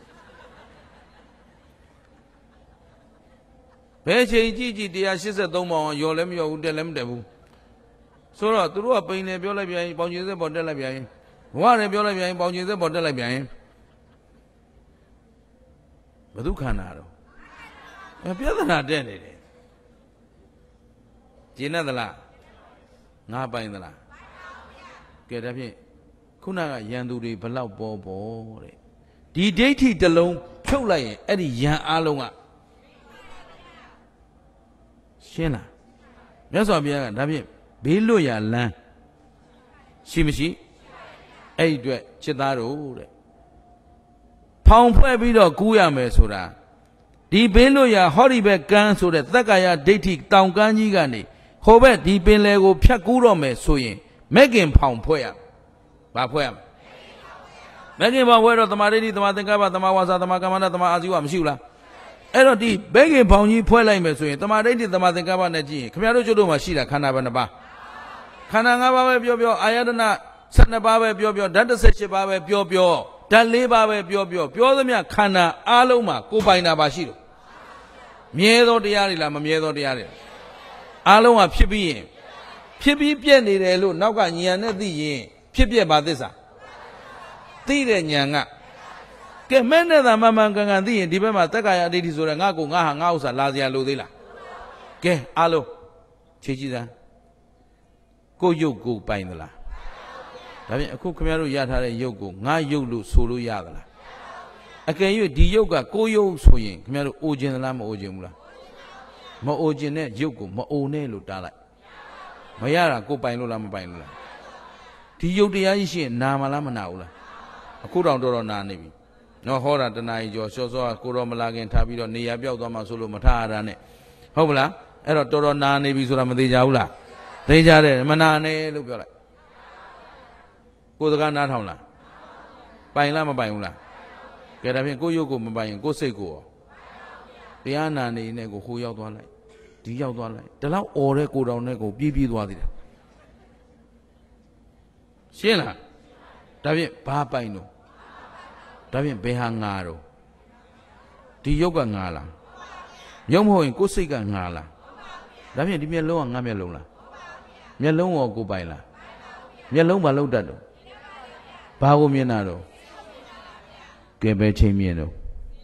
ဘယ်ချိန်ကြည့်ကြည့်တရား၈၃ပေါင်ရော်လည်းမရော်ဘူးတက်လည်းမတက်ဘူးဆိုတော့သူတို့ကပိန်တယ်ပြောလိုက်ပြန်ရင်ပေါင်ချိန်စက်ပေါ်တက်လိုက်ပြန်ရင်ဝါတယ်ပြောလိုက်ပြန်ရင်ပေါင်ချိန်စက်ပေါ်တက်လိုက်ပြန်ရင်ဘု து ခန္ဓာတော့ပြဿနာတက်နေတယ်ကျင်းတတ်သလားငါပိုင်သလားကဲဒါဖြင့်ခုနကယံသူတွေဘလောက်ပေါ်ပေါ်တဲ့ဒီဒိဋ္ဌိတစ်လုံးဖြုတ်လိုက်ရင်အဲ့ဒီယံအားလုံးကရှင်းလားမြတ်စွာဘုရားကဒါဖြင့်ဘေးလွတ်ရာလမ်းရှိမရှိအဲ့ဒီအတွက်จิตသားတို့တဲ့ဖောင်ဖွဲ့ပြီးတော့ကူးရမယ်ဆိုတာဒီဘေးလွတ်ရာဟောဒီဘက်ကန်းဆိုတဲ့သက္ကာယဒိဋ္ဌိတောင်ကန်းကြီးကနေဟိုဘက်ဒီပင်လယ်ကိုဖြတ်ကူးတော့မယ်ဆိုရင်မဲ့ခင်ဖောင်ဖွဲ့ရဘာဖွဲ့ရမဲ့ခင်ဖောင်ဖွဲ့တော့သမာဓိဋ္ဌိသမာသင်္ကပ္ပသမာဝါစာသမာကမ္မန္တသမာအာဇီဝမရှိဘူးလားအဲ့တော့ဒီဘဲခင်ဖောင်ကြီးဖွဲ့လိုက်မယ်ဆိုရင်သမာဓိဋ္ဌိသမာသင်္ကပ္ပနဲ့ကြည့်ရင်ခင်ဗျားတို့ကျွတ်တို့မှာရှိတာခန္ဓာဘယ်နှပါးခန္ဓာ၅ပါးပဲပြောပြောအာယတနာ၁၂ပါးပဲပြောပြောဓာတ်၁၈ပါးပဲပြောပြောဓာတ်၄ပါးပဲပြောပြောပြောသမျှခန္ဓာအားလုံးမှာကိုယ်ပိုင်တာပါရှိလို့မြဲသောတရားတွေလားမမြဲသောတရားတွေအားလုံးကဖြစ်ပြီးရင်ဖြစ်ပြီးပြက်နေတယ်လို့နောက်ကဉာဏ်နဲ့သိရင်ဖြစ်ပြက်ပါသစ္စာသိတဲ့ဉာဏ်ကကဲမဲ့နဲ့သာမမှန်ကန်ကန်သိရင်ဒီဘက်မှာတက္ကာယအဋ္ဌိဆိုတဲ့ငါကိုငါဟာငါဥစ္စာလာစရာလိုသေးလားကဲအားလုံးခြေကြည့်စမ်းကိုယ်ရုပ်ကိုပိုင်သလားဒါဖြင့်အခုခင်ဗျားတို့ရထားတဲ့ရုပ်ကိုငါရုပ်လို့ဆိုလို့ရသလားအကယ်၍ဒီရုပ်ကကိုယ်ရုပ်ဆိုရင်ခင်ဗျားတို့အိုခြင်းသလားမအိုခြင်းဘူးလားမအိုခြင်းနဲ့ရုပ်ကိုမအိုနဲ့လို့တားလိုက်မရတာကိုယ်ပိုင်လို့လားမပိုင်လို့လားဒီရုပ်တရားကြီးရှိရင်နာမလားမနာဘူးလားအခုတောင်တော်တော်နာနေပြီနော်ဟောတာတဏှာကြီးကျော်စောစောကိုတော်မလာခင်ထားပြီးတော့နေရာပြောက်သွားမှဆိုလို့မထားရတာနဲ့ဟုတ်ပလားအဲ့တော့တော်တော်နာနေပြီဆိုတာမသေးကြဘူးလားသိကြတယ်မနာနဲ့လို့ပြောလိုက်ကိုယ်စကားနားထောင်လားပိုင်လားမပိုင်ဘူးလားကဲဒါဖြင့်ကိုယ်ရုပ်ကိုမပိုင်ရင်ကိုယ်စိတ်ကိုရောတရားနာနေနဲ့ကိုဟိုရောက်သွားလိုက်ဒီရောက်သွားလိုက်ဒီလောက်អော်တဲ့ကိုတောင်နဲ့ကိုပြေးပြေးသွားသေးတယ်ရှင်းလားဒါဖြင့်ဘာပိုင်တော့ဒါဖြင့်ဘယ်ဟာငါတော့ဒီရုပ်ကငါလားရုပ်မဟုတ်ရင်ကိုယ်စိတ်ကငါလားဒါဖြင့်ဒီမျက်လုံးကငါမျက်လုံးလားမျက်လုံးရောကိုယ်ပိုင်လားမျက်လုံးမလုံးတတ်တော့ဘဘာကိုမြင်တာတော့ကဲပဲချိန်မြင်တော့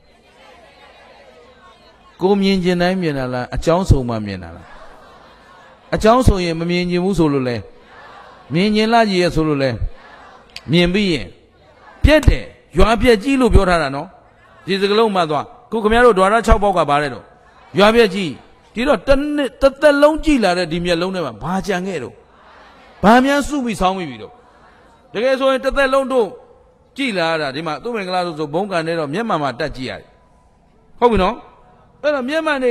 ကိုမြင်ကျင်တိုင်းမြင်တာလားအကြောင်းဆုံးမှမြင်တာလားအကြောင်းဆုံးရင်မမြင်ကျင်ဘူးဆိုလို့လဲမြင်ကျင်လာကြီးရဲ့ဆိုလို့လဲမြင်ပြီးရင်ပြက်တယ်ရွာပြက်ကြီးလို့ပြောထားတာနော်ဒီစကလုံးမှသွားခုခင်ဗျားတို့ဓဝါရ၆ပေါက်ကပါတယ်တော့ရွာပြက်ကြီးဒီတော့တစ်နှစ်တစ်သက်လုံးကြည်လာတဲ့ဒီမျက်လုံးထဲမှာဘာကြံခဲ့တော့ဘာများစုပြီးဆောင်းပြီးပြီတော့တကယ်ဆိုရင်တစ်သက်လုံးတို့ကြည်လာတာဒီမှာသူ့မင်္ဂလာဆိုဆိုဘုံကန်နေတော့မျက်မှန်မှာတက်ကြည့်ရတယ်ဟုတ်ပြီနော်အဲ့တော့မျက်မှန်နေ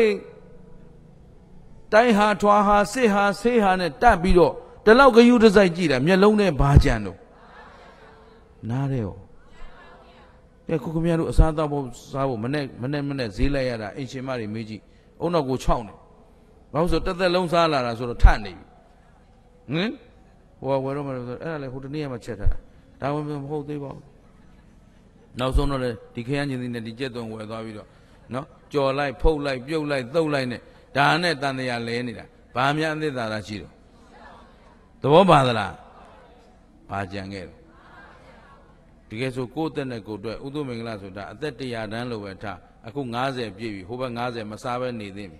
တိုင်းဟာထွားဟာဆေးဟာဆေးဟာနဲ့တက်ပြီးတော့တလောက်ကယူတစ်စိုက်ကြည့်တာမျက်လုံးနဲ့ဘာကြံတော့နားတယ်ရောကဲခုခင်ဗျားတို့အစားတော့ဖို့စားဖို့မနဲ့မနဲ့မနဲ့ဈေးလိုက်ရတာအင်ရှင်မတွေမေးကြည့်အုံတော့ကိုခြောက်နေဘာလို့ဆိုတစ်သက်လုံးစားလာတာဆိုတော့ထနေပြီဟင်ဟိုကဝယ်တော့မလို့ဆိုအဲ့ဒါလေဟိုတနေ့မှချက်ထားတာဒါမှမဟုတ်သေးပါဘူးနောက်ဆုံးတော့လေဒီခရမ်းကျင်စီနဲ့ဒီကျက်သွန်ဝယ်သွားပြီးတော့နော်ကြော်လိုက်ဖုတ်လိုက်ပြုတ်လိုက်သုတ်လိုက်နဲ့ဒါနဲ့တန်တရားလဲနေတာဘာများအသစ္စာလားရှိတော့သဘောပါသလားဘာကြံခဲ့တော့တကယ်ဆိုကိုယ့်အသက်နဲ့ကိုယ်အတွက်ဥဒုမင်္ဂလာဆိုတာအသက်တရာတန်းလို့ပဲထားအခု၅၀ပြည့်ပြီဟိုဘက်၅၀မစားပဲနေသေးပြီ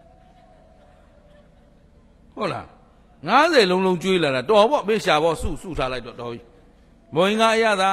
ဟုတ်လား၅၀လုံးလုံးကျွေးလာတာတော်ပေါ့မေရှာပေါ့စုစုထားလိုက်တော့တော်ပြီမွင်္ဂအရသာ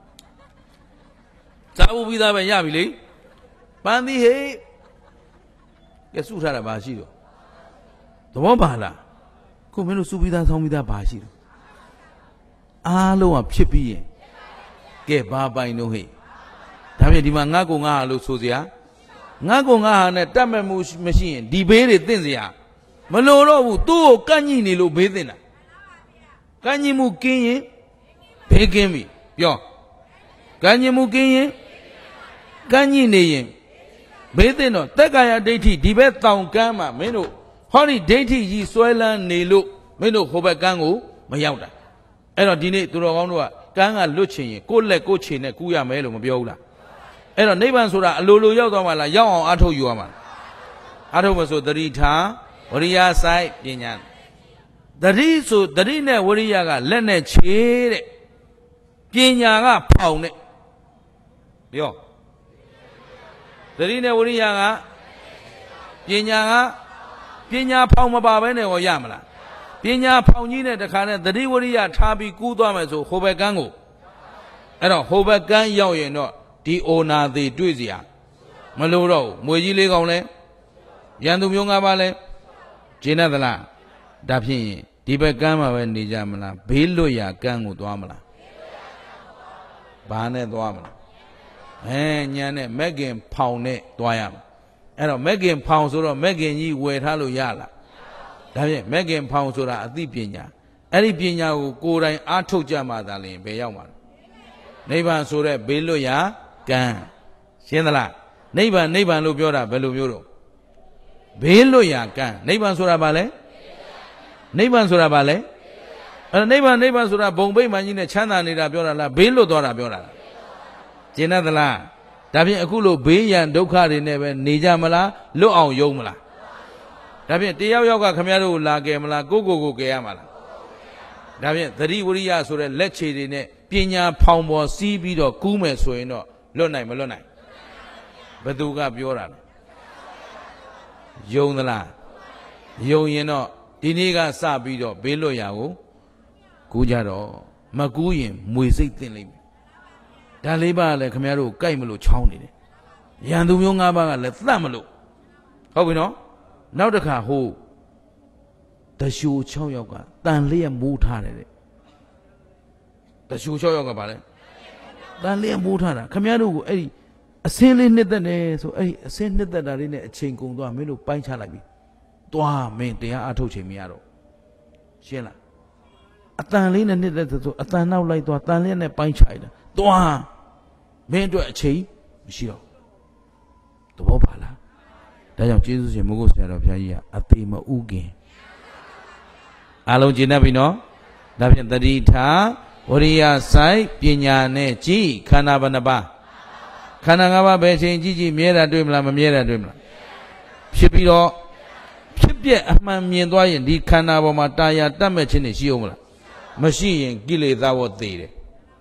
စားဖို့ပြီးသားပဲရပြီလေပန်းသီးဟေးကဲစုထားတာဘာရှိတော့သဘောပါလားခုမင်းတို့စုပြီးသားဆောင်းပြီးသားဘာရှိတော့အားလုံးကဖြစ်ပြီးရင်ကဲဘာပိုင်တော့ဟဲ့ဒါဖြင့်ဒီမှာငါ့ကိုငါဟာလို့ဆိုစရာငါ့ကိုငါဟာနဲ့တတ်မဲ့မှုမရှိရင်ဒီဘေးတွေသင့်စရာမလိုတော့ဘူးသူ့ကိုကန့်ညိနေလို့ဘေးသင့်တာကန့်ညိမှုကင်းရင်ဘေးကင်းပြီပြောကန့်ညိမှုကင်းရင်ကန့်ညိနေရင်ဘေးသင့်တော့တက်ကာယဒိဋ္ဌိဒီဘက်တောင်ကမ်းမှာမင်းတို့ဟောဒီဒိဋ္ဌိကြီးစွဲလန်းနေလို့မင်းတို့ဟိုဘက်ကမ်းကိုမရောက်တာအဲ့တော့ဒီနေ့သူတော်ကောင်းတို့ကကမ်းကလွတ်ချင်ရင်ကိုယ့်လက်ကိုယ်ချင်နဲ့ကူးရမယ်လို့မပြောဘူးလားအဲ့တော့နိဗ္ဗာန်ဆိုတာအလိုလိုရောက်သွားမှလားရောက်အောင်အားထုတ်ယူရမှာအားထုတ်မဆိုသတိထားဝရိယစိုက်ပညာသတိဆိုသတိနဲ့ဝရိယကလက်နဲ့ခြေတဲ့ပညာကဖောင်တဲ့ပြောသတိနဲ့ဝရိယကပညာကပညာဖောင်မပါဘဲနဲ့ဟောရမလားပညာဖောင်ကြီးနဲ့တခါနဲ့သတိဝရိယထားပြီးကူးသွားမယ်ဆိုဟိုဘက်ကန်းကိုအဲ့တော့ဟိုဘက်ကန်းရောက်ရင်တော့ဒီအိုနာသေးတွေ့เสียမလို့တော့မွေကြီးလေးကောင်လဲရန်သူမျိုးငါးပါးလဲဂျင်းနဲ့သလားဒါဖြင့်ဒီဘက်ကန်းမှာပဲနေကြမလားဘေးလွတ်ရာကန်းကိုသွားမလားဘာနဲ့သွားမလားအဲညံနဲ့မက်ကင်ဖောင်နဲ့သွားရမှာအဲ့တော့မက်ကင်ဖောင်ဆိုတော့မက်ကင်ကြီးဝယ်ထားလို့ရလားဒါဖြင့်မက်ကင်ဖောင်ဆိုတာအသိပညာအဲ့ဒီပညာကိုကိုယ်တိုင်အားထုတ်ကြမှသာလျှင်ဘယ်ရောက်မှာနိဗ္ဗာန်ဆိုတဲ့ဘေးလွတ်ရာကံရှင်းသလားနိဗ္ဗာန်နိဗ္ဗာန်လို့ပြောတာဘယ်လိုမျိုးတော့ဘေးလွတ်ရာကံနိဗ္ဗာန်ဆိုတာဘာလဲနိဗ္ဗာန်ဆိုတာဘာလဲအဲ့နိဗ္ဗာန်နိဗ္ဗာန်ဆိုတာဘုံဗိမာန်ကြီးနဲ့ချမ်းသာနေတာပြောတာလားဘေးလွတ်သွားတာပြောတာလားရှင်းသလားဒါဖြင့်အခုလို့ဘေးရန်ဒုက္ခတွေနဲ့ပဲနေကြမလားလွတ်အောင်ယုံမလားဒါဖြင့်တယောက်ယောက်ကခမည်းတော်ကိုလာကယ်မလားကိုကိုကိုကယ်ရမှာလားဒါဖြင့်သတိဝရိယဆိုတဲ့လက်ခြေတွေနဲ့ပညာဖောင်ပေါ်စီးပြီးတော့ကူးမယ်ဆိုရင်တော့လွတ်နိုင်မလွတ်နိုင်ဘယ်သူကပြောတာလဲယုံသလားယုံရင်တော့ဒီနေ့ကစပြီးတော့ဘေးလွတ်ရာကိုကူးကြတော့မကူးရင်မွေစိတ်သိမ့်လိမ့်မယ်ဒါလေးပါလည်းခမည်းတော်ကိုကြိုက်မလို့ချောင်းနေတယ်ရန်သူမျိုးငါးပါးကလည်းသတ်မလို့ဟုတ်ပြီနော်နောက်တစ်ခါဟိုတရှိုး၆ယောက်ကတန်လျက်မိုးထားတယ်တဲ့တရှိုး၆ယောက်ကဗာလဲတန်လျက်မိုးထားတာခမည်းတော်ကိုအဲ့ဒီအစင်းလေးနှစ်သက်တယ်ဆိုအဲ့ဒီအစင်းနှစ်သက်တာလေးနဲ့အချိန်ကုန်သွားမင်းတို့ပိုင်းချလိုက်ပြီသွားမင်းတရားအထုတ်ချိန်မရတော့ရှင်းလားအတန်လေးနဲ့နှစ်သက်ဆိုအတန်နောက်လိုက်သွားတန်လျက်နဲ့ပိုင်းချလိုက်တာသွားမင်းအတွက်အချိန်မရှိတော့သဘောပါလားဒါကြောင့်ကျေးဇူးရှင်မိုးကုတ်ဆရာတော်ဘုရားကြီးကအသေးမဥခင်အားလုံးကျင့်တတ်ပြီနော်ဒါဖြင့်တတိထားဝရိယဆိုင်ပညာနဲ့ကြည်ခန္ဓာဘယ်နှပါးခန္ဓာငါးပါးပဲချိန်ကြည့်ကြည့်မြဲတာတွေ့မလားမမြဲတာတွေ့မလားဖြစ်ပြီးတော့ဖြစ်ပြအမှန်မြင်သွားရင်ဒီခန္ဓာပေါ်မှာတာယာတတ်မဲ့ခြင်းတွေရှိအောင်မလားမရှိရင်ကိလေသာဝတ်သေးတယ်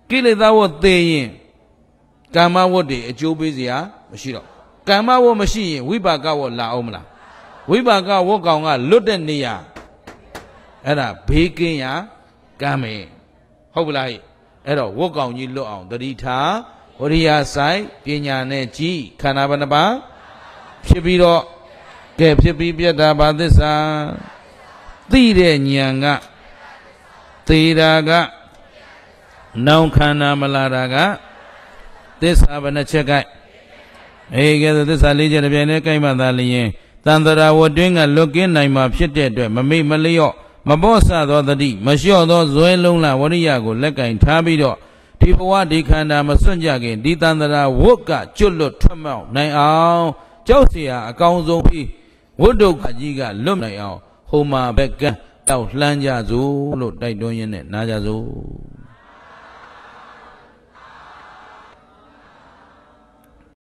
ကိလေသာဝတ်သေးရင်ကာမဝတ်တွေအကျိုးပေးစရာမရှိတော့ကာမဝတ်မရှိရင်ဝိပါကဝတ်လာအောင်မလားဝိပါကဝတ်ကောင်ကလွတ်တဲ့နေရာအဲ့ဒါဘေးကင်းရာကမ်းမယ်ဟုတ်ပလားအဲ့တော့ဝတ်ကောင်ကြီးလွတ်အောင်တတိထားဝရိယဆိုင်ပညာနဲ့ကြည်ခန္ဓာဘယ်နှပါဖြစ်ပြီးတော့ကဲဖြစ်ပြီးပြတ်တာဘာသစ္စာသိတဲ့ဉာဏ်ကသေတာကနောင်ခန္ဓာမလာတာကသစ္စာဘယ်နှချက်ကဲအေးကဲသစ္စာလေးချက်တစ်ပြိုင်တည်းကိုက်မှသာလျင်တန်တရာဝတွင်းကလွတ်ကင်းနိုင်မှာဖြစ်တဲ့အတွက်မမိတ်မလျော့မပေါ့ဆသောတတိမလျှော့သောဇွဲလုံးလာဝရိယကိုလက်ကင်ထားပြီးတော့ဒီဘဝဒီခန္ဓာမစွန့်ကြခင်ဒီတန်တရာဝတ်ကကျွတ်လွတ်ထွက်မြောက်နိုင်အောင်ကြောက်เสียအကောင်းဆုံးပြီးဝတ်ဒုက္ခကြီးကလွတ်နိုင်အောင်ဟိုမှာဘက်ကတောက်လှမ်းကြစို့လို့တိုက်တွန်းရင်းနဲ့နားကြစို့